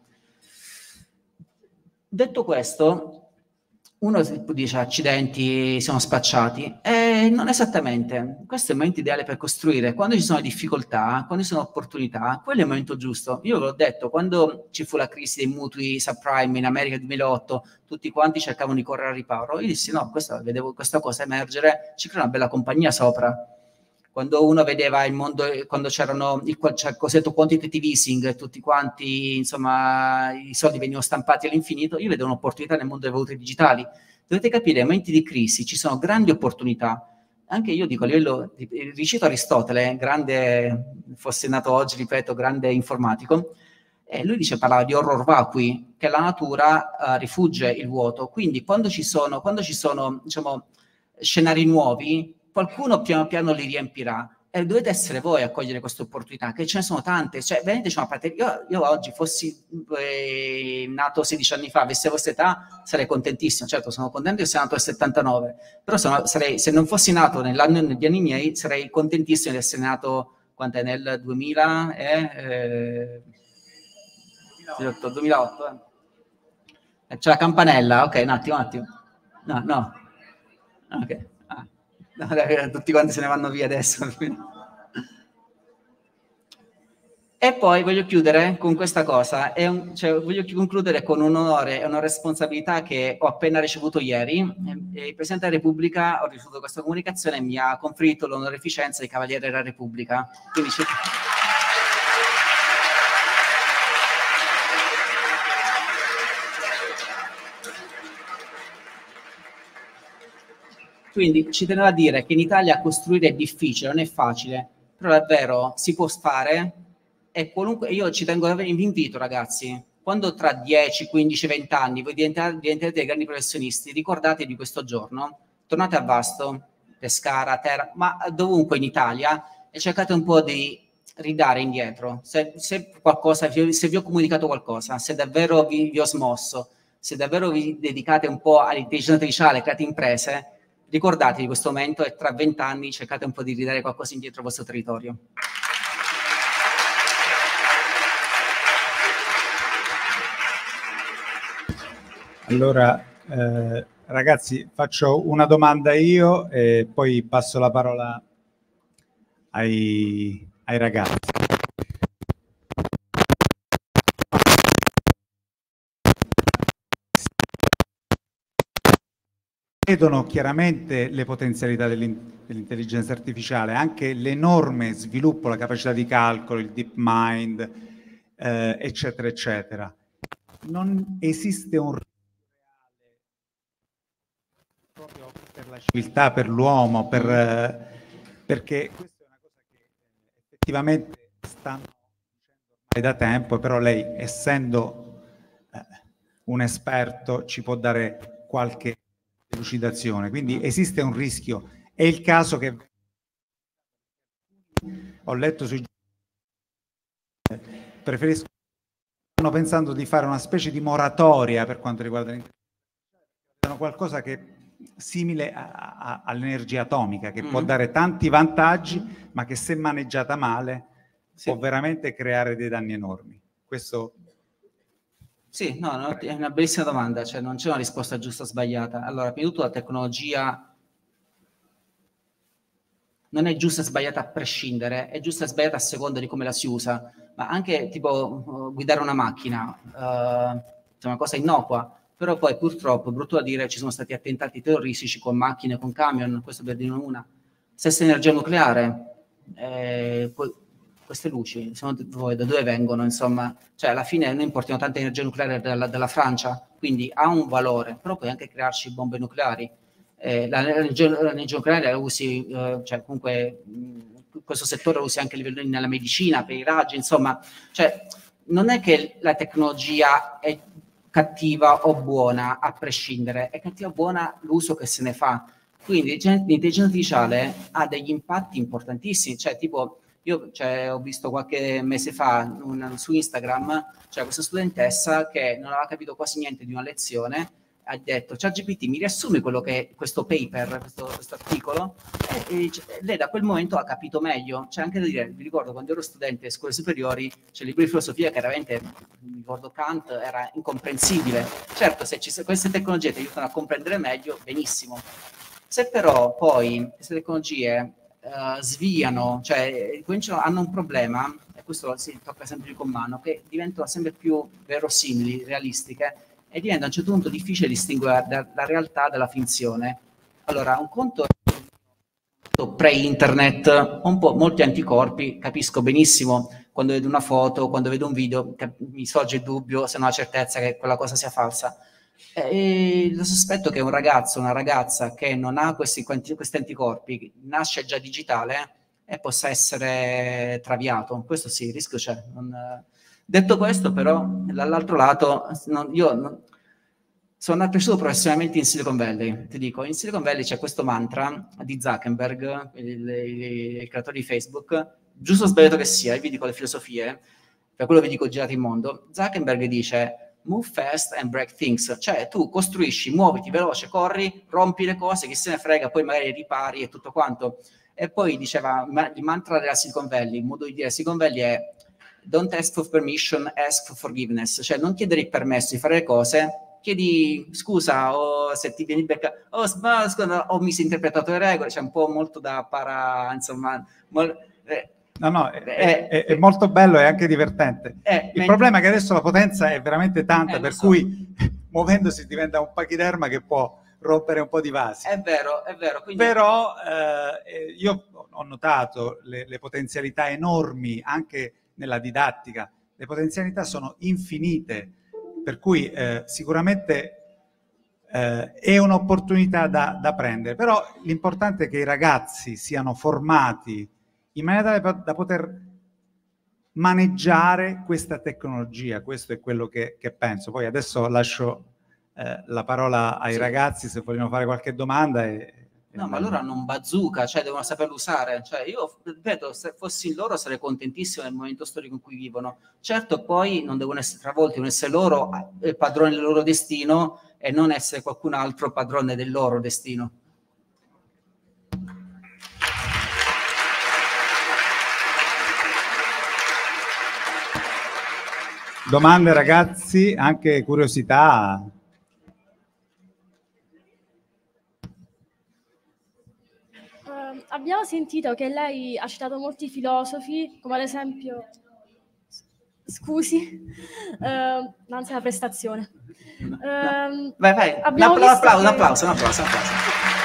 Detto questo, uno dice accidenti, siamo spacciati, e non esattamente. Questo è il momento ideale per costruire. Quando ci sono difficoltà, quando ci sono opportunità, quello è il momento giusto. Io ve l'ho detto, quando ci fu la crisi dei mutui subprime in America nel duemilaotto, tutti quanti cercavano di correre al riparo. Io dissi no, questa, vedevo questa cosa emergere, ci crea una bella compagnia sopra. Quando uno vedeva il mondo, quando c'erano il, c'era il cosiddetto quantitative easing, tutti quanti, insomma, i soldi venivano stampati all'infinito, io vedo un'opportunità nel mondo delle valute digitali. Dovete capire, nei momenti di crisi ci sono grandi opportunità. Anche io dico, a livello, ricito Aristotele, grande, fosse nato oggi, ripeto, grande informatico, e lui dice, parlava di horror vacui, che la natura uh, rifugge il vuoto. Quindi quando ci sono, quando ci sono diciamo, scenari nuovi, qualcuno piano piano li riempirà e dovete essere voi a cogliere queste opportunità, che ce ne sono tante. Cioè, veramente c'è una parte, io, io oggi fossi eh, nato sedici anni fa, avessi la vostra età, sarei contentissimo. Certo, sono contento che sia nato nel settantanove, però sono, sarei, se non fossi nato nell'anno negli anni miei, sarei contentissimo di essere nato quant'è, nel duemila e, eh, duemilaotto. Eh. C'è la campanella, ok, un attimo, un attimo. No, no. Ok. No, tutti quanti se ne vanno via adesso. E poi voglio chiudere con questa cosa, è un, cioè, voglio concludere con un onore e una responsabilità che ho appena ricevuto ieri. Il Presidente della Repubblica, ho ricevuto questa comunicazione e mi ha conferito l'onorificenza di Cavaliere della Repubblica. Quindi c'è... Quindi ci tenevo a dire che in Italia costruire è difficile, non è facile, però davvero si può fare e qualunque, io ci tengo a vi invito ragazzi, quando tra dieci, quindici, venti anni voi diventate, diventerete dei grandi professionisti, ricordate di questo giorno, tornate a Vasto, Pescara, Terra, ma dovunque in Italia e cercate un po' di ridare indietro, se, se qualcosa, se vi ho comunicato qualcosa, se davvero vi, vi ho smosso, se davvero vi dedicate un po' all'intelligenza artificiale, create imprese, ricordatevi di questo momento e tra vent'anni cercate un po' di ridare qualcosa indietro al vostro territorio. Allora, eh, ragazzi, faccio una domanda io e poi passo la parola ai, ai ragazzi. Vedono chiaramente le potenzialità dell'intelligenza artificiale, anche l'enorme sviluppo, la capacità di calcolo, il deep mind, eh, eccetera, eccetera. Non esiste un proprio per la civiltà, per l'uomo, per, eh, perché questa è una cosa che effettivamente stanno dicendo ormai da tempo, però lei, essendo eh, un esperto, ci può dare qualche delucidazione. Quindi esiste un rischio. È il caso che ho letto sui preferisco stanno pensando di fare una specie di moratoria per quanto riguarda l'intelligenza, qualcosa che simile a, a, all'energia atomica, che mm. può dare tanti vantaggi, ma che se maneggiata male sì. può veramente creare dei danni enormi. Questo Sì, no, no, è una bellissima domanda, cioè non c'è una risposta giusta o sbagliata. Allora, prima di tutto la tecnologia non è giusta e sbagliata a prescindere, è giusta e sbagliata a seconda di come la si usa, ma anche tipo uh, guidare una macchina, uh, è una cosa innocua, però poi purtroppo, è brutto da dire, ci sono stati attentati terroristici con macchine, con camion, questo per dire una. Stessa energia nucleare, eh, poi, queste luci, secondo voi da dove vengono? Insomma, cioè alla fine noi importiamo tanta energia nucleare dalla, dalla Francia, quindi ha un valore, però puoi anche crearci bombe nucleari. Eh, l'energia nucleare la usi, eh, cioè comunque mh, questo settore lo usi anche a livello nella medicina, per i raggi, insomma, cioè non è che la tecnologia è cattiva o buona a prescindere, è cattiva o buona l'uso che se ne fa. Quindi l'intelligenza artificiale ha degli impatti importantissimi, cioè tipo io cioè, ho visto qualche mese fa un, su Instagram, cioè questa studentessa che non aveva capito quasi niente di una lezione, ha detto ChatGPT mi riassumi quello che è questo paper, questo, questo articolo, e, e lei da quel momento ha capito meglio. C'è anche da dire, vi ricordo quando ero studente a scuole superiori, c'è il libro di filosofia che veramente, mi ricordo Kant, era incomprensibile. Certo, se, ci, se queste tecnologie ti aiutano a comprendere meglio, benissimo. Se però poi queste tecnologie uh, sviano, cioè hanno un problema, e questo si tocca sempre con mano, che diventano sempre più verosimili, realistiche, e diventa a un certo punto difficile distinguere la, la realtà dalla finzione. Allora, un conto pre-internet, un po' molti anticorpi, capisco benissimo quando vedo una foto, quando vedo un video, mi sorge il dubbio, se non ho la certezza che quella cosa sia falsa. E lo sospetto che un ragazzo, una ragazza che non ha questi, questi anticorpi, nasce già digitale e possa essere traviato. Questo sì, il rischio c'è. Non, Detto questo, però, dall'altro lato, non, io non, sono cresciuto professionalmente in Silicon Valley. Ti dico, in Silicon Valley c'è questo mantra di Zuckerberg, il, il, il creatore di Facebook, giusto o sbagliato che sia, vi dico le filosofie, per quello vi dico girate in mondo. Zuckerberg dice move fast and break things, cioè tu costruisci, muoviti veloce, corri, rompi le cose, chi se ne frega, poi magari ripari e tutto quanto. E poi diceva, il mantra della Silicon Valley, il modo di dire Silicon Valley è don't ask for permission, ask for forgiveness, cioè non chiedere il permesso di fare le cose, chiedi scusa o se ti vieni becca, oh, scusa, ho misinterpretato le regole, c'è un po' molto da para, insomma, mol, eh, no no, è, è, è, è molto bello e anche divertente. Eh, il problema è che adesso la potenza è veramente tanta, eh, per so. cui muovendosi diventa un pachiderma che può rompere un po' di vasi. È vero, è vero. Quindi... Però eh, io ho notato le, le potenzialità enormi anche nella didattica, le potenzialità sono infinite, per cui eh, sicuramente eh, è un'opportunità da, da prendere, però l'importante è che i ragazzi siano formati in maniera da, da poter maneggiare questa tecnologia. Questo è quello che, che penso. Poi adesso lascio eh, la parola ai sì. ragazzi se vogliono fare qualche domanda. E, No, ma loro hanno un bazooka, cioè devono saperlo usare. Cioè, io ripeto, se fossi loro sarei contentissimo nel momento storico in cui vivono. Certo, poi non devono essere travolti, devono essere loro padroni del loro destino e non essere qualcun altro padrone del loro destino. domande ragazzi, anche curiosità? Uh, abbiamo sentito che lei ha citato molti filosofi, come ad esempio, scusi, uh, l'ansia della prestazione. Uh, vai, vai, abbiamo un visto applauso, che... un applauso, un applauso, un applauso.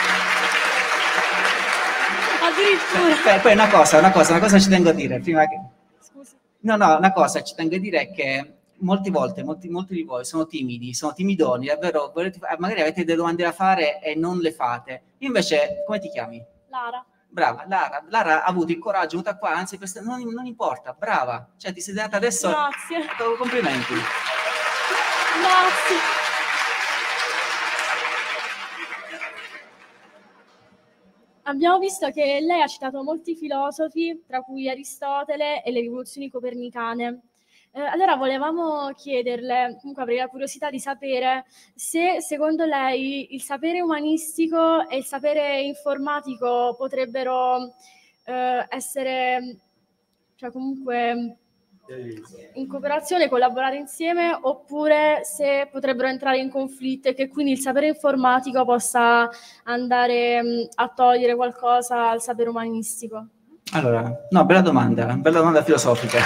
Addirittura. Poi, poi una cosa, una cosa, una cosa ci tengo a dire, prima che... Scusi. No, no, una cosa ci tengo a dire è che molte volte, molti, molti di voi sono timidi, sono timidoni, davvero, volete, magari avete delle domande da fare e non le fate. Io invece, come ti chiami? Lara. Brava, Lara, Lara ha avuto il coraggio, è venuta qua, anzi, questa, non, non importa, brava, cioè ti sei data adesso... Grazie. Complimenti. Grazie. Abbiamo visto che lei ha citato molti filosofi, tra cui Aristotele e le rivoluzioni copernicane. Eh, allora volevamo chiederle, comunque avrei la curiosità di sapere se secondo lei il sapere umanistico e il sapere informatico potrebbero eh, essere, cioè comunque in cooperazione, collaborare insieme, oppure se potrebbero entrare in conflitto e che quindi il sapere informatico possa andare mh, a togliere qualcosa al sapere umanistico. Allora, no, bella domanda, bella domanda filosofica.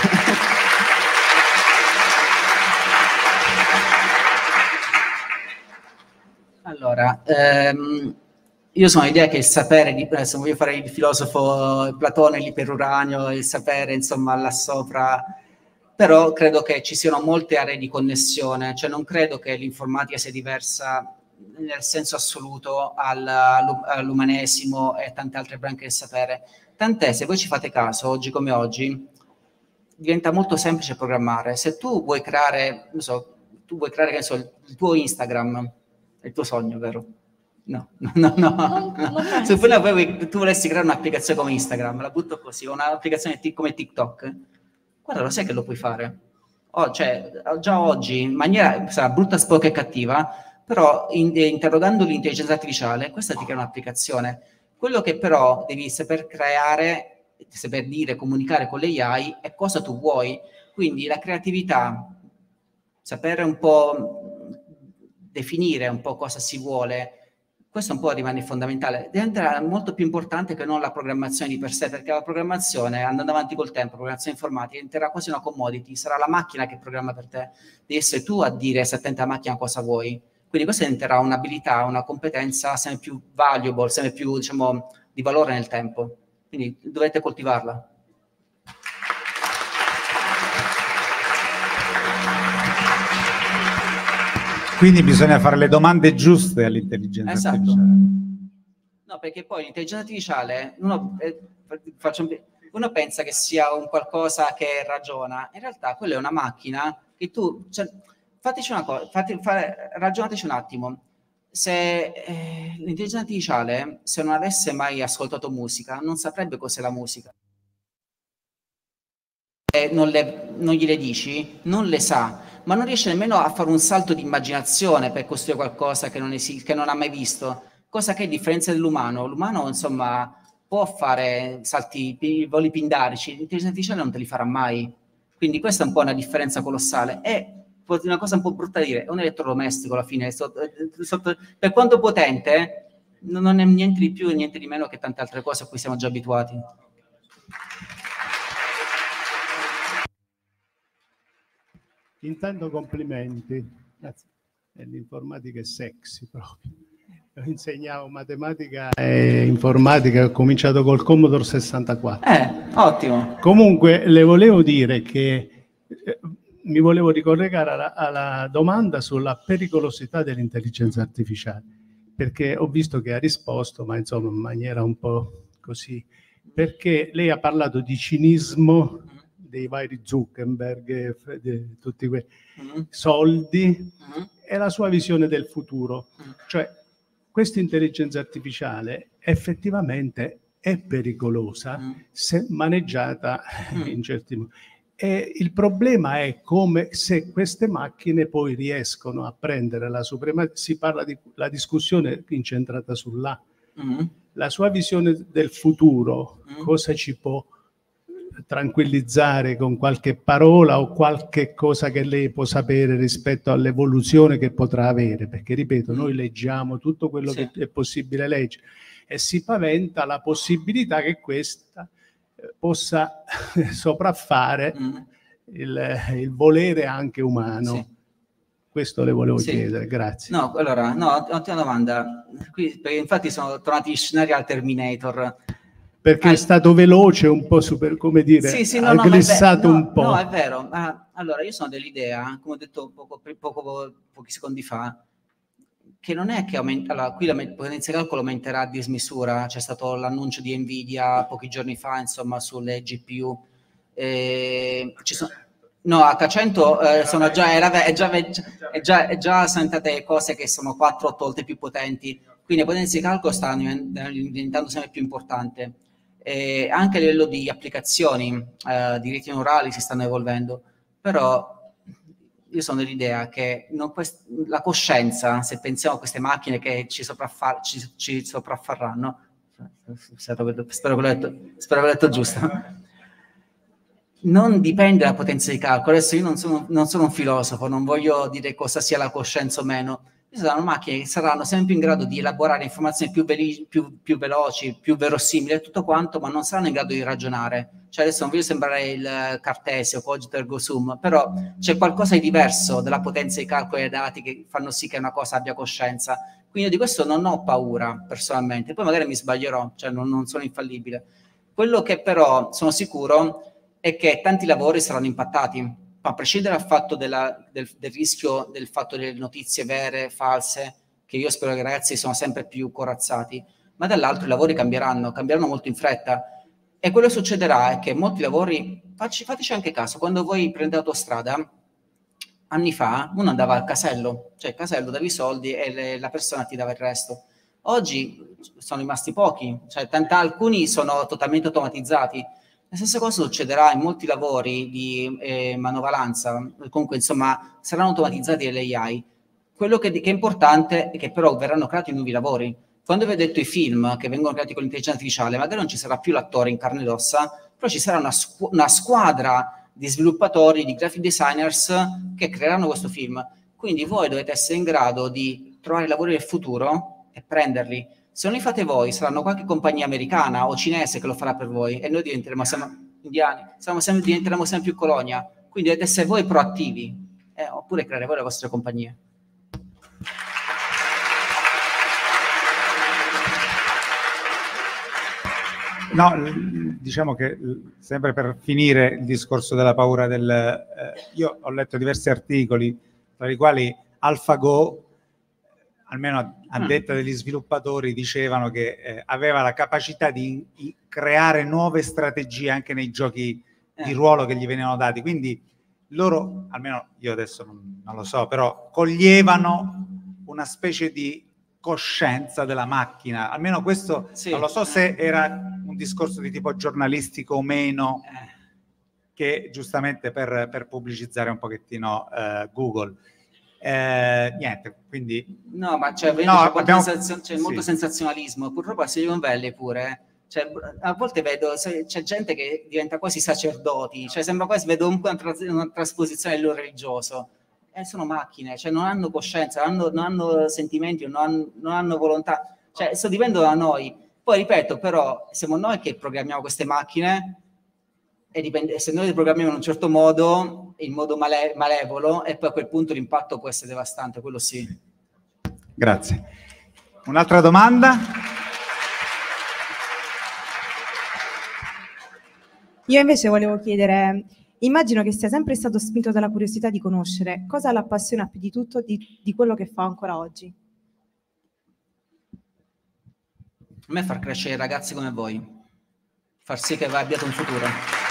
Allora, ehm, io sono l'idea che il sapere, di, adesso voglio fare il filosofo Platone, l'iperuranio, il sapere, insomma, là sopra, però credo che ci siano molte aree di connessione, cioè non credo che l'informatica sia diversa nel senso assoluto al, all'umanesimo e tante altre branche del sapere. Tant'è, se voi ci fate caso, oggi come oggi, diventa molto semplice programmare. Se tu vuoi creare, non so, tu vuoi creare, che ne so, il tuo Instagram, è il tuo sogno, vero? No, no, no, no. Non, no. non Se poi tu volessi creare un'applicazione come Instagram, la butto così, un'applicazione come TikTok, guarda, lo sai che lo puoi fare. Oh, cioè, già oggi, in maniera, sarà brutta, sporca e cattiva, però in, interrogando l'intelligenza artificiale, questa ti crea un'applicazione. Quello che però devi saper creare, saper dire, comunicare con le A I è cosa tu vuoi. Quindi la creatività, sapere un po' definire un po' cosa si vuole, questo un po' rimane fondamentale, diventerà molto più importante che non la programmazione di per sé, perché la programmazione, andando avanti col tempo, la programmazione informatica diventerà quasi una commodity, sarà la macchina che programma per te, devi essere tu a dire se attenta alla macchina cosa vuoi. Quindi questa diventerà un'abilità, una competenza sempre più valuable, sempre più, diciamo, di valore nel tempo. Quindi dovete coltivarla. Quindi bisogna fare le domande giuste all'intelligenza esatto. artificiale. No, perché poi l'intelligenza artificiale, uno, eh, faccio un, uno pensa che sia un qualcosa che ragiona, in realtà quella è una macchina che tu, cioè, fateci una cosa, fate, fare, ragionateci un attimo, se eh, l'intelligenza artificiale, se non avesse mai ascoltato musica, non saprebbe cos'è la musica. E non, le, non gliele dici, non le sa, ma non riesce nemmeno a fare un salto di immaginazione per costruire qualcosa che non, esiste, che non ha mai visto, cosa che è differenza dell'umano. L'umano, insomma, può fare salti, voli pindarici, l'intelligenza artificiale non te li farà mai. Quindi questa è un po' una differenza colossale. È una cosa un po' brutta da dire, è un elettrodomestico alla fine, sotto, sotto, per quanto potente, non è niente di più e niente di meno che tante altre cose a cui siamo già abituati. Intanto complimenti, grazie. L'informatica è sexy proprio. Io insegnavo matematica e informatica, ho cominciato col Commodore sessantaquattro. Eh, ottimo. Comunque le volevo dire che eh, mi volevo ricollegare alla, alla domanda sulla pericolosità dell'intelligenza artificiale, perché ho visto che ha risposto, ma insomma in maniera un po' così, perché lei ha parlato di cinismo dei vari Zuckerberg, di tutti quei mm-hmm. soldi, mm-hmm. e la sua visione del futuro. Mm-hmm. Cioè, questa intelligenza artificiale effettivamente è pericolosa mm-hmm. se maneggiata mm-hmm. in certi modi. E il problema è come se queste macchine poi riescono a prendere la supremazia. Si parla di la discussione incentrata sull'A. Mm-hmm. La sua visione del futuro, mm-hmm. cosa ci può tranquillizzare con qualche parola o qualche cosa che lei può sapere rispetto all'evoluzione che potrà avere, perché ripeto, noi leggiamo tutto quello sì. che è possibile leggere e si paventa la possibilità che questa eh, possa sopraffare mm. il, il volere anche umano. Sì. Questo le volevo sì. chiedere, grazie. No, allora, no, ottima domanda. Qui, perché infatti sono tornati gli scenari al Terminator. Perché ah, è stato veloce, un po' super, come dire, sì, sì, no, ha no, glissato no, un po'. No, è vero. Ah, allora, io sono dell'idea, come ho detto poco, poco, pochi secondi fa, che non è che aumenta, allora, qui la potenza di calcolo aumenterà a dismisura. C'è stato l'annuncio di Nvidia pochi giorni fa, insomma, sulle G P U. Eh, ci sono... No, acca cento eh, sono già, era, è già, è già, è già sentate cose che sono quattro otto volte più potenti, quindi la potenza di calcolo sta diventando sempre più importante. E anche a livello di applicazioni eh, di reti neurali si stanno evolvendo, però io sono dell'idea che non quest- la coscienza, se pensiamo a queste macchine che ci, sopraffar- ci, ci sopraffarranno, spero che l'ho detto, spero che l'ho detto giusto, non dipende dalla potenza di calcolo. Adesso io non sono, non sono un filosofo, non voglio dire cosa sia la coscienza o meno. Ci saranno macchine che saranno sempre più in grado di elaborare informazioni più, veli- più, più veloci, più verosimili e tutto quanto, ma non saranno in grado di ragionare. Cioè adesso non voglio sembrare il Cartesio, cogito ergo sum, però c'è qualcosa di diverso della potenza di calcolo dei dati che fanno sì che una cosa abbia coscienza. Quindi io di questo non ho paura personalmente, poi magari mi sbaglierò, cioè non, non sono infallibile. Quello che però sono sicuro è che tanti lavori saranno impattati, a prescindere dal fatto della, del, del rischio del fatto delle notizie vere, false, che io spero che i ragazzi siano sempre più corazzati, ma dall'altro i lavori cambieranno, cambieranno molto in fretta. E quello che succederà è che molti lavori, facci, fateci anche caso, quando voi prendete l'autostrada, anni fa uno andava al casello, cioè il casello davi i soldi e le, la persona ti dava il resto. Oggi sono rimasti pochi, cioè tanta, alcuni sono totalmente automatizzati. La stessa cosa succederà in molti lavori di eh, manovalanza, comunque insomma saranno automatizzati dall'A I. Quello che, che è importante è che però verranno creati nuovi lavori. Quando vi ho detto i film che vengono creati con l'intelligenza artificiale, magari non ci sarà più l'attore in carne ed ossa, però ci sarà una, squ- una squadra di sviluppatori, di graphic designers che creeranno questo film. Quindi voi dovete essere in grado di trovare lavori del futuro e prenderli. Se non li fate voi, saranno qualche compagnia americana o cinese che lo farà per voi e noi diventeremo sempre indiani, saremo sempre, diventeremo sempre più colonia. Quindi dovete essere voi proattivi, eh, oppure creare voi le vostre compagnie. No, diciamo che sempre per finire il discorso della paura del... Eh, io ho letto diversi articoli, tra i quali AlphaGo, almeno a detta degli sviluppatori, dicevano che eh, aveva la capacità di, di creare nuove strategie anche nei giochi eh. di ruolo che gli venivano dati. Quindi loro, almeno io adesso non, non lo so, però coglievano una specie di coscienza della macchina. Almeno questo, sì. non lo so se era un discorso di tipo giornalistico o meno, eh. che giustamente per, per pubblicizzare un pochettino eh, Google. Eh, niente, quindi no, ma c'è, no, c'è, abbiamo... sensazio- c'è sì. molto sensazionalismo, purtroppo a Silicon Valley pure eh. Cioè, a volte vedo c'è gente che diventa quasi sacerdoti, cioè sembra quasi, vedo un po' una, tra- una trasposizione del loro religioso, e sono macchine, cioè non hanno coscienza, non hanno, non hanno sentimenti, non hanno, non hanno volontà, cioè questo dipende da noi. Poi ripeto, però siamo noi che programmiamo queste macchine e dipende, se noi le programmiamo in un certo modo, in modo male, malevolo, e poi a quel punto l'impatto può essere devastante, quello sì. Grazie. Un'altra domanda? Io invece volevo chiedere, immagino che sia sempre stato spinto dalla curiosità di conoscere, cosa l'appassiona più di tutto di, di quello che fa ancora oggi? A me far crescere ragazzi come voi, far sì che abbiate un futuro.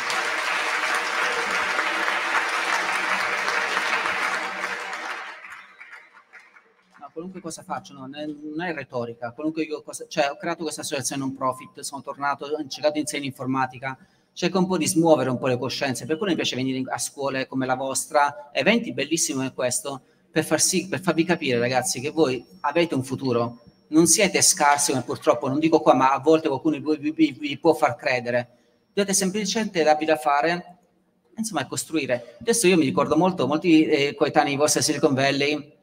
Qualunque cosa faccio, no? non, è, non è retorica, qualunque io cosa, cioè ho creato questa associazione non profit, sono tornato, ho cercato di insegnare informatica, cerco un po' di smuovere un po' le coscienze, per cui mi piace venire a scuole come la vostra, eventi bellissimi come questo, per far sì, per farvi capire ragazzi che voi avete un futuro, non siete scarsi come purtroppo, non dico qua, ma a volte qualcuno vi, vi, vi può far credere. dovete semplicemente darvi da fare, insomma, costruire. Adesso io mi ricordo molto, molti eh, coetanei vostri a Silicon Valley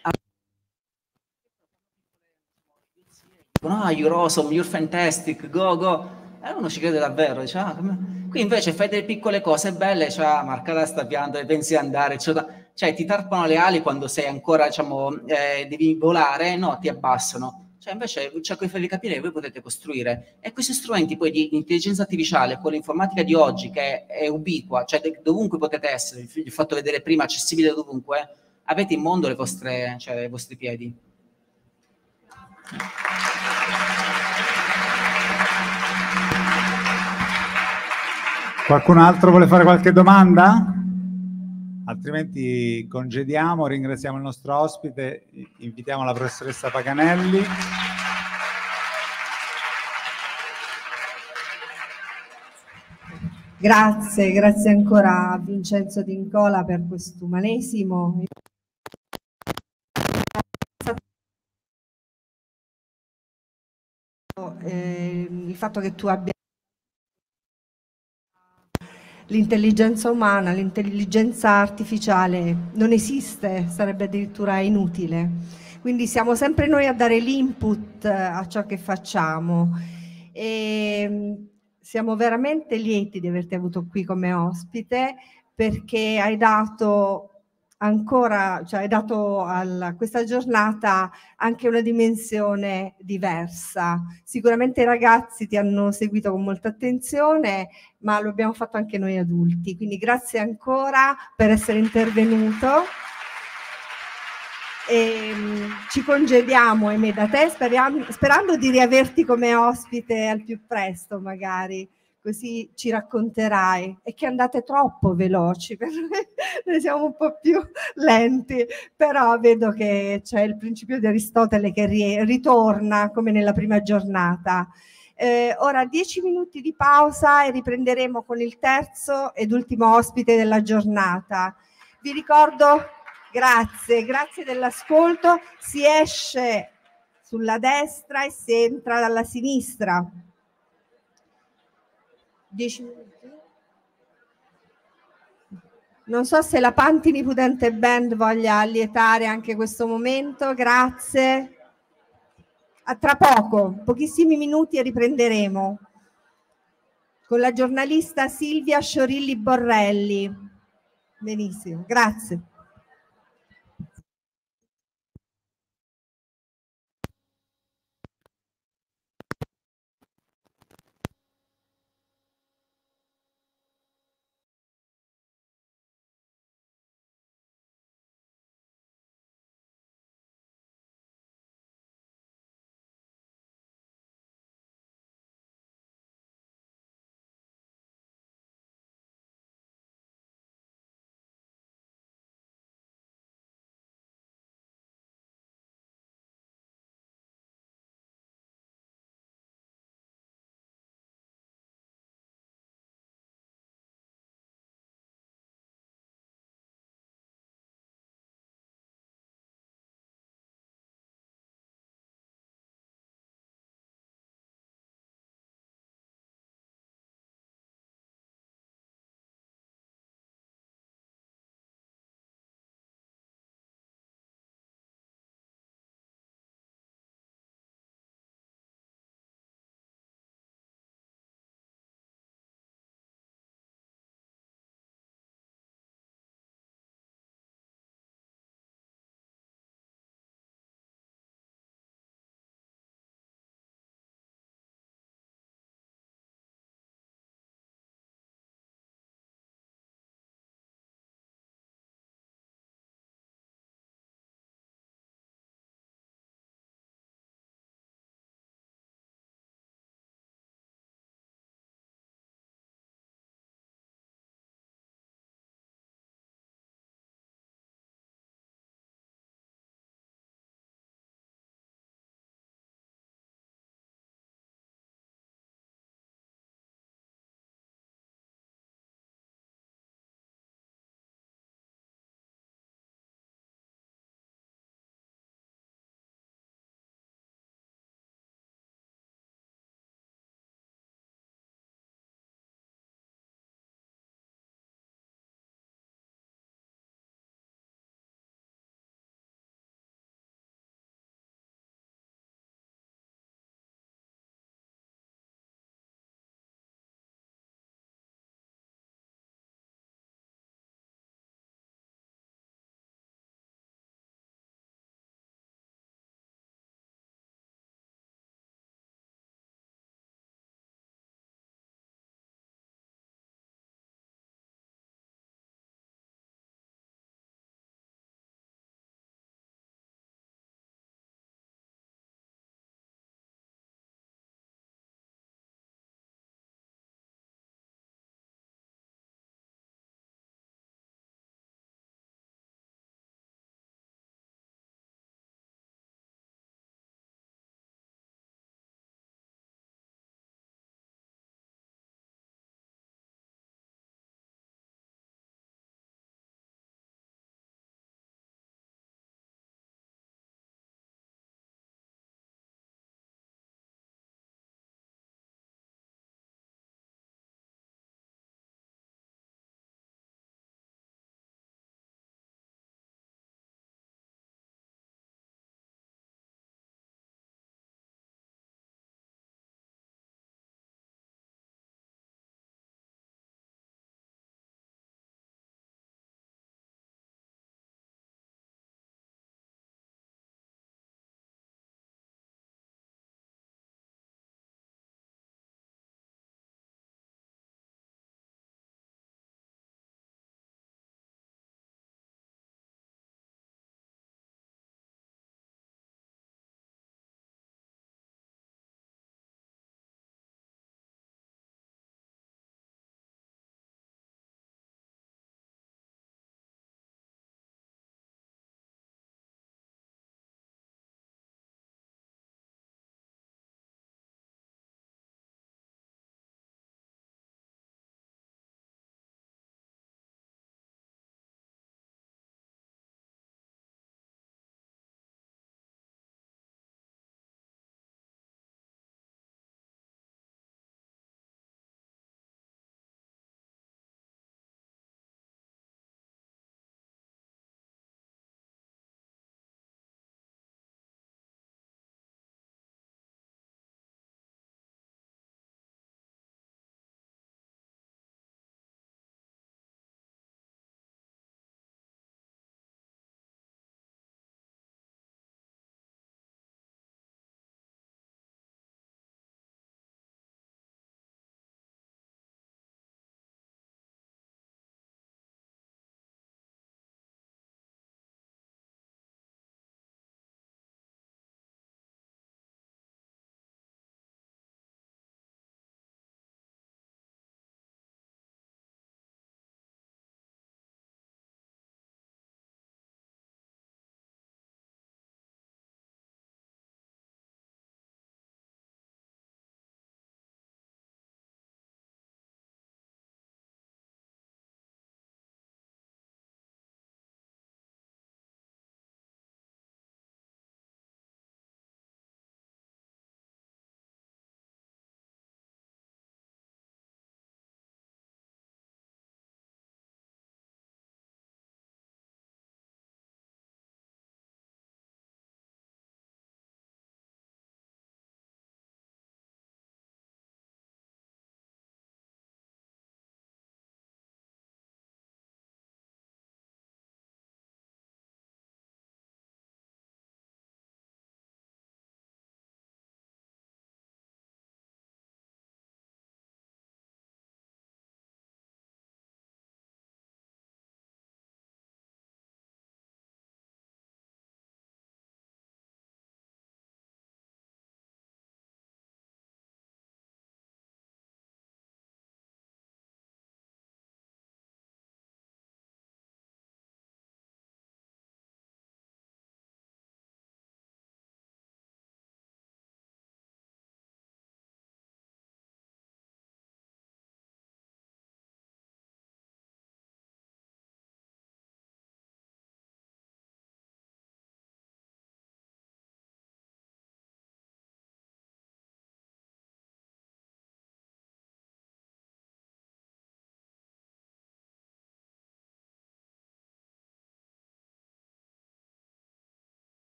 dicono, ah, you're awesome, you're fantastic, go, go. E uno ci crede davvero, dice, ah, come... qui invece fai delle piccole cose belle, cioè, ah, Marcata sta piangendo, pensi di andare, eccetera. Cioè ti tarpano le ali quando sei ancora, diciamo, eh, devi volare, no, ti abbassano. Cioè invece cerco di farvi capire che voi potete costruire. E questi strumenti poi di intelligenza artificiale, con l'informatica di oggi, che è ubiqua, cioè dovunque potete essere, vi ho fatto vedere prima, accessibile dovunque, avete in mondo le vostre, cioè, i vostri piedi. Qualcun altro vuole fare qualche domanda? Altrimenti congediamo, ringraziamo il nostro ospite, invitiamo la professoressa Paganelli. Grazie, grazie ancora a Vincenzo D'Incola per questo umanesimo. Eh, il fatto che tu abbia l'intelligenza umana, l'intelligenza artificiale non esiste, sarebbe addirittura inutile. Quindi siamo sempre noi a dare l'input a ciò che facciamo. E siamo veramente lieti di averti avuto qui come ospite, perché hai dato ancora, cioè hai dato a questa giornata anche una dimensione diversa. Sicuramente i ragazzi ti hanno seguito con molta attenzione, ma lo abbiamo fatto anche noi adulti, quindi grazie ancora per essere intervenuto. E, um, ci congediamo, ahimè, da te, speriamo, sperando di riaverti come ospite al più presto, magari, così ci racconterai. E che andate troppo veloci, per noi siamo un po' più lenti, però vedo che c'è il principio di Aristotele che ri- ritorna come nella prima giornata. Eh, ora dieci minuti di pausa e riprenderemo con il terzo ed ultimo ospite della giornata. Vi ricordo, grazie, grazie dell'ascolto, si esce sulla destra e si entra dalla sinistra. dieci minuti. Non so se la Pantini Pudente Band voglia allietare anche questo momento, grazie. A tra poco, pochissimi minuti e riprenderemo con la giornalista Silvia Sciorilli Borrelli. Benissimo, grazie.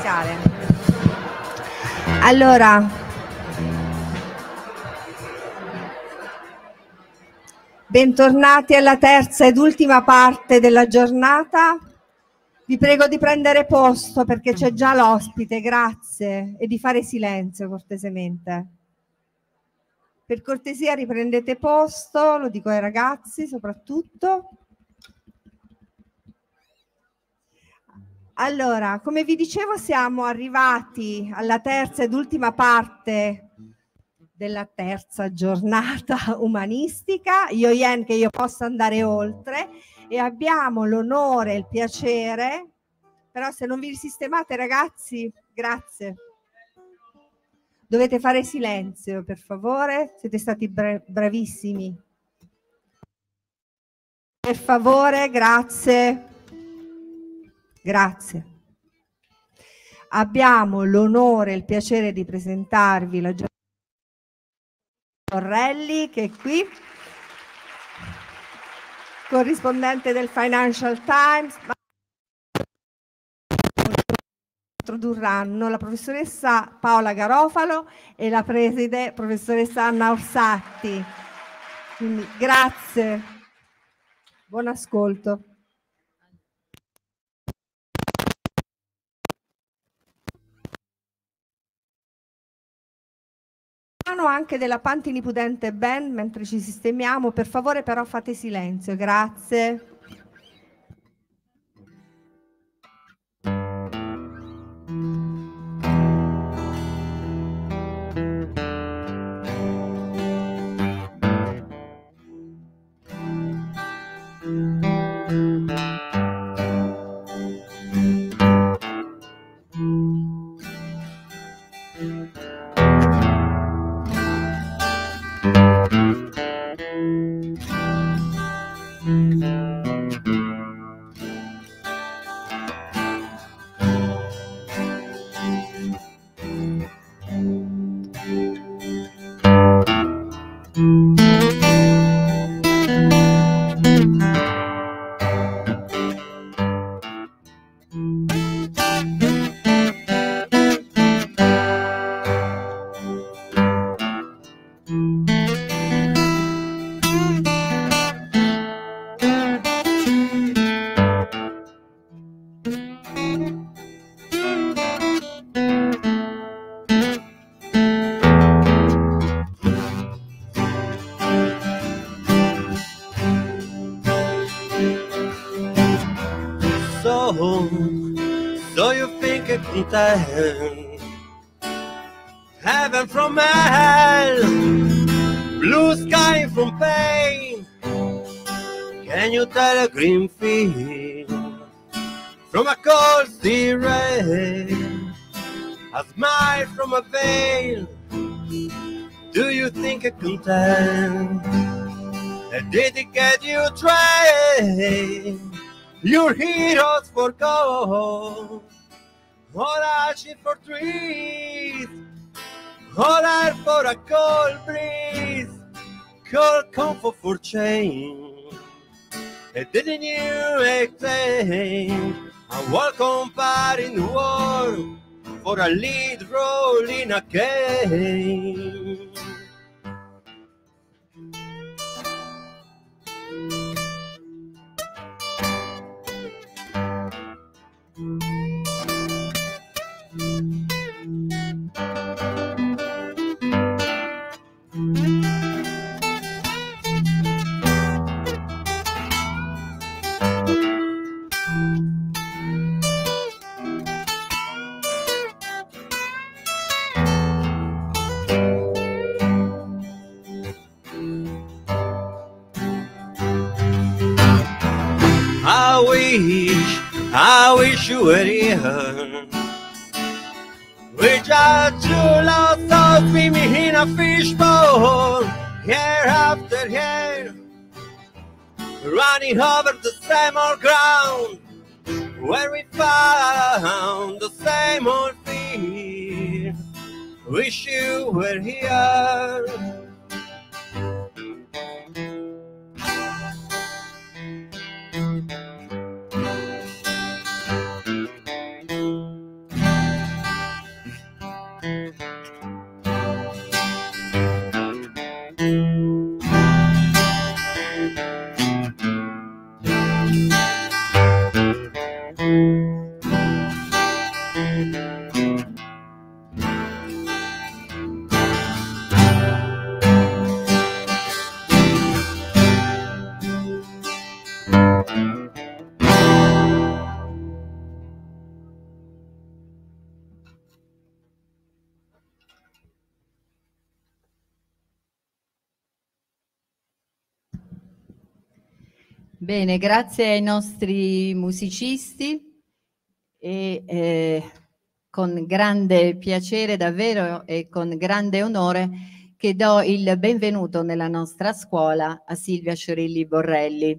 iniziare. Allora, bentornati alla terza ed ultima parte della giornata. Vi prego di prendere posto perché c'è già l'ospite, grazie, e di fare silenzio cortesemente. Per cortesia riprendete posto, lo dico ai ragazzi soprattutto. Allora, come vi dicevo, siamo arrivati alla terza ed ultima parte della terza giornata umanistica. Io ien che io possa andare oltre e abbiamo l'onore e il piacere, però se non vi sistemate ragazzi, grazie. Dovete fare silenzio, per favore, siete stati bra- bravissimi. Per favore, grazie. Grazie. Abbiamo l'onore e il piacere di presentarvi la giornata Torrelli, che è qui, corrispondente del Financial Times. Introdurranno la professoressa Paola Garofalo e la preside professoressa Anna Orsatti. Quindi, grazie. Buon ascolto. Anche della Pantini Pudente Band mentre ci sistemiamo, per favore però fate silenzio, grazie. So you think it can tell heaven from hell, blue sky from pain? Can you tell a green field from a cold sea rain, a smile from a veil? Do you think it can tell? Did it get you trained? Your heroes for gold, all ashes for trees, all air for a cold breeze, cold comfort for change. And didn't you explain a welcome party in the world for a lead role in a game? I wish, I wish you were here. We just two lost souls swimming in a fishbowl, year after year, running over the same old ground, where we found the same old fear. Wish you were here. Bene, grazie ai nostri musicisti e eh, con grande piacere davvero e con grande onore che do il benvenuto nella nostra scuola a Silvia Sciorilli Borrelli.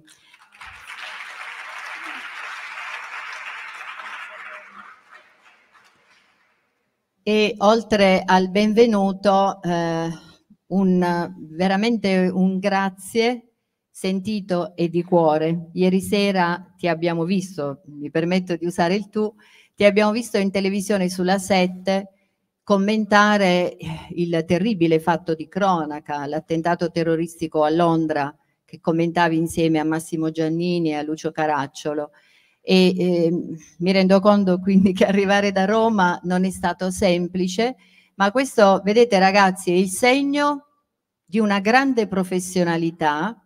E oltre al benvenuto eh, un, veramente un grazie sentito e di cuore. Ieri sera ti abbiamo visto, mi permetto di usare il tu, ti abbiamo visto in televisione sulla sette commentare il terribile fatto di cronaca, l'attentato terroristico a Londra, che commentavi insieme a Massimo Giannini e a Lucio Caracciolo. E eh, mi rendo conto quindi che arrivare da Roma non è stato semplice, ma questo, vedete ragazzi, è il segno di una grande professionalità.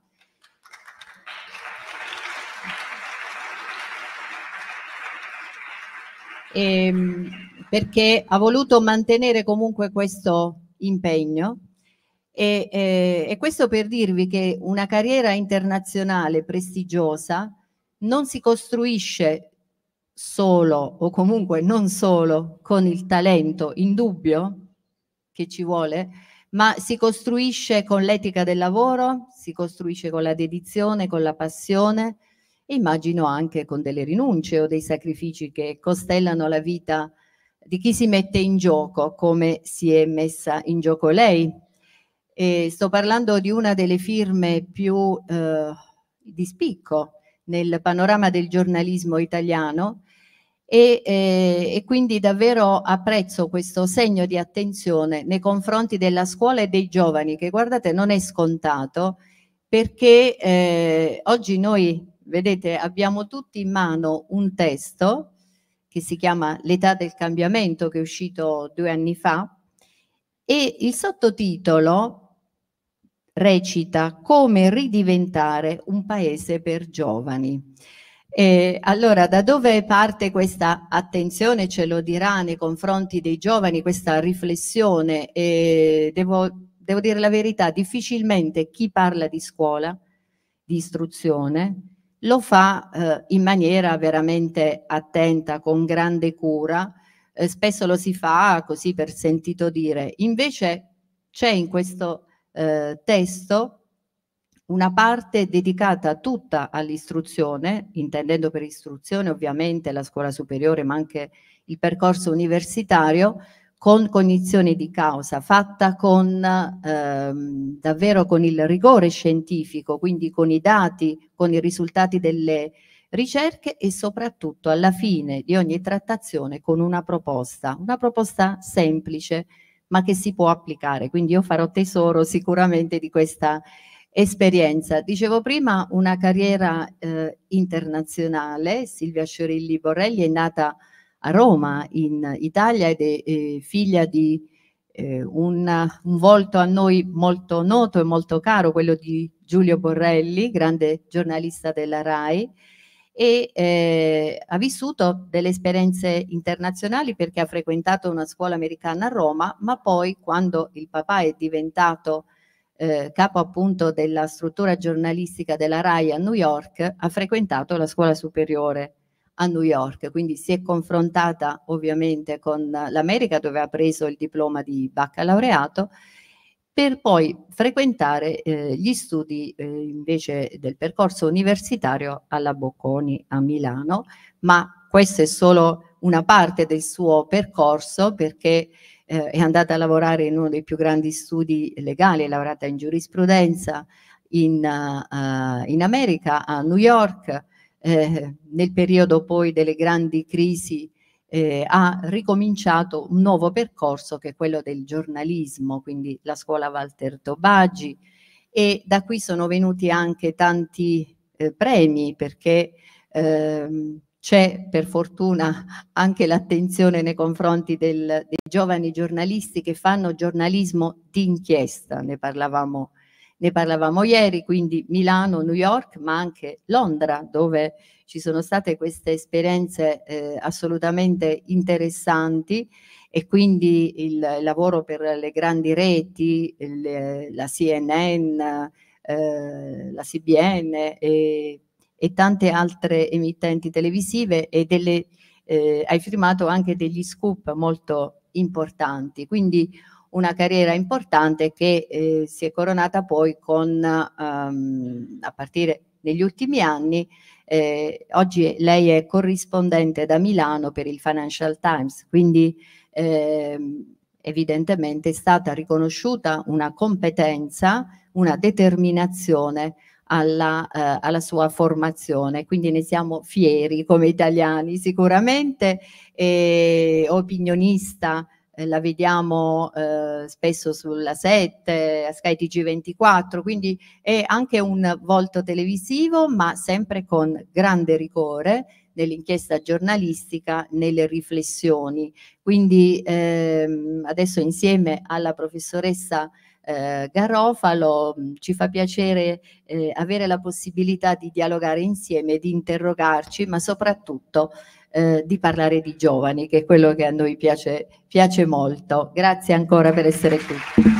E, perché ha voluto mantenere comunque questo impegno e, e, e questo per dirvi che una carriera internazionale prestigiosa non si costruisce solo o comunque non solo con il talento indubbio che ci vuole, ma si costruisce con l'etica del lavoro, si costruisce con la dedizione, con la passione e immagino anche con delle rinunce o dei sacrifici che costellano la vita di chi si mette in gioco, come si è messa in gioco lei. E sto parlando di una delle firme più eh, di spicco nel panorama del giornalismo italiano e, eh, e quindi davvero apprezzo questo segno di attenzione nei confronti della scuola e dei giovani, che guardate non è scontato, perché eh, oggi noi, vedete, abbiamo tutti in mano un testo che si chiama L'età del cambiamento, che è uscito due anni fa, e il sottotitolo recita Come ridiventare un paese per giovani. E allora, da dove parte questa attenzione, ce lo dirà, nei confronti dei giovani, questa riflessione? E devo, devo dire la verità, difficilmente chi parla di scuola, di istruzione, lo fa eh, in maniera veramente attenta, con grande cura, eh, spesso lo si fa così per sentito dire. Invece c'è in questo eh, testo una parte dedicata tutta all'istruzione, intendendo per istruzione ovviamente la scuola superiore, ma anche il percorso universitario, con cognizione di causa, fatta con ehm, davvero con il rigore scientifico, quindi con i dati, con i risultati delle ricerche e soprattutto alla fine di ogni trattazione con una proposta, una proposta semplice ma che si può applicare. Quindi io farò tesoro sicuramente di questa esperienza. Dicevo prima, una carriera eh, internazionale. Silvia Sciorilli Borrelli è nata a Roma in Italia ed è, è figlia di eh, un, un volto a noi molto noto e molto caro, quello di Giulio Borrelli, grande giornalista della RAI, e eh, ha vissuto delle esperienze internazionali perché ha frequentato una scuola americana a Roma, ma poi quando il papà è diventato eh, capo appunto della struttura giornalistica della RAI a New York, ha frequentato la scuola superiore a New York, quindi si è confrontata ovviamente con l'America, dove ha preso il diploma di baccalaureato, per poi frequentare eh, gli studi eh, invece del percorso universitario alla Bocconi a Milano, ma questa è solo una parte del suo percorso, perché eh, è andata a lavorare in uno dei più grandi studi legali, è laureata in giurisprudenza in, uh, in America, a New York. Eh, nel periodo poi delle grandi crisi eh, ha ricominciato un nuovo percorso che è quello del giornalismo, quindi la scuola Walter Tobagi, e da qui sono venuti anche tanti eh, premi, perché ehm, c'è per fortuna anche l'attenzione nei confronti del, dei giovani giornalisti che fanno giornalismo d'inchiesta, ne parlavamo Ne parlavamo ieri, quindi Milano, New York, ma anche Londra, dove ci sono state queste esperienze eh, assolutamente interessanti, e quindi il lavoro per le grandi reti, il, la C N N, eh, la C B N e, e tante altre emittenti televisive e delle, eh, hai firmato anche degli scoop molto importanti, quindi una carriera importante che eh, si è coronata poi con, um, a partire negli ultimi anni, eh, oggi lei è corrispondente da Milano per il Financial Times, quindi eh, evidentemente è stata riconosciuta una competenza, una determinazione alla, eh, alla sua formazione, quindi ne siamo fieri come italiani sicuramente, e opinionista. Eh, la vediamo eh, spesso sulla sette, a Sky T G ventiquattro, quindi è anche un volto televisivo, ma sempre con grande rigore nell'inchiesta giornalistica, nelle riflessioni. Quindi ehm, adesso insieme alla professoressa eh, Garofalo mh, ci fa piacere eh, avere la possibilità di dialogare insieme, di interrogarci, ma soprattutto Eh, di parlare di giovani, che è quello che a noi piace, piace molto. Grazie ancora per essere qui.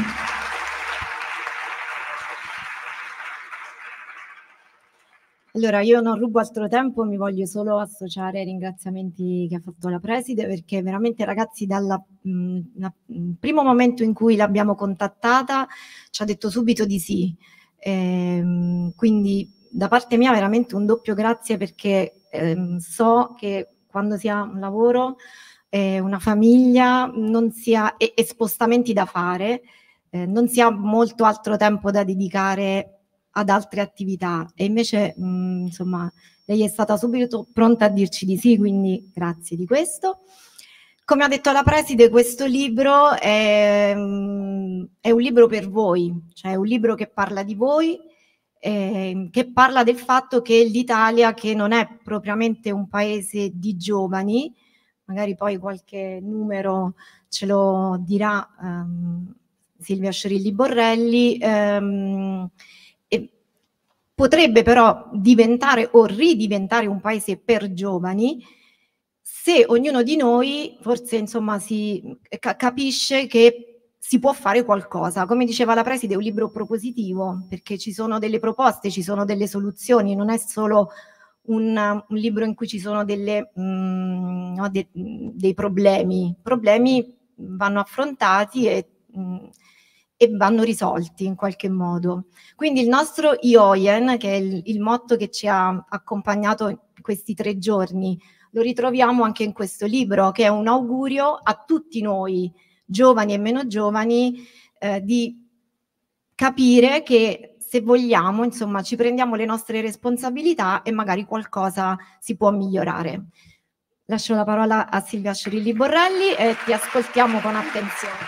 Allora, io non rubo altro tempo, mi voglio solo associare ai ringraziamenti che ha fatto la preside, perché veramente ragazzi dal primo momento in cui l'abbiamo contattata ci ha detto subito di sì. Ehm, quindi da parte mia veramente un doppio grazie, perché ehm, so che quando si ha un lavoro, eh, una famiglia, non si ha, e, e spostamenti da fare, eh, non si ha molto altro tempo da dedicare ad altre attività, e invece mh, insomma lei è stata subito pronta a dirci di sì, quindi grazie di questo. Come ha detto la preside, questo libro è, mh, è un libro per voi, cioè è un libro che parla di voi, Eh, che parla del fatto che l'Italia, che non è propriamente un paese di giovani, magari poi qualche numero ce lo dirà um, Silvia Scerilli Borrelli, um, e potrebbe però diventare o ridiventare un paese per giovani se ognuno di noi forse insomma si ca- capisce che si può fare qualcosa. Come diceva la preside, è un libro propositivo, perché ci sono delle proposte, ci sono delle soluzioni, non è solo un, un libro in cui ci sono delle, mh, no, de, dei problemi. I problemi vanno affrontati e, mh, e vanno risolti in qualche modo. Quindi il nostro I O I E N, che è il, il motto che ci ha accompagnato in questi tre giorni, lo ritroviamo anche in questo libro, che è un augurio a tutti noi, giovani e meno giovani, eh, di capire che se vogliamo, insomma, ci prendiamo le nostre responsabilità e magari qualcosa si può migliorare. Lascio la parola a Silvia Scerilli Borrelli e ti ascoltiamo con attenzione.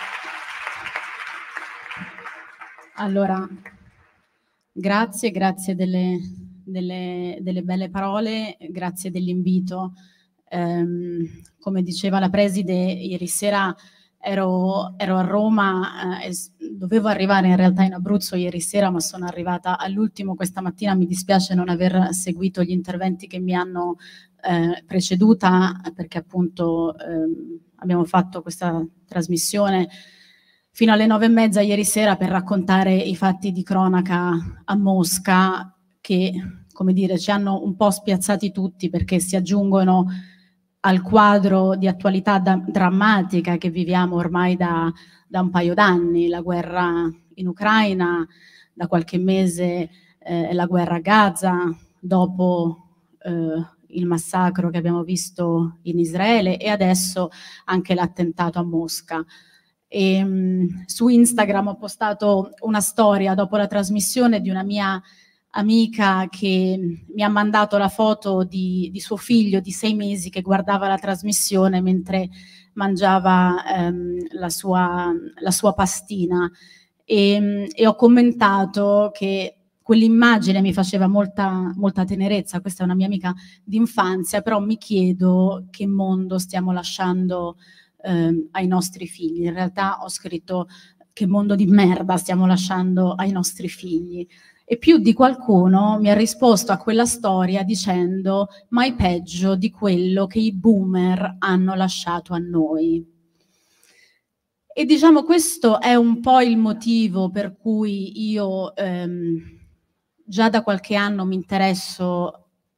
Allora, grazie, grazie delle, delle, delle belle parole, grazie dell'invito. Um, come diceva la preside, ieri sera Ero, ero a Roma, eh, dovevo arrivare in realtà in Abruzzo ieri sera, ma sono arrivata all'ultimo questa mattina. Mi dispiace non aver seguito gli interventi che mi hanno eh, preceduta, perché appunto eh, abbiamo fatto questa trasmissione fino alle nove e mezza ieri sera per raccontare i fatti di cronaca a Mosca, che, come dire, ci hanno un po' spiazzati tutti, perché si aggiungono al quadro di attualità da, drammatica che viviamo ormai da, da un paio d'anni, la guerra in Ucraina, da qualche mese eh, la guerra a Gaza, dopo eh, il massacro che abbiamo visto in Israele e adesso anche l'attentato a Mosca. E, mh, su Instagram ho postato una storia dopo la trasmissione di una mia amica che mi ha mandato la foto di, di suo figlio di sei mesi che guardava la trasmissione mentre mangiava ehm, la, sua, la sua pastina, e, e ho commentato che quell'immagine mi faceva molta, molta tenerezza. Questa è una mia amica d'infanzia, però mi chiedo che mondo stiamo lasciando ehm, ai nostri figli. In realtà ho scritto che mondo di merda stiamo lasciando ai nostri figli. E più di qualcuno mi ha risposto a quella storia dicendo: ma è peggio di quello che i boomer hanno lasciato a noi. E diciamo questo è un po' il motivo per cui io ehm, già da qualche anno mi interesso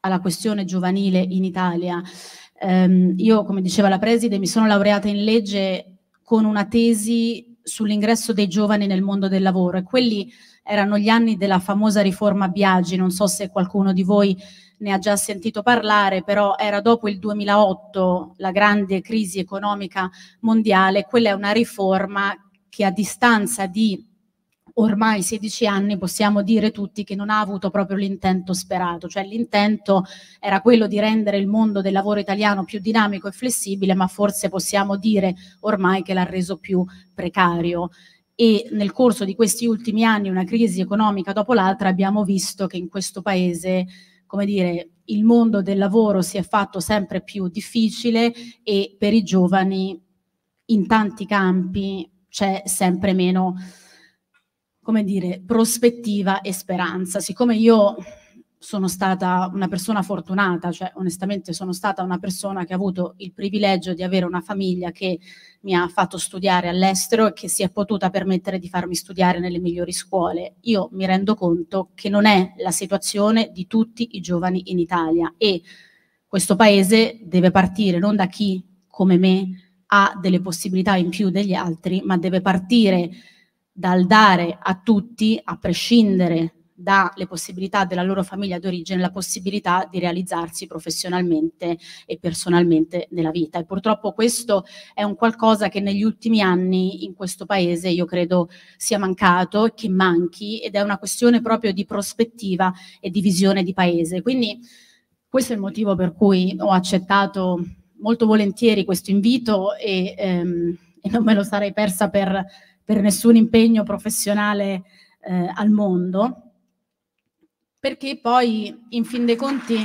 alla questione giovanile in Italia. Um, io, come diceva la Preside, mi sono laureata in legge con una tesi sull'ingresso dei giovani nel mondo del lavoro, e quelli erano gli anni della famosa riforma Biagi. Non so se qualcuno di voi ne ha già sentito parlare, però era dopo il duemilaotto, la grande crisi economica mondiale. Quella è una riforma che, a distanza di ormai sedici anni, possiamo dire tutti che non ha avuto proprio l'intento sperato. Cioè, l'intento era quello di rendere il mondo del lavoro italiano più dinamico e flessibile, ma forse possiamo dire ormai che l'ha reso più precario. E nel corso di questi ultimi anni, una crisi economica dopo l'altra, abbiamo visto che in questo paese, come dire, il mondo del lavoro si è fatto sempre più difficile, e per i giovani in tanti campi c'è sempre meno, come dire, prospettiva e speranza. Siccome io sono stata una persona fortunata, cioè onestamente sono stata una persona che ha avuto il privilegio di avere una famiglia che mi ha fatto studiare all'estero e che si è potuta permettere di farmi studiare nelle migliori scuole, io mi rendo conto che non è la situazione di tutti i giovani in Italia, e questo paese deve partire non da chi, come me, ha delle possibilità in più degli altri, ma deve partire dal dare a tutti, a prescindere dalle possibilità della loro famiglia d'origine, la possibilità di realizzarsi professionalmente e personalmente nella vita. E purtroppo questo è un qualcosa che negli ultimi anni in questo paese io credo sia mancato, che manchi, ed è una questione proprio di prospettiva e di visione di paese. Quindi questo è il motivo per cui ho accettato molto volentieri questo invito, e, ehm, e non me lo sarei persa per per nessun impegno professionale eh, al mondo, perché poi, in fin dei conti,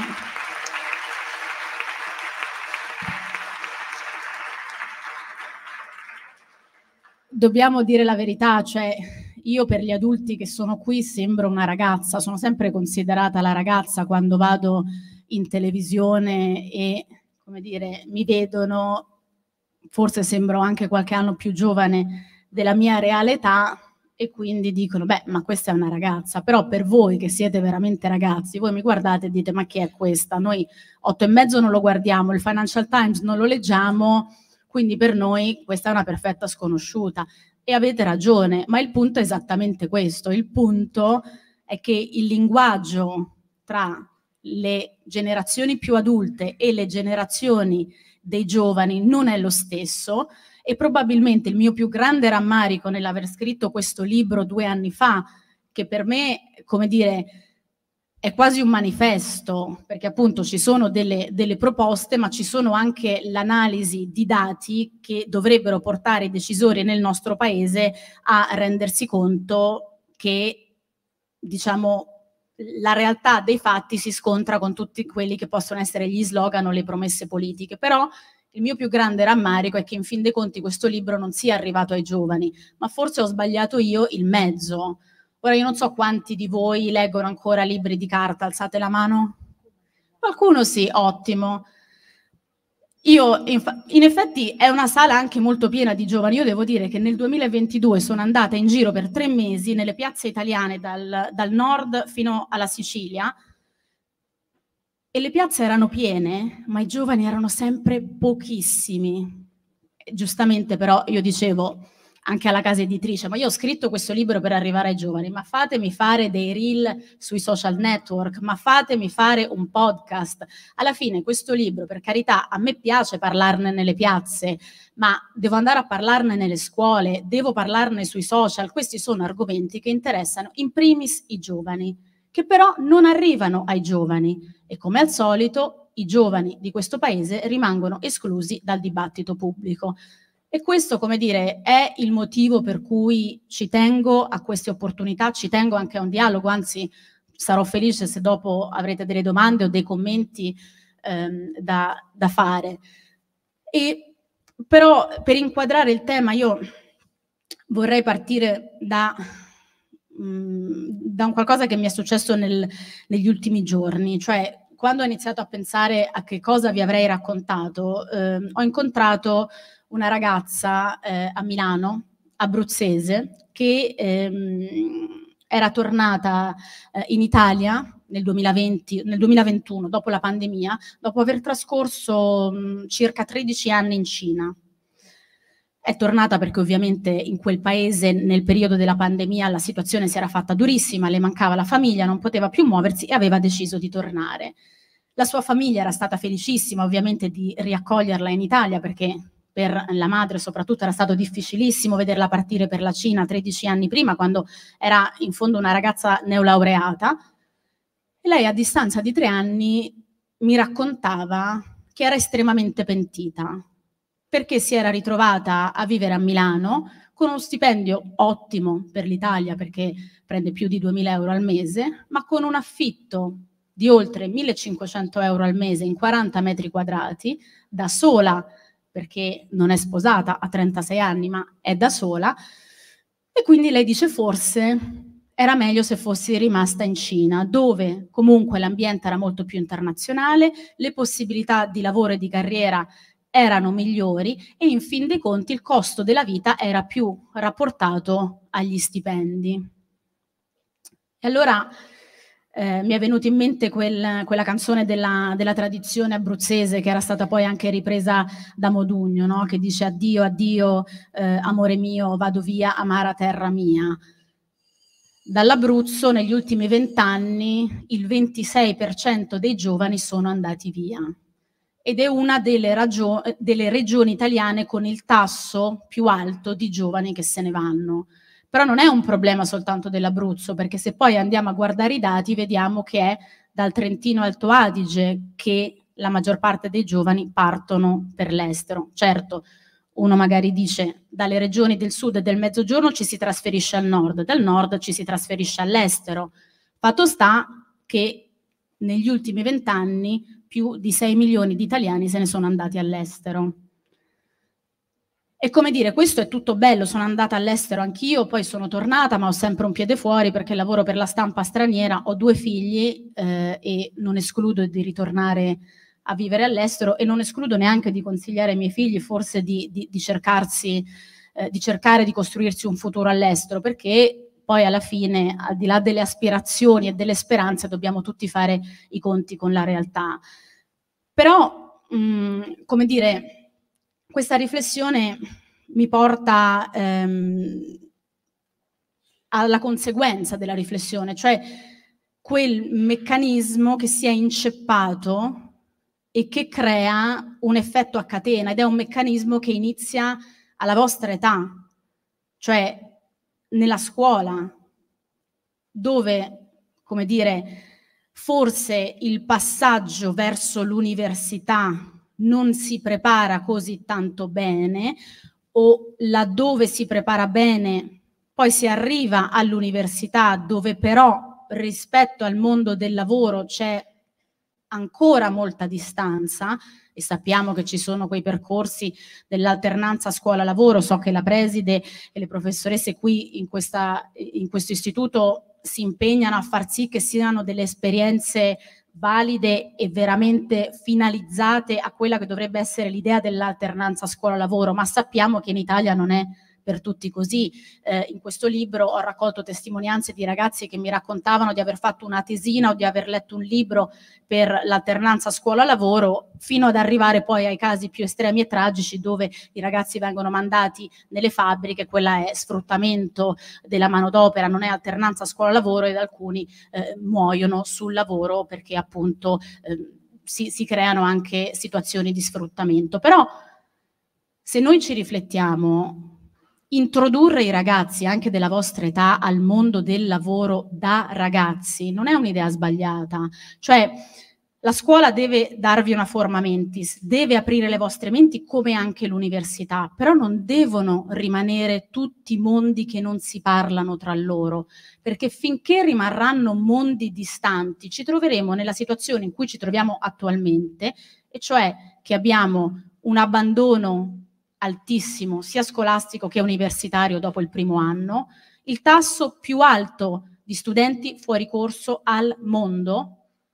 dobbiamo dire la verità. Cioè, io per gli adulti che sono qui sembro una ragazza, sono sempre considerata la ragazza quando vado in televisione e, come dire, mi vedono, forse sembro anche qualche anno più giovane della mia reale età, e quindi dicono, beh, ma questa è una ragazza. Però per voi che siete veramente ragazzi, voi mi guardate e dite, ma chi è questa? Noi otto e mezzo non lo guardiamo, il Financial Times non lo leggiamo, quindi per noi questa è una perfetta sconosciuta. E avete ragione, ma il punto è esattamente questo. Il punto è che il linguaggio tra le generazioni più adulte e le generazioni dei giovani non è lo stesso, e probabilmente il mio più grande rammarico nell'aver scritto questo libro due anni fa, che per me, come dire, è quasi un manifesto, perché appunto ci sono delle, delle proposte, ma ci sono anche l'analisi di dati che dovrebbero portare i decisori nel nostro paese a rendersi conto che, diciamo, la realtà dei fatti si scontra con tutti quelli che possono essere gli slogan o le promesse politiche. Però il mio più grande rammarico è che, in fin dei conti, questo libro non sia arrivato ai giovani, ma forse ho sbagliato io il mezzo. Ora, io non so quanti di voi leggono ancora libri di carta, alzate la mano? Qualcuno sì, ottimo. Io, in effetti, è una sala anche molto piena di giovani. Io devo dire che nel duemilaventidue sono andata in giro per tre mesi nelle piazze italiane, dal, dal nord fino alla Sicilia, e le piazze erano piene, ma i giovani erano sempre pochissimi. E giustamente però io dicevo anche alla casa editrice, ma io ho scritto questo libro per arrivare ai giovani, ma fatemi fare dei reel sui social network, ma fatemi fare un podcast. Alla fine questo libro, per carità, a me piace parlarne nelle piazze, ma devo andare a parlarne nelle scuole, devo parlarne sui social. Questi sono argomenti che interessano in primis i giovani, che però non arrivano ai giovani, e come al solito i giovani di questo paese rimangono esclusi dal dibattito pubblico. E questo, come dire, è il motivo per cui ci tengo a queste opportunità, ci tengo anche a un dialogo, anzi sarò felice se dopo avrete delle domande o dei commenti ehm, da, da fare. E però, per inquadrare il tema, io vorrei partire da... da un qualcosa che mi è successo nel, negli ultimi giorni. Cioè, quando ho iniziato a pensare a che cosa vi avrei raccontato, eh, ho incontrato una ragazza eh, a Milano, abruzzese, che ehm, era tornata eh, in Italia nel duemilaventi, nel duemilaventuno, dopo la pandemia, dopo aver trascorso mh, circa tredici anni in Cina. È tornata perché ovviamente in quel paese nel periodo della pandemia la situazione si era fatta durissima, le mancava la famiglia, non poteva più muoversi e aveva deciso di tornare. La sua famiglia era stata felicissima ovviamente di riaccoglierla in Italia, perché per la madre soprattutto era stato difficilissimo vederla partire per la Cina tredici anni prima, quando era in fondo una ragazza neolaureata. E lei a distanza di tre anni mi raccontava che era estremamente pentita, perché si era ritrovata a vivere a Milano con uno stipendio ottimo per l'Italia, perché prende più di duemila euro al mese, ma con un affitto di oltre millecinquecento euro al mese in quaranta metri quadrati, da sola, perché non è sposata, ha trentasei anni, ma è da sola, e quindi lei dice forse era meglio se fossi rimasta in Cina, dove comunque l'ambiente era molto più internazionale, le possibilità di lavoro e di carriera erano migliori e in fin dei conti il costo della vita era più rapportato agli stipendi. E allora eh, mi è venuta in mente quel, quella canzone della, della tradizione abruzzese, che era stata poi anche ripresa da Modugno, no? Che dice addio, addio, eh, amore mio, vado via, amara terra mia. Dall'Abruzzo negli ultimi vent'anni il ventisei per cento dei giovani sono andati via. Ed è una delle, delle regioni italiane con il tasso più alto di giovani che se ne vanno. Però non è un problema soltanto dell'Abruzzo, perché se poi andiamo a guardare i dati vediamo che è dal Trentino Alto Adige che la maggior parte dei giovani partono per l'estero. Certo, uno magari dice dalle regioni del sud e del mezzogiorno ci si trasferisce al nord, dal nord ci si trasferisce all'estero. Fatto sta che negli ultimi vent'anni più di sei milioni di italiani se ne sono andati all'estero. E come dire, questo è tutto bello, sono andata all'estero anch'io, poi sono tornata, ma ho sempre un piede fuori perché lavoro per la stampa straniera, ho due figli eh, e non escludo di ritornare a vivere all'estero e non escludo neanche di consigliare ai miei figli forse di, di, di, cercarsi, eh, di cercare di costruirsi un futuro all'estero, perché poi alla fine, al di là delle aspirazioni e delle speranze, dobbiamo tutti fare i conti con la realtà. Però, mh, come dire, questa riflessione mi porta ehm, alla conseguenza della riflessione, cioè quel meccanismo che si è inceppato e che crea un effetto a catena, ed è un meccanismo che inizia alla vostra età, cioè nella scuola, dove, come dire, forse il passaggio verso l'università non si prepara così tanto bene, o laddove si prepara bene poi si arriva all'università, dove però rispetto al mondo del lavoro c'è ancora molta distanza, e sappiamo che ci sono quei percorsi dell'alternanza scuola-lavoro. So che la preside e le professoresse qui in, questa, in questo istituto si impegnano a far sì che siano delle esperienze valide e veramente finalizzate a quella che dovrebbe essere l'idea dell'alternanza scuola-lavoro, ma sappiamo che in Italia non è per tutti così. Eh, in questo libro ho raccolto testimonianze di ragazzi che mi raccontavano di aver fatto una tesina o di aver letto un libro per l'alternanza scuola-lavoro, fino ad arrivare poi ai casi più estremi e tragici, dove i ragazzi vengono mandati nelle fabbriche. Quella è sfruttamento della manodopera, non è alternanza scuola-lavoro, ed alcuni eh, muoiono sul lavoro perché appunto eh, si, si creano anche situazioni di sfruttamento. Però se noi ci riflettiamo, introdurre i ragazzi anche della vostra età al mondo del lavoro da ragazzi non è un'idea sbagliata. Cioè, la scuola deve darvi una forma mentis, deve aprire le vostre menti come anche l'università, però non devono rimanere tutti mondi che non si parlano tra loro, perché finché rimarranno mondi distanti ci troveremo nella situazione in cui ci troviamo attualmente, e cioè che abbiamo un abbandono altissimo sia scolastico che universitario dopo il primo anno, il tasso più alto di studenti fuori corso al mondo,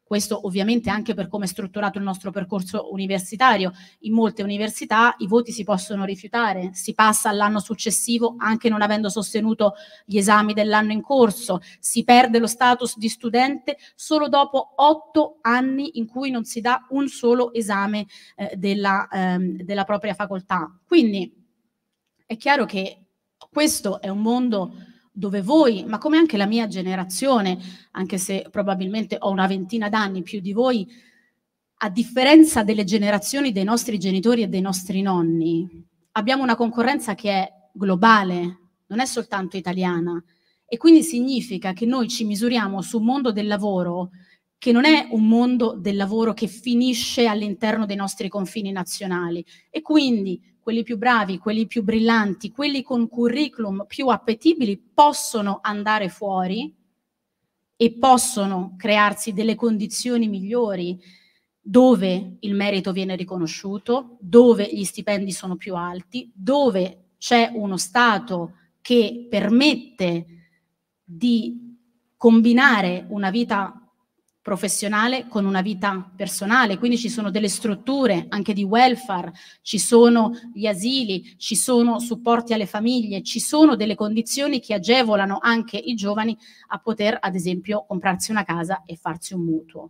Questo ovviamente anche per come è strutturato il nostro percorso universitario. In molte università i voti si possono rifiutare, si passa all'anno successivo anche non avendo sostenuto gli esami dell'anno in corso, si perde lo status di studente solo dopo otto anni in cui non si dà un solo esame eh, della, ehm, della propria facoltà. Quindi è chiaro che questo è un mondo dove voi, ma come anche la mia generazione, anche se probabilmente ho una ventina d'anni più di voi, a differenza delle generazioni dei nostri genitori e dei nostri nonni, abbiamo una concorrenza che è globale, non è soltanto italiana, e quindi significa che noi ci misuriamo su un mondo del lavoro che non è un mondo del lavoro che finisce all'interno dei nostri confini nazionali, e quindi quelli più bravi, quelli più brillanti, quelli con curriculum più appetibili possono andare fuori e possono crearsi delle condizioni migliori dove il merito viene riconosciuto, dove gli stipendi sono più alti, dove c'è uno Stato che permette di combinare una vita professionale con una vita personale, quindi ci sono delle strutture anche di welfare, ci sono gli asili, ci sono supporti alle famiglie, ci sono delle condizioni che agevolano anche i giovani a poter, ad esempio, comprarsi una casa e farsi un mutuo.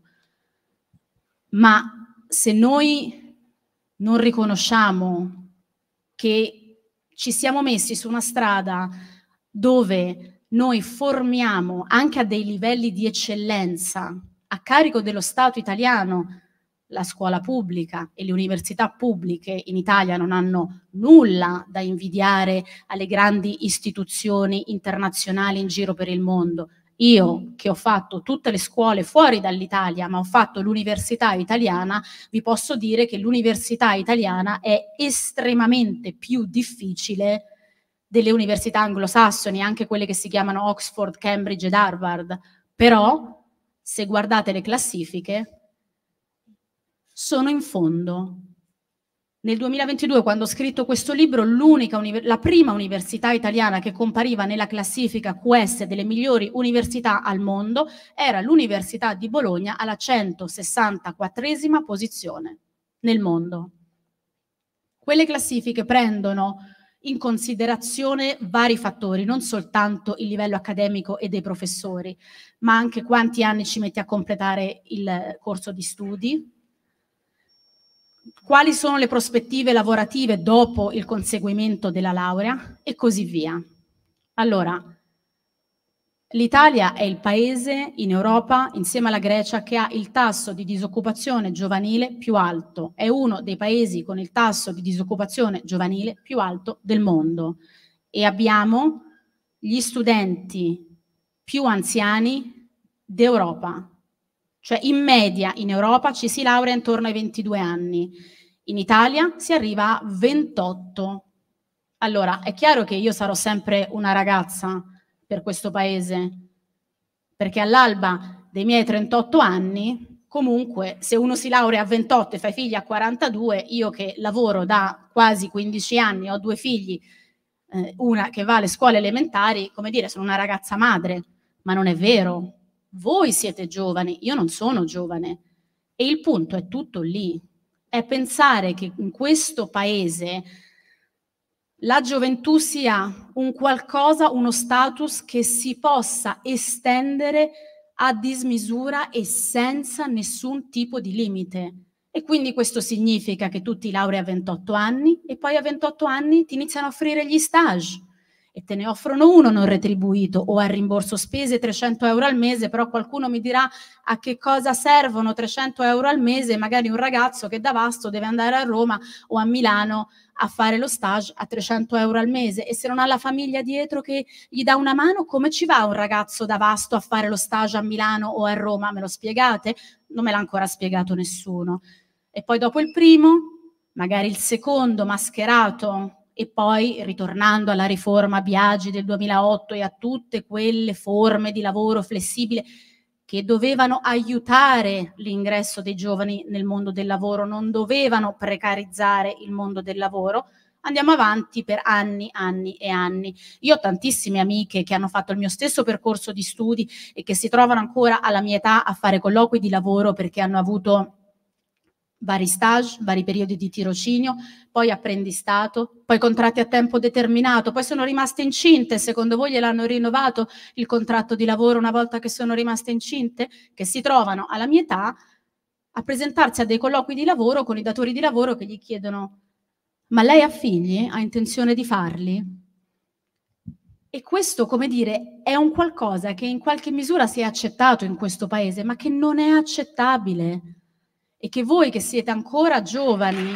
Ma se noi non riconosciamo che ci siamo messi su una strada dove noi formiamo anche a dei livelli di eccellenza a carico dello Stato italiano, la scuola pubblica e le università pubbliche in Italia non hanno nulla da invidiare alle grandi istituzioni internazionali in giro per il mondo. Io, che ho fatto tutte le scuole fuori dall'Italia, ma ho fatto l'università italiana, vi posso dire che l'università italiana è estremamente più difficile delle università anglosassoni, anche quelle che si chiamano Oxford, Cambridge ed Harvard. Però, se guardate le classifiche, sono in fondo. Nel duemilaventidue, quando ho scritto questo libro, l'unica la prima università italiana che compariva nella classifica Q S delle migliori università al mondo era l'Università di Bologna alla centosessantaquattresima posizione nel mondo. Quelle classifiche prendono in considerazione vari fattori, non soltanto il livello accademico e dei professori, ma anche quanti anni ci metti a completare il corso di studi, quali sono le prospettive lavorative dopo il conseguimento della laurea e così via. Allora, l'Italia è il paese in Europa, insieme alla Grecia, che ha il tasso di disoccupazione giovanile più alto. È uno dei paesi con il tasso di disoccupazione giovanile più alto del mondo. E abbiamo gli studenti più anziani d'Europa. Cioè, in media in Europa ci si laurea intorno ai ventidue anni. In Italia si arriva a ventotto. Allora, è chiaro che io sarò sempre una ragazza per questo paese, perché all'alba dei miei trentotto anni, comunque, se uno si laurea a ventotto e fa i figli a quarantadue, io che lavoro da quasi quindici anni, ho due figli, eh, una che va alle scuole elementari, come dire, sono una ragazza madre, ma non è vero. Voi siete giovani, io non sono giovane. E il punto è tutto lì. È pensare che in questo paese la gioventù sia un qualcosa, uno status che si possa estendere a dismisura e senza nessun tipo di limite. E quindi questo significa che tu ti laurei a ventotto anni e poi a ventotto anni ti iniziano a offrire gli stage e te ne offrono uno non retribuito o a rimborso spese trecento euro al mese, però qualcuno mi dirà a che cosa servono trecento euro al mese, magari un ragazzo che da Vasto deve andare a Roma o a Milano a fare lo stage a trecento euro al mese, e se non ha la famiglia dietro che gli dà una mano, come ci va un ragazzo da Vasto a fare lo stage a Milano o a Roma? Me lo spiegate? Non me l'ha ancora spiegato nessuno. E poi dopo il primo, magari il secondo mascherato, e poi ritornando alla riforma Biagi del duemilaotto e a tutte quelle forme di lavoro flessibile che dovevano aiutare l'ingresso dei giovani nel mondo del lavoro, non dovevano precarizzare il mondo del lavoro, andiamo avanti per anni, anni e anni. Io ho tantissime amiche che hanno fatto il mio stesso percorso di studi e che si trovano ancora alla mia età a fare colloqui di lavoro perché hanno avuto vari stage, vari periodi di tirocinio, poi apprendistato, poi contratti a tempo determinato, poi sono rimaste incinte, secondo voi gliel'hanno rinnovato il contratto di lavoro una volta che sono rimaste incinte? Che si trovano alla mia età a presentarsi a dei colloqui di lavoro con i datori di lavoro che gli chiedono: ma lei ha figli? Ha intenzione di farli? E questo, come dire, è un qualcosa che in qualche misura si è accettato in questo paese, ma che non è accettabile. E che voi che siete ancora giovani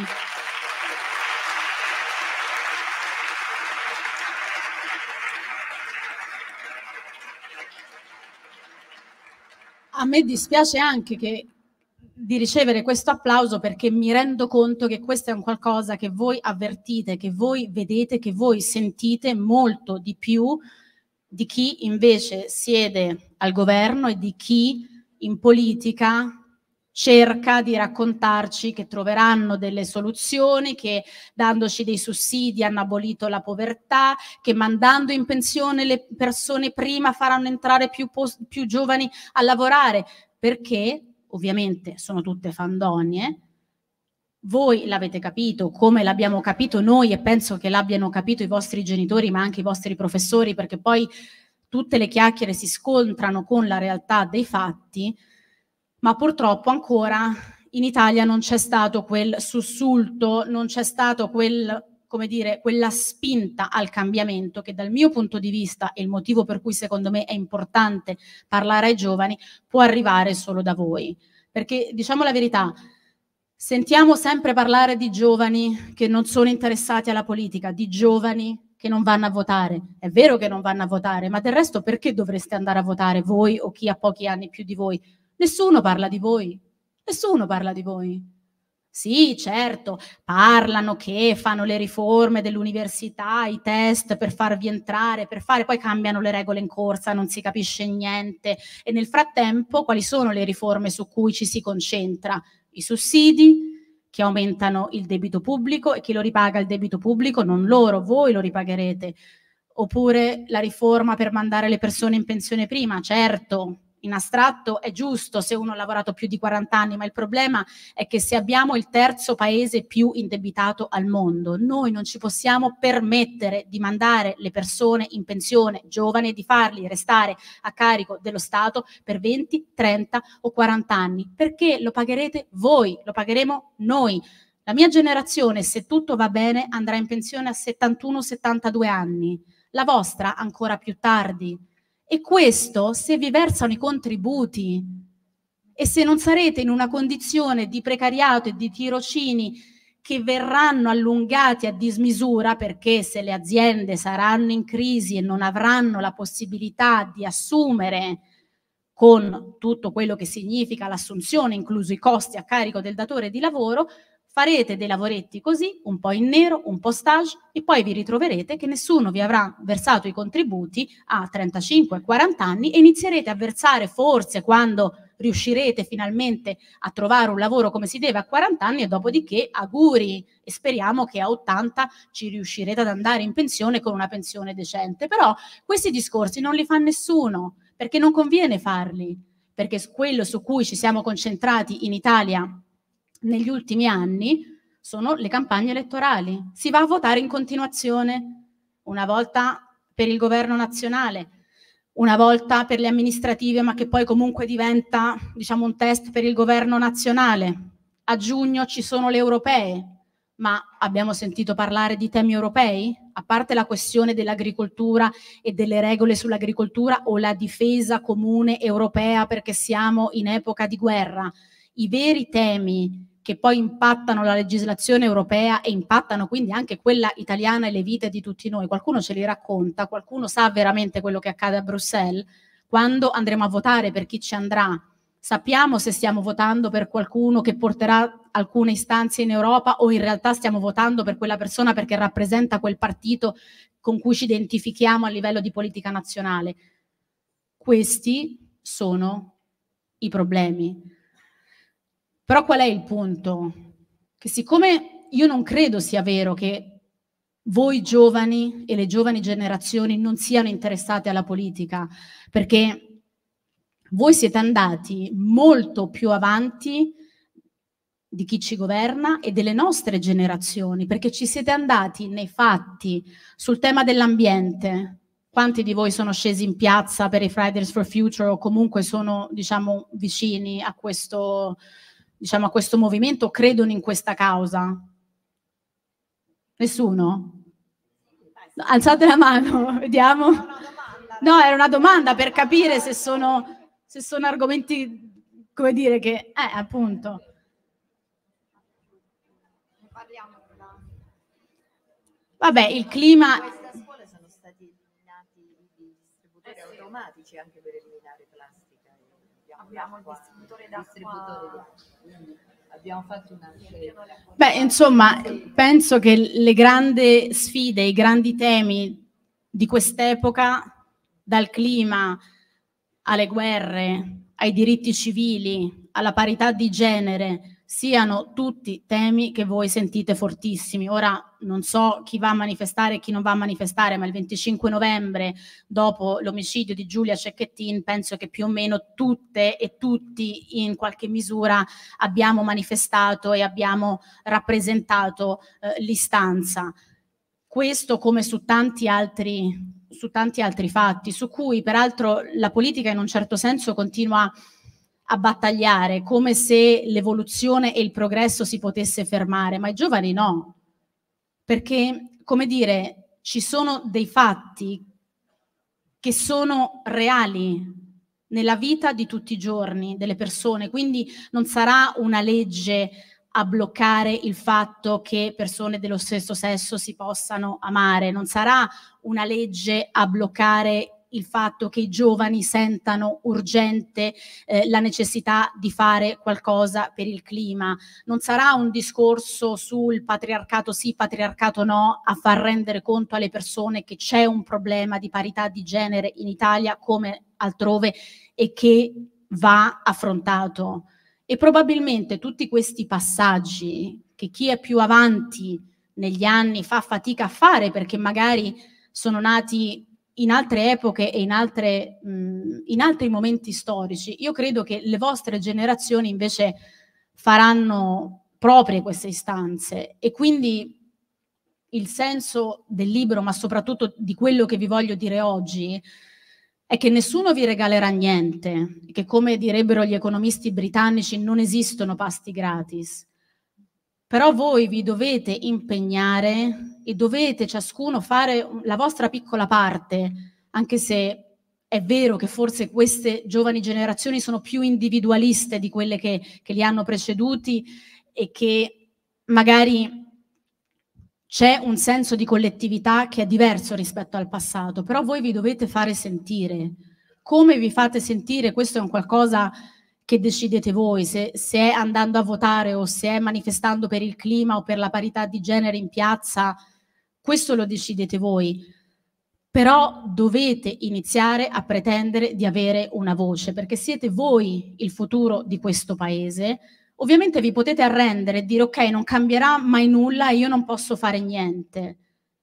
a me dispiace anche che di ricevere questo applauso, perché mi rendo conto che questo è un qualcosa che voi avvertite, che voi vedete, che voi sentite molto di più di chi invece siede al governo e di chi in politica cerca di raccontarci che troveranno delle soluzioni, che dandoci dei sussidi hanno abolito la povertà, che mandando in pensione le persone prima faranno entrare più, più giovani a lavorare, perché ovviamente sono tutte fandonie. Voi l'avete capito, come l'abbiamo capito noi, e penso che l'abbiano capito i vostri genitori, ma anche i vostri professori, perché poi tutte le chiacchiere si scontrano con la realtà dei fatti. Ma purtroppo ancora in Italia non c'è stato quel sussulto, non c'è stato quel, come dire, quella spinta al cambiamento che dal mio punto di vista, e il motivo per cui secondo me è importante parlare ai giovani, può arrivare solo da voi. Perché, diciamo la verità, sentiamo sempre parlare di giovani che non sono interessati alla politica, di giovani che non vanno a votare. È vero che non vanno a votare, ma del resto perché dovreste andare a votare voi o chi ha pochi anni più di voi? Nessuno parla di voi, nessuno parla di voi. Sì, certo, parlano che fanno le riforme dell'università, i test per farvi entrare, per fare, poi cambiano le regole in corsa, non si capisce niente. E nel frattempo, quali sono le riforme su cui ci si concentra? I sussidi che aumentano il debito pubblico, e chi lo ripaga il debito pubblico? Non loro, voi lo ripagherete. Oppure la riforma per mandare le persone in pensione prima, certo. In astratto è giusto se uno ha lavorato più di quaranta anni, ma il problema è che se abbiamo il terzo paese più indebitato al mondo, noi non ci possiamo permettere di mandare le persone in pensione giovani e di farli restare a carico dello Stato per venti, trenta o quaranta anni, perché lo pagherete voi, lo pagheremo noi. La mia generazione, se tutto va bene, andrà in pensione a settantuno settantadue anni, la vostra ancora più tardi. E questo se vi versano i contributi e se non sarete in una condizione di precariato e di tirocini che verranno allungati a dismisura, perché se le aziende saranno in crisi e non avranno la possibilità di assumere con tutto quello che significa l'assunzione, incluso i costi a carico del datore di lavoro, farete dei lavoretti così, un po' in nero, un po' stage, e poi vi ritroverete che nessuno vi avrà versato i contributi a trentacinque quaranta anni e inizierete a versare forse quando riuscirete finalmente a trovare un lavoro come si deve a quaranta anni, e dopodiché auguri, e speriamo che a ottanta ci riuscirete ad andare in pensione con una pensione decente. Però questi discorsi non li fa nessuno, perché non conviene farli, perché quello su cui ci siamo concentrati in Italia negli ultimi anni sono le campagne elettorali. Si va a votare in continuazione, una volta per il governo nazionale, una volta per le amministrative, ma che poi comunque diventa, diciamo, un test per il governo nazionale. A giugno ci sono le europee, ma abbiamo sentito parlare di temi europei? A parte la questione dell'agricoltura e delle regole sull'agricoltura o la difesa comune europea perché siamo in epoca di guerra, i veri temi che poi impattano la legislazione europea e impattano quindi anche quella italiana e le vite di tutti noi, qualcuno ce li racconta, qualcuno sa veramente quello che accade a Bruxelles? Quando andremo a votare, per chi ci andrà, sappiamo se stiamo votando per qualcuno che porterà alcune istanze in Europa o in realtà stiamo votando per quella persona perché rappresenta quel partito con cui ci identifichiamo a livello di politica nazionale? Questi sono i problemi. Però qual è il punto? Che siccome io non credo sia vero che voi giovani e le giovani generazioni non siano interessate alla politica, perché voi siete andati molto più avanti di chi ci governa e delle nostre generazioni, perché ci siete andati nei fatti sul tema dell'ambiente. Quanti di voi sono scesi in piazza per i Fridays for Future o comunque sono, diciamo, vicini a questo, diciamo, a questo movimento, credono in questa causa? Nessuno? Alzate la mano, vediamo. No, era una domanda per capire se sono, se sono argomenti, come dire, che, eh, appunto. Vabbè, il clima... Queste scuole sono stati nati i distributori automatici anche per eliminare plastica. Abbiamo il distributore d'acqua. Abbiamo fatto una scelta. Beh, insomma, penso che le grandi sfide, i grandi temi di quest'epoca, dal clima alle guerre, ai diritti civili, alla parità di genere, siano tutti temi che voi sentite fortissimi. Ora non so chi va a manifestare e chi non va a manifestare, ma il venticinque novembre, dopo l'omicidio di Giulia Cecchettin, penso che più o meno tutte e tutti in qualche misura abbiamo manifestato e abbiamo rappresentato eh, l'istanza. Questo come su tanti altri, su tanti altri fatti, su cui peraltro la politica in un certo senso continua a battagliare, come se l'evoluzione e il progresso si potesse fermare, ma i giovani no, perché, come dire, ci sono dei fatti che sono reali nella vita di tutti i giorni delle persone, quindi non sarà una legge a bloccare il fatto che persone dello stesso sesso si possano amare, non sarà una legge a bloccare il fatto che i giovani sentano urgente eh, la necessità di fare qualcosa per il clima. Non sarà un discorso sul patriarcato sì, patriarcato no, a far rendere conto alle persone che c'è un problema di parità di genere in Italia come altrove e che va affrontato. E probabilmente tutti questi passaggi che chi è più avanti negli anni fa fatica a fare, perché magari sono nati in altre epoche e in, altre, mh, in altri momenti storici, io credo che le vostre generazioni invece faranno proprie queste istanze, e quindi il senso del libro, ma soprattutto di quello che vi voglio dire oggi, è che nessuno vi regalerà niente, che come direbbero gli economisti britannici non esistono pasti gratis. Però voi vi dovete impegnare e dovete ciascuno fare la vostra piccola parte, anche se è vero che forse queste giovani generazioni sono più individualiste di quelle che, che li hanno preceduti e che magari c'è un senso di collettività che è diverso rispetto al passato, però voi vi dovete fare sentire. Come vi fate sentire? Questo è un qualcosa che decidete voi, se, se è andando a votare o se è manifestando per il clima o per la parità di genere in piazza, questo lo decidete voi. Però dovete iniziare a pretendere di avere una voce, perché siete voi il futuro di questo paese. Ovviamente vi potete arrendere e dire ok, non cambierà mai nulla e io non posso fare niente.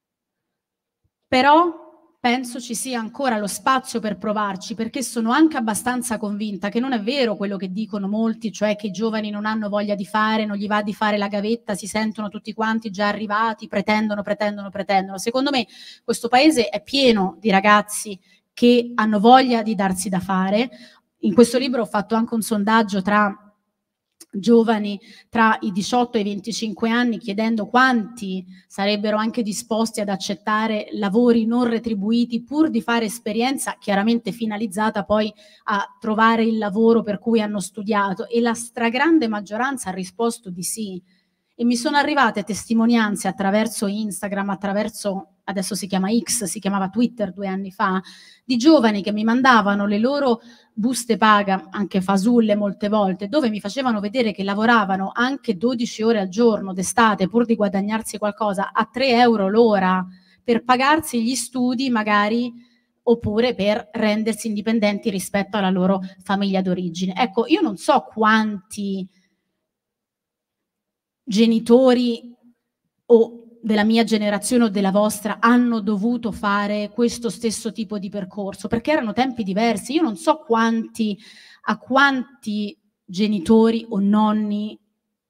Però penso ci sia ancora lo spazio per provarci, perché sono anche abbastanza convinta che non è vero quello che dicono molti, cioè che i giovani non hanno voglia di fare, non gli va di fare la gavetta, si sentono tutti quanti già arrivati, pretendono, pretendono, pretendono. Secondo me questo paese è pieno di ragazzi che hanno voglia di darsi da fare. In questo libro ho fatto anche un sondaggio tra giovani tra i diciotto e i venticinque anni, chiedendo quanti sarebbero anche disposti ad accettare lavori non retribuiti pur di fare esperienza, chiaramente finalizzata poi a trovare il lavoro per cui hanno studiato, e la stragrande maggioranza ha risposto di sì. E mi sono arrivate testimonianze attraverso Instagram, attraverso, adesso si chiama X, si chiamava Twitter due anni fa, di giovani che mi mandavano le loro buste paga, anche fasulle molte volte, dove mi facevano vedere che lavoravano anche dodici ore al giorno d'estate pur di guadagnarsi qualcosa a tre euro l'ora per pagarsi gli studi magari, oppure per rendersi indipendenti rispetto alla loro famiglia d'origine. Ecco, io non so quanti genitori o della mia generazione o della vostra hanno dovuto fare questo stesso tipo di percorso, perché erano tempi diversi. Io non so quanti, a quanti genitori o nonni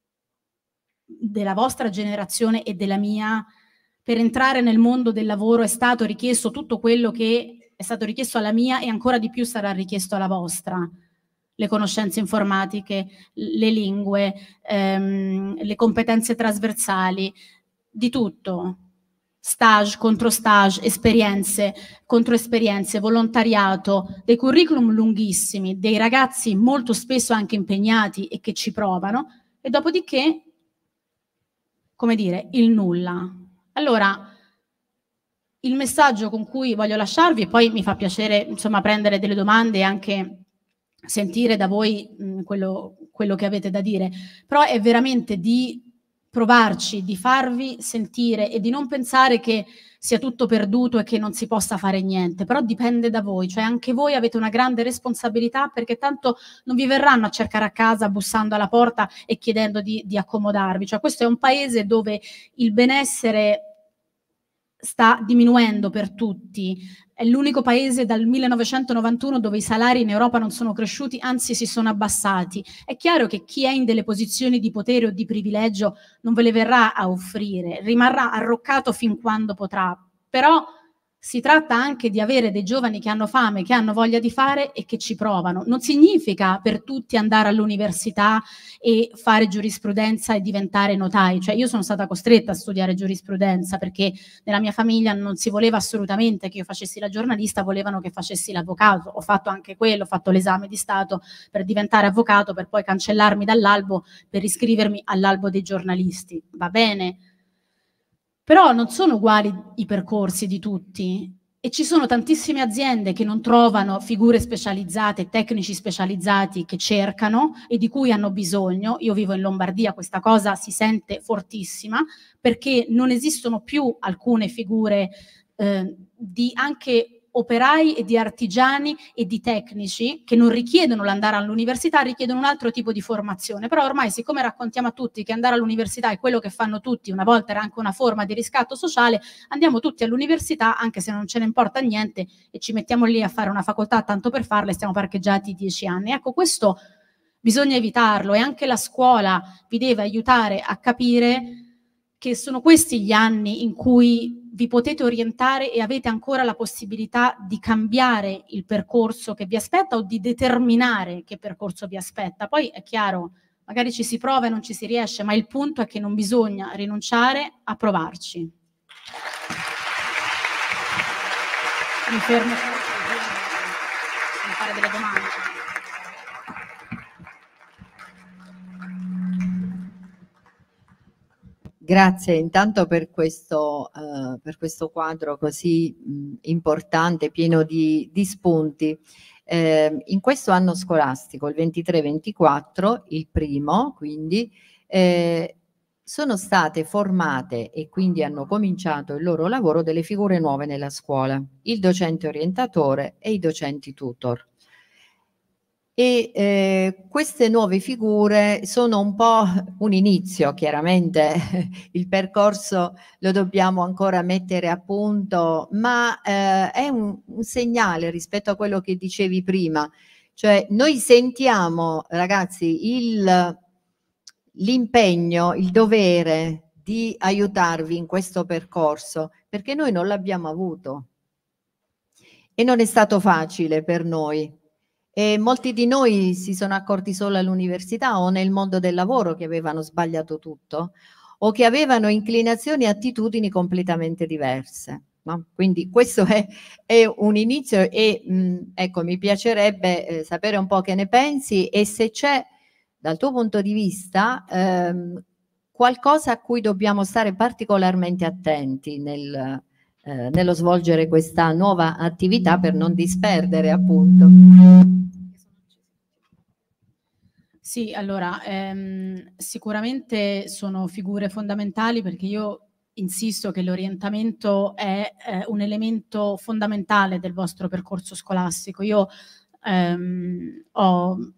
della vostra generazione e della mia, per entrare nel mondo del lavoro è stato richiesto tutto quello che è stato richiesto alla mia e ancora di più sarà richiesto alla vostra. Le conoscenze informatiche, le lingue, ehm, le competenze trasversali, di tutto. Stage contro stage, esperienze contro esperienze, volontariato, dei curriculum lunghissimi, dei ragazzi molto spesso anche impegnati e che ci provano, e dopodiché, come dire, il nulla. Allora, il messaggio con cui voglio lasciarvi, e poi mi fa piacere insomma prendere delle domande e anche sentire da voi mh, quello, quello che avete da dire, però è veramente di provarci, di farvi sentire e di non pensare che sia tutto perduto e che non si possa fare niente, però dipende da voi, cioè anche voi avete una grande responsabilità, perché tanto non vi verranno a cercare a casa bussando alla porta e chiedendo di, di accomodarvi, cioè questo è un paese dove il benessere sta diminuendo per tutti, è l'unico paese dal millenovecentonovantuno dove i salari in Europa non sono cresciuti, anzi si sono abbassati. È chiaro che chi è in delle posizioni di potere o di privilegio non ve le verrà a offrire, rimarrà arroccato fin quando potrà, però si tratta anche di avere dei giovani che hanno fame, che hanno voglia di fare e che ci provano. Non significa per tutti andare all'università e fare giurisprudenza e diventare notai, cioè io sono stata costretta a studiare giurisprudenza perché nella mia famiglia non si voleva assolutamente che io facessi la giornalista, volevano che facessi l'avvocato. Ho fatto anche quello, ho fatto l'esame di Stato per diventare avvocato, per poi cancellarmi dall'albo per iscrivermi all'albo dei giornalisti. Va bene, però non sono uguali i percorsi di tutti e ci sono tantissime aziende che non trovano figure specializzate, tecnici specializzati che cercano e di cui hanno bisogno. Io vivo in Lombardia, questa cosa si sente fortissima perché non esistono più alcune figure eh, di anche operai e di artigiani e di tecnici che non richiedono l'andare all'università, richiedono un altro tipo di formazione. Però ormai, siccome raccontiamo a tutti che andare all'università è quello che fanno tutti, una volta era anche una forma di riscatto sociale, andiamo tutti all'università anche se non ce ne importa niente e ci mettiamo lì a fare una facoltà tanto per farla e stiamo parcheggiati dieci anni. Ecco, questo bisogna evitarlo e anche la scuola vi deve aiutare a capire che sono questi gli anni in cui vi potete orientare e avete ancora la possibilità di cambiare il percorso che vi aspetta o di determinare che percorso vi aspetta. Poi è chiaro, magari ci si prova e non ci si riesce, ma il punto è che non bisogna rinunciare a provarci. Mi fermo per fare delle domande. Grazie intanto per questo, uh, per questo quadro così mh, importante, pieno di, di spunti. Eh, in questo anno scolastico, il ventitré ventiquattro, il primo, quindi, eh, sono state formate e quindi hanno cominciato il loro lavoro delle figure nuove nella scuola, il docente orientatore e i docenti tutor. E eh, queste nuove figure sono un po' un inizio, chiaramente il percorso lo dobbiamo ancora mettere a punto, ma eh, è un, un segnale rispetto a quello che dicevi prima, cioè noi sentiamo, ragazzi, il, l'impegno, il dovere di aiutarvi in questo percorso, perché noi non l'abbiamo avuto e non è stato facile per noi. E molti di noi si sono accorti solo all'università o nel mondo del lavoro che avevano sbagliato tutto o che avevano inclinazioni e attitudini completamente diverse. No? Quindi questo è, è un inizio e mh, ecco, mi piacerebbe eh, sapere un po' che ne pensi e se c'è dal tuo punto di vista ehm, qualcosa a cui dobbiamo stare particolarmente attenti nel, eh, nello svolgere questa nuova attività per non disperdere appunto. Sì, allora, ehm, sicuramente sono figure fondamentali perché io insisto che l'orientamento è eh, un elemento fondamentale del vostro percorso scolastico. Io ehm, ho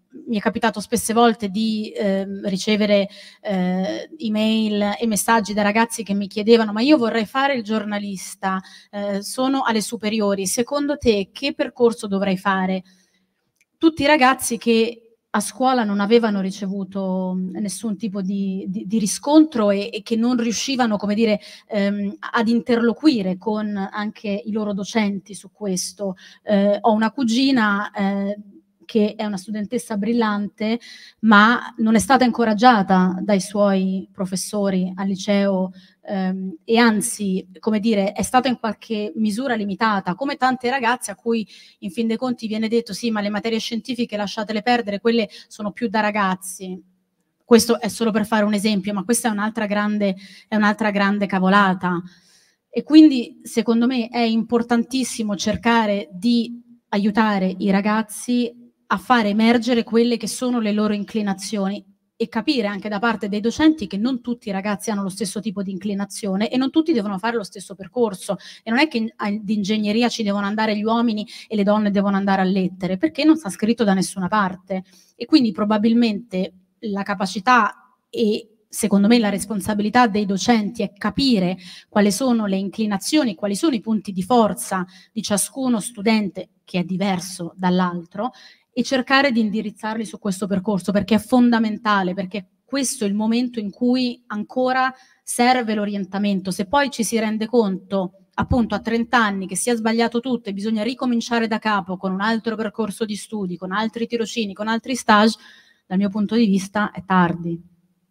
mi è capitato spesse volte di eh, ricevere eh, email e messaggi da ragazzi che mi chiedevano: ma io vorrei fare il giornalista, eh, sono alle superiori, secondo te che percorso dovrei fare? Tutti i ragazzi che a scuola non avevano ricevuto nessun tipo di, di, di riscontro e, e che non riuscivano, come dire, ehm, ad interloquire con anche i loro docenti su questo. Eh, ho una cugina eh, che è una studentessa brillante, ma non è stata incoraggiata dai suoi professori al liceo ehm, e anzi, come dire, è stata in qualche misura limitata, come tante ragazze a cui in fin dei conti viene detto: sì, ma le materie scientifiche lasciatele perdere, quelle sono più da ragazzi. Questo è solo per fare un esempio, ma questa è un'altra grande, è un'altra grande cavolata. E quindi, secondo me, è importantissimo cercare di aiutare i ragazzi a fare emergere quelle che sono le loro inclinazioni e capire anche da parte dei docenti che non tutti i ragazzi hanno lo stesso tipo di inclinazione e non tutti devono fare lo stesso percorso. E non è che di ingegneria ci devono andare gli uomini e le donne devono andare a lettere, perché non sta scritto da nessuna parte. E quindi probabilmente la capacità e secondo me la responsabilità dei docenti è capire quali sono le inclinazioni, quali sono i punti di forza di ciascuno studente che è diverso dall'altro e cercare di indirizzarli su questo percorso, perché è fondamentale, perché questo è il momento in cui ancora serve l'orientamento. Se poi ci si rende conto appunto a trenta anni che si è sbagliato tutto e bisogna ricominciare da capo con un altro percorso di studi, con altri tirocini, con altri stage, dal mio punto di vista è tardi.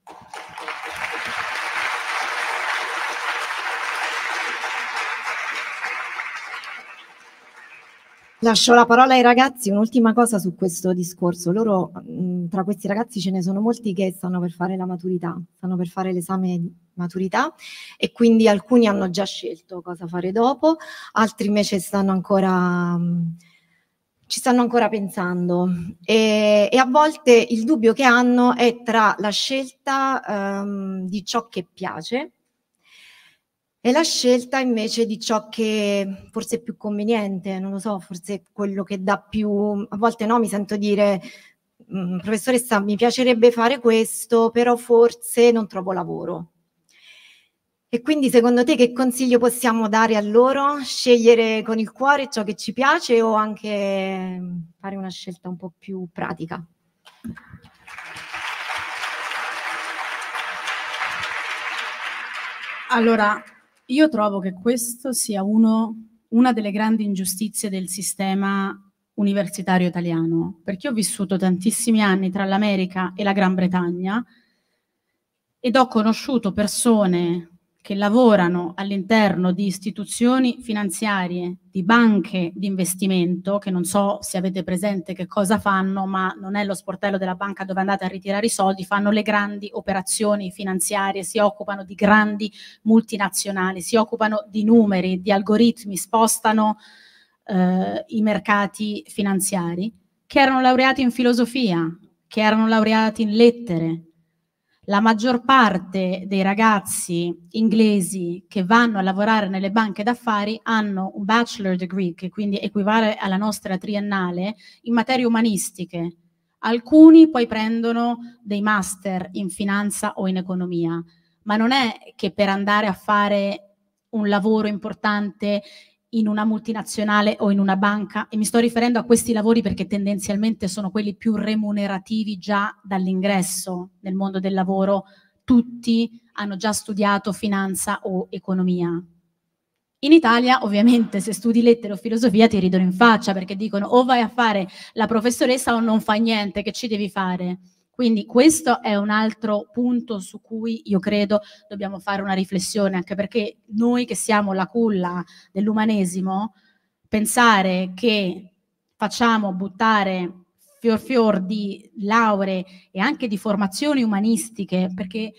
Lascio la parola ai ragazzi. Un'ultima cosa su questo discorso. Loro, mh, tra questi ragazzi ce ne sono molti che stanno per fare la maturità, stanno per fare l'esame di maturità e quindi alcuni hanno già scelto cosa fare dopo, altri invece stanno ancora, mh, ci stanno ancora pensando e, e a volte il dubbio che hanno è tra la scelta um, di ciò che piace e la scelta invece di ciò che forse è più conveniente, non lo so, forse è quello che dà più, a volte no, mi sento dire, professoressa, mi piacerebbe fare questo, però forse non trovo lavoro. E quindi secondo te che consiglio possiamo dare a loro? Scegliere con il cuore ciò che ci piace o anche fare una scelta un po' più pratica? Allora, io trovo che questo sia uno, una delle grandi ingiustizie del sistema universitario italiano, perché ho vissuto tantissimi anni tra l'America e la Gran Bretagna ed ho conosciuto persone che lavorano all'interno di istituzioni finanziarie, di banche di investimento, che non so se avete presente che cosa fanno, ma non è lo sportello della banca dove andate a ritirare i soldi, fanno le grandi operazioni finanziarie, si occupano di grandi multinazionali, si occupano di numeri, di algoritmi, spostano eh, i mercati finanziari, che erano laureati in filosofia, che erano laureati in lettere. La maggior parte dei ragazzi inglesi che vanno a lavorare nelle banche d'affari hanno un bachelor degree, che quindi equivale alla nostra triennale, in materie umanistiche. Alcuni poi prendono dei master in finanza o in economia, ma non è che per andare a fare un lavoro importante in una multinazionale o in una banca, e mi sto riferendo a questi lavori perché tendenzialmente sono quelli più remunerativi già dall'ingresso nel mondo del lavoro, tutti hanno già studiato finanza o economia. In Italia ovviamente se studi lettere o filosofia ti ridono in faccia perché dicono o vai a fare la professoressa o non fai niente, che ci devi fare? Quindi questo è un altro punto su cui io credo dobbiamo fare una riflessione, anche perché noi che siamo la culla dell'umanesimo, pensare che facciamo buttare fior fior di lauree e anche di formazioni umanistiche, perché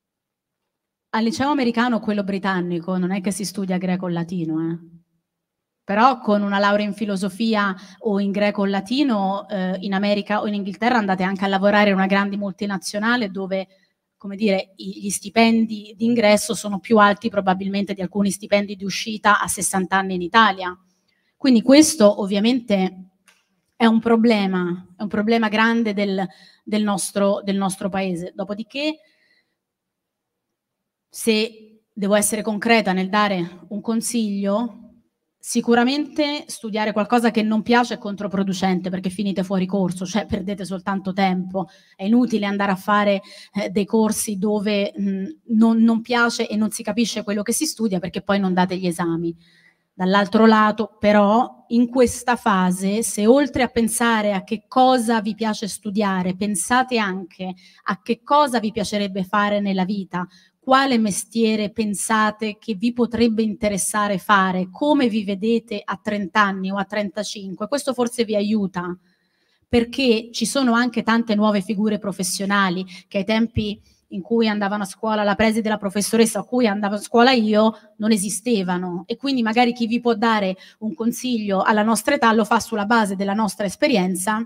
al liceo americano, quello britannico, non è che si studia greco o latino, eh. Però con una laurea in filosofia o in greco o latino eh, in America o in Inghilterra andate anche a lavorare in una grande multinazionale dove, come dire, gli stipendi di ingresso sono più alti probabilmente di alcuni stipendi di uscita a sessanta anni in Italia. Quindi questo ovviamente è un problema, è un problema grande del, del, nostro, del nostro paese. Dopodiché, se devo essere concreta nel dare un consiglio, sicuramente studiare qualcosa che non piace è controproducente, perché finite fuori corso, cioè perdete soltanto tempo. È inutile andare a fare eh, dei corsi dove mh, non, non piace e non si capisce quello che si studia, perché poi non date gli esami. Dall'altro lato, però, in questa fase, se oltre a pensare a che cosa vi piace studiare, pensate anche a che cosa vi piacerebbe fare nella vita, quale mestiere pensate che vi potrebbe interessare fare, come vi vedete a trenta anni o a trentacinque, questo forse vi aiuta, perché ci sono anche tante nuove figure professionali che ai tempi in cui andavano a scuola la preside e la professoressa, a cui andavo a scuola io, non esistevano, e quindi magari chi vi può dare un consiglio alla nostra età lo fa sulla base della nostra esperienza,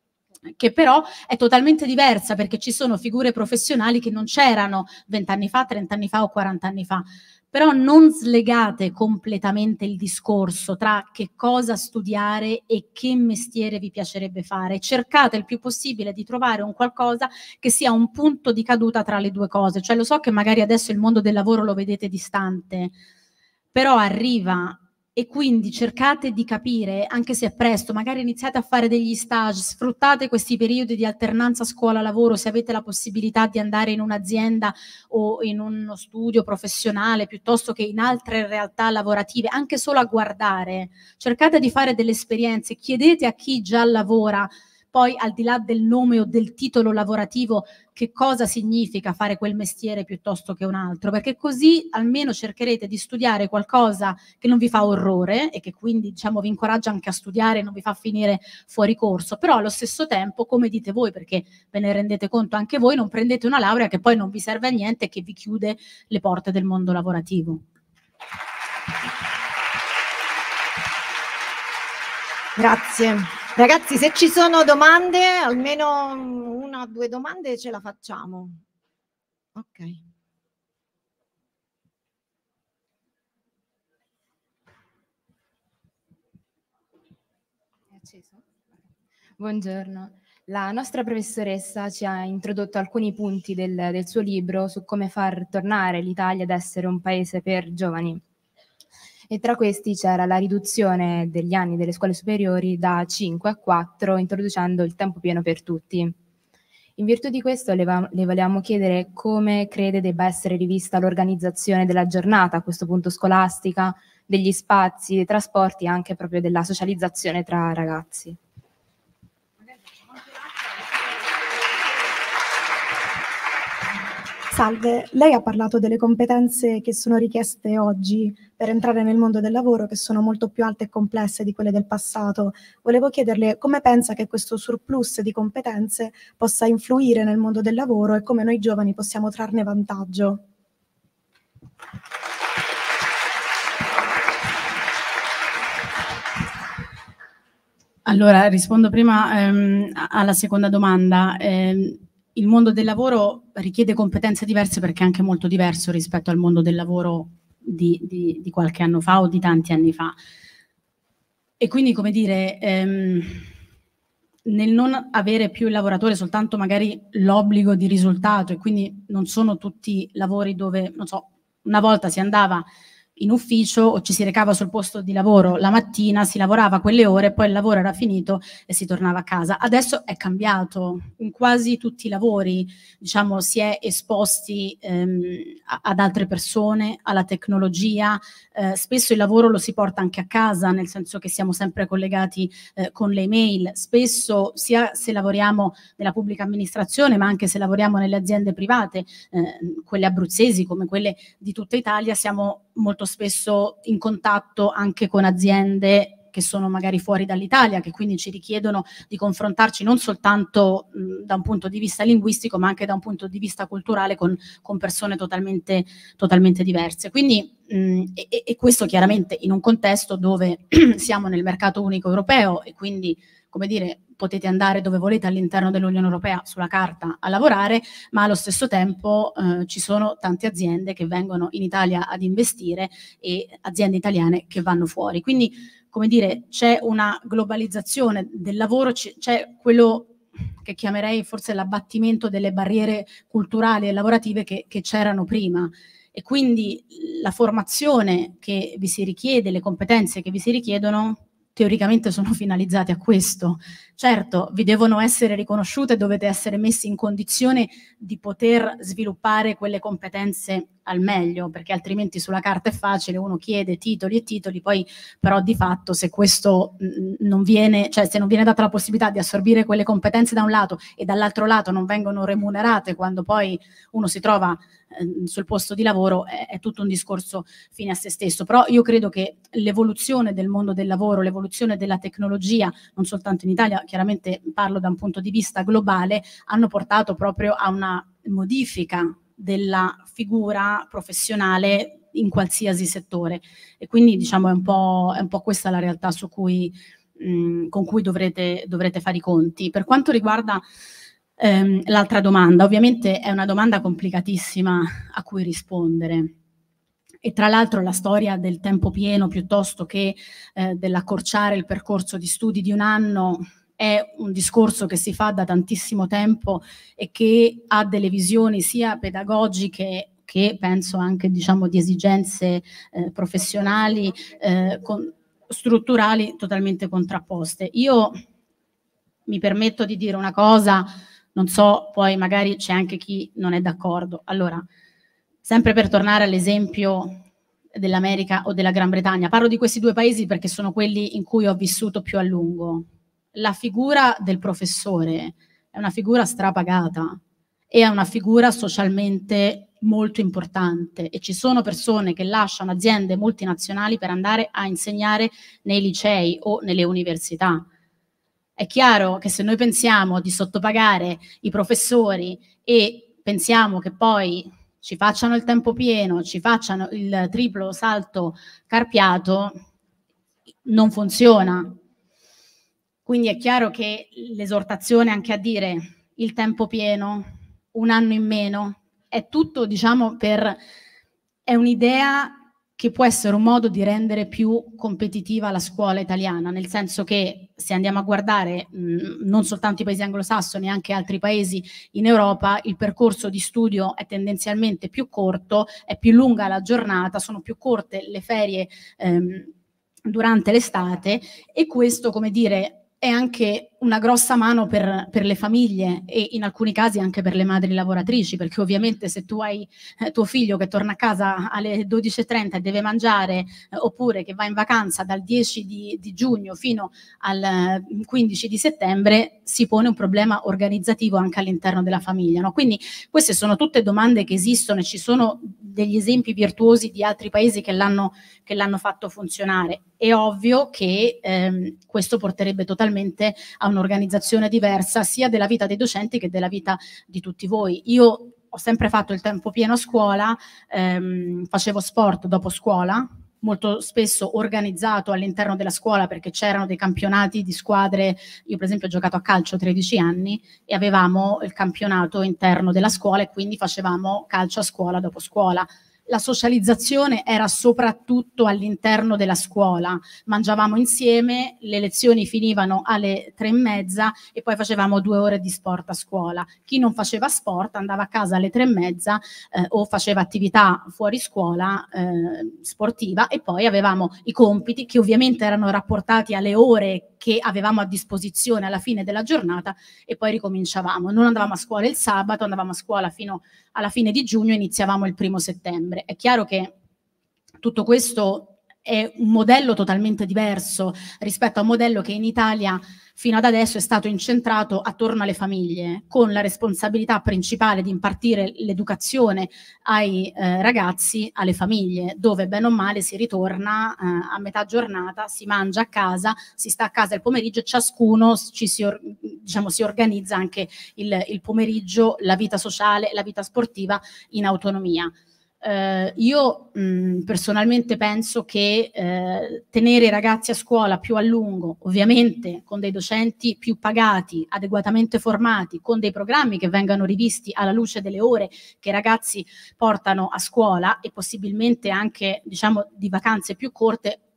che però è totalmente diversa, perché ci sono figure professionali che non c'erano vent'anni fa, trent'anni fa o quarant'anni fa. Però non slegate completamente il discorso tra che cosa studiare e che mestiere vi piacerebbe fare. Cercate il più possibile di trovare un qualcosa che sia un punto di caduta tra le due cose. Cioè, lo so che magari adesso il mondo del lavoro lo vedete distante, però arriva, e quindi cercate di capire, anche se è presto, magari iniziate a fare degli stage, sfruttate questi periodi di alternanza scuola-lavoro, se avete la possibilità di andare in un'azienda o in uno studio professionale, piuttosto che in altre realtà lavorative, anche solo a guardare, cercate di fare delle esperienze, chiedete a chi già lavora, poi al di là del nome o del titolo lavorativo, che cosa significa fare quel mestiere piuttosto che un altro, perché così almeno cercherete di studiare qualcosa che non vi fa orrore e che quindi, diciamo, vi incoraggia anche a studiare e non vi fa finire fuori corso, però allo stesso tempo, come dite voi, perché ve ne rendete conto anche voi, non prendete una laurea che poi non vi serve a niente e che vi chiude le porte del mondo lavorativo. Grazie. Ragazzi, se ci sono domande, almeno una o due domande ce la facciamo. Ok. È acceso? Buongiorno. La nostra professoressa ci ha introdotto alcuni punti del, del suo libro su come far tornare l'Italia ad essere un paese per giovani. E tra questi c'era la riduzione degli anni delle scuole superiori da cinque a quattro, introducendo il tempo pieno per tutti. In virtù di questo le, va- le volevamo chiedere come crede debba essere rivista l'organizzazione della giornata, a questo punto scolastica, degli spazi, dei trasporti e anche proprio della socializzazione tra ragazzi. Salve, lei ha parlato delle competenze che sono richieste oggi per entrare nel mondo del lavoro, che sono molto più alte e complesse di quelle del passato. Volevo chiederle come pensa che questo surplus di competenze possa influire nel mondo del lavoro e come noi giovani possiamo trarne vantaggio. Allora, rispondo prima ehm, alla seconda domanda. Eh, il mondo del lavoro richiede competenze diverse perché è anche molto diverso rispetto al mondo del lavoro di, di, di qualche anno fa o di tanti anni fa. E quindi, come dire, ehm, nel non avere più il lavoratore soltanto magari l'obbligo di risultato, e quindi non sono tutti lavori dove, non so, una volta si andava in ufficio o ci si recava sul posto di lavoro la mattina, si lavorava quelle ore, poi il lavoro era finito e si tornava a casa. Adesso è cambiato, in quasi tutti i lavori, diciamo, si è esposti ehm, ad altre persone, alla tecnologia, eh, spesso il lavoro lo si porta anche a casa, nel senso che siamo sempre collegati eh, con le email, spesso sia se lavoriamo nella pubblica amministrazione, ma anche se lavoriamo nelle aziende private, eh, quelle abruzzesi come quelle di tutta Italia, siamo molto spesso in contatto anche con aziende che sono magari fuori dall'Italia, che quindi ci richiedono di confrontarci non soltanto mh, da un punto di vista linguistico, ma anche da un punto di vista culturale con, con persone totalmente, totalmente diverse. Quindi, mh, e, e questo chiaramente in un contesto dove siamo nel mercato unico europeo e quindi, come dire, potete andare dove volete all'interno dell'Unione Europea sulla carta a lavorare, ma allo stesso tempo eh, ci sono tante aziende che vengono in Italia ad investire e aziende italiane che vanno fuori. Quindi, come dire, c'è una globalizzazione del lavoro, c'è quello che chiamerei forse l'abbattimento delle barriere culturali e lavorative che, che c'erano prima, e quindi la formazione che vi si richiede, le competenze che vi si richiedono teoricamente sono finalizzate a questo. Certo, vi devono essere riconosciute, dovete essere messi in condizione di poter sviluppare quelle competenze al meglio, perché altrimenti sulla carta è facile, uno chiede titoli e titoli, poi però di fatto se questo mh, non viene, cioè se non viene data la possibilità di assorbire quelle competenze da un lato e dall'altro lato non vengono remunerate quando poi uno si trova eh, sul posto di lavoro, è, è tutto un discorso fine a se stesso. Però io credo che l'evoluzione del mondo del lavoro, l'evoluzione della tecnologia, non soltanto in Italia, chiaramente parlo da un punto di vista globale, hanno portato proprio a una modifica della figura professionale in qualsiasi settore, e quindi diciamo è un po', è un po' questa la realtà su cui, mh, con cui dovrete, dovrete fare i conti. Per quanto riguarda ehm, l'altra domanda, ovviamente è una domanda complicatissima a cui rispondere, e tra l'altro la storia del tempo pieno piuttosto che eh, dell'accorciare il percorso di studi di un anno è un discorso che si fa da tantissimo tempo e che ha delle visioni sia pedagogiche che penso anche, diciamo, di esigenze eh, professionali, eh, con, strutturali totalmente contrapposte. Io mi permetto di dire una cosa, non so, poi magari c'è anche chi non è d'accordo. Allora, sempre per tornare all'esempio dell'America o della Gran Bretagna, parlo di questi due paesi perché sono quelli in cui ho vissuto più a lungo. La figura del professore è una figura strapagata e è una figura socialmente molto importante, e ci sono persone che lasciano aziende multinazionali per andare a insegnare nei licei o nelle università. È chiaro che se noi pensiamo di sottopagare i professori e pensiamo che poi ci facciano il tempo pieno, ci facciano il triplo salto carpiato, non funziona. Quindi è chiaro che l'esortazione anche a dire il tempo pieno, un anno in meno, è tutto, diciamo, per... è un'idea che può essere un modo di rendere più competitiva la scuola italiana, nel senso che se andiamo a guardare mh, non soltanto i paesi anglosassoni, anche altri paesi in Europa, il percorso di studio è tendenzialmente più corto, è più lunga la giornata, sono più corte le ferie ehm, durante l'estate, e questo, come dire, è anche una grossa mano per, per le famiglie e in alcuni casi anche per le madri lavoratrici, perché ovviamente se tu hai eh, tuo figlio che torna a casa alle dodici e trenta e deve mangiare, eh, oppure che va in vacanza dal dieci di, di giugno fino al quindici di settembre, si pone un problema organizzativo anche all'interno della famiglia, no? Quindi queste sono tutte domande che esistono e ci sono degli esempi virtuosi di altri paesi che l'hanno che l'hanno fatto funzionare. È ovvio che ehm, questo porterebbe totalmente a un'organizzazione diversa sia della vita dei docenti che della vita di tutti voi. Io ho sempre fatto il tempo pieno a scuola, ehm, facevo sport dopo scuola, molto spesso organizzato all'interno della scuola perché c'erano dei campionati di squadre. Io per esempio ho giocato a calcio tredici anni e avevamo il campionato interno della scuola e quindi facevamo calcio a scuola dopo scuola. La socializzazione era soprattutto all'interno della scuola, mangiavamo insieme, le lezioni finivano alle tre e mezza e poi facevamo due ore di sport a scuola. Chi non faceva sport andava a casa alle tre e mezza eh, o faceva attività fuori scuola eh, sportiva, e poi avevamo i compiti che ovviamente erano rapportati alle ore che avevamo a disposizione alla fine della giornata, e poi ricominciavamo. Non andavamo a scuola il sabato, andavamo a scuola fino alla fine di giugno e iniziavamo il primo settembre. È chiaro che tutto questo è un modello totalmente diverso rispetto a un modello che in Italia fino ad adesso è stato incentrato attorno alle famiglie, con la responsabilità principale di impartire l'educazione ai eh, ragazzi, alle famiglie, dove bene o male si ritorna eh, a metà giornata, si mangia a casa, si sta a casa il pomeriggio e ciascuno ci si, or diciamo, si organizza anche il, il pomeriggio, la vita sociale, la vita sportiva in autonomia. Uh, io mh, personalmente penso che uh, tenere i ragazzi a scuola più a lungo, ovviamente con dei docenti più pagati, adeguatamente formati, con dei programmi che vengano rivisti alla luce delle ore che i ragazzi portano a scuola e possibilmente anche, diciamo, di vacanze più corte,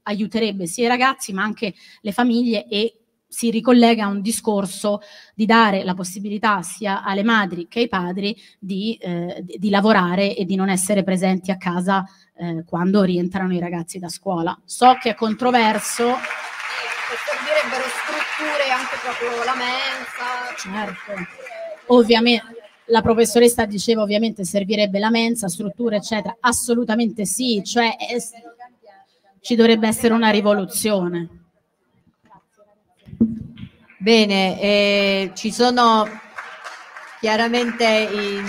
aiuterebbe sia i ragazzi ma anche le famiglie, e si ricollega a un discorso di dare la possibilità sia alle madri che ai padri di, eh, di lavorare e di non essere presenti a casa eh, quando rientrano i ragazzi da scuola. So che è controverso. Servirebbero strutture, anche proprio la mensa. Certo. Ovviamente la professoressa diceva ovviamente servirebbe la mensa, strutture eccetera, assolutamente sì, cioè è, ci dovrebbe essere una rivoluzione. Bene, eh, ci sono chiaramente i,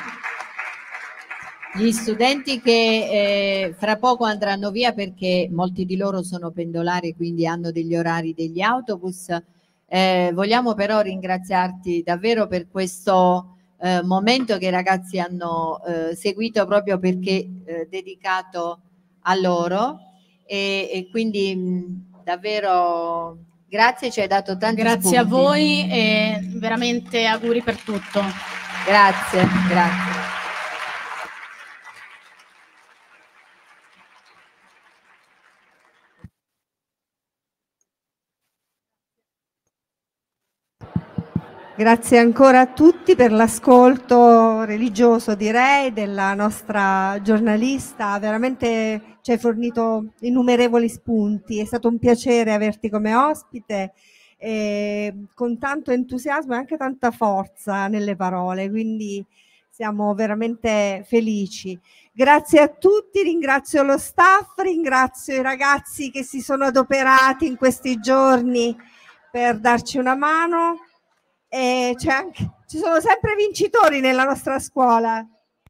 gli studenti che eh, fra poco andranno via perché molti di loro sono pendolari, quindi hanno degli orari degli autobus. Eh, vogliamo però ringraziarti davvero per questo eh, momento che i ragazzi hanno eh, seguito proprio perché eh, dedicato a loro, e, e quindi mh, davvero grazie, ci hai dato tanti Grazie a spunti. voi e veramente auguri per tutto. Grazie, grazie. Grazie ancora a tutti per l'ascolto religioso, direi, della nostra giornalista. Veramente ci hai fornito innumerevoli spunti. È stato un piacere averti come ospite, eh, con tanto entusiasmo e anche tanta forza nelle parole, quindi siamo veramente felici. Grazie a tutti, ringrazio lo staff, ringrazio i ragazzi che si sono adoperati in questi giorni per darci una mano. E c'è anche, ci sono sempre vincitori nella nostra scuola.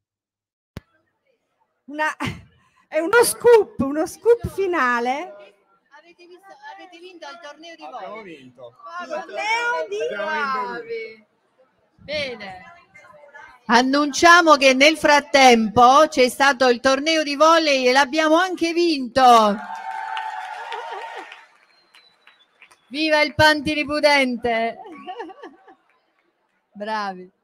Una, è uno scoop, uno scoop finale. Avete, visto, avete vinto il torneo di volley? Abbiamo vinto. Torneo di Abbiamo vinto bravi. Bene. Annunciamo che nel frattempo c'è stato il torneo di volley e l'abbiamo anche vinto. Viva il Panti Ripudente! Bravi.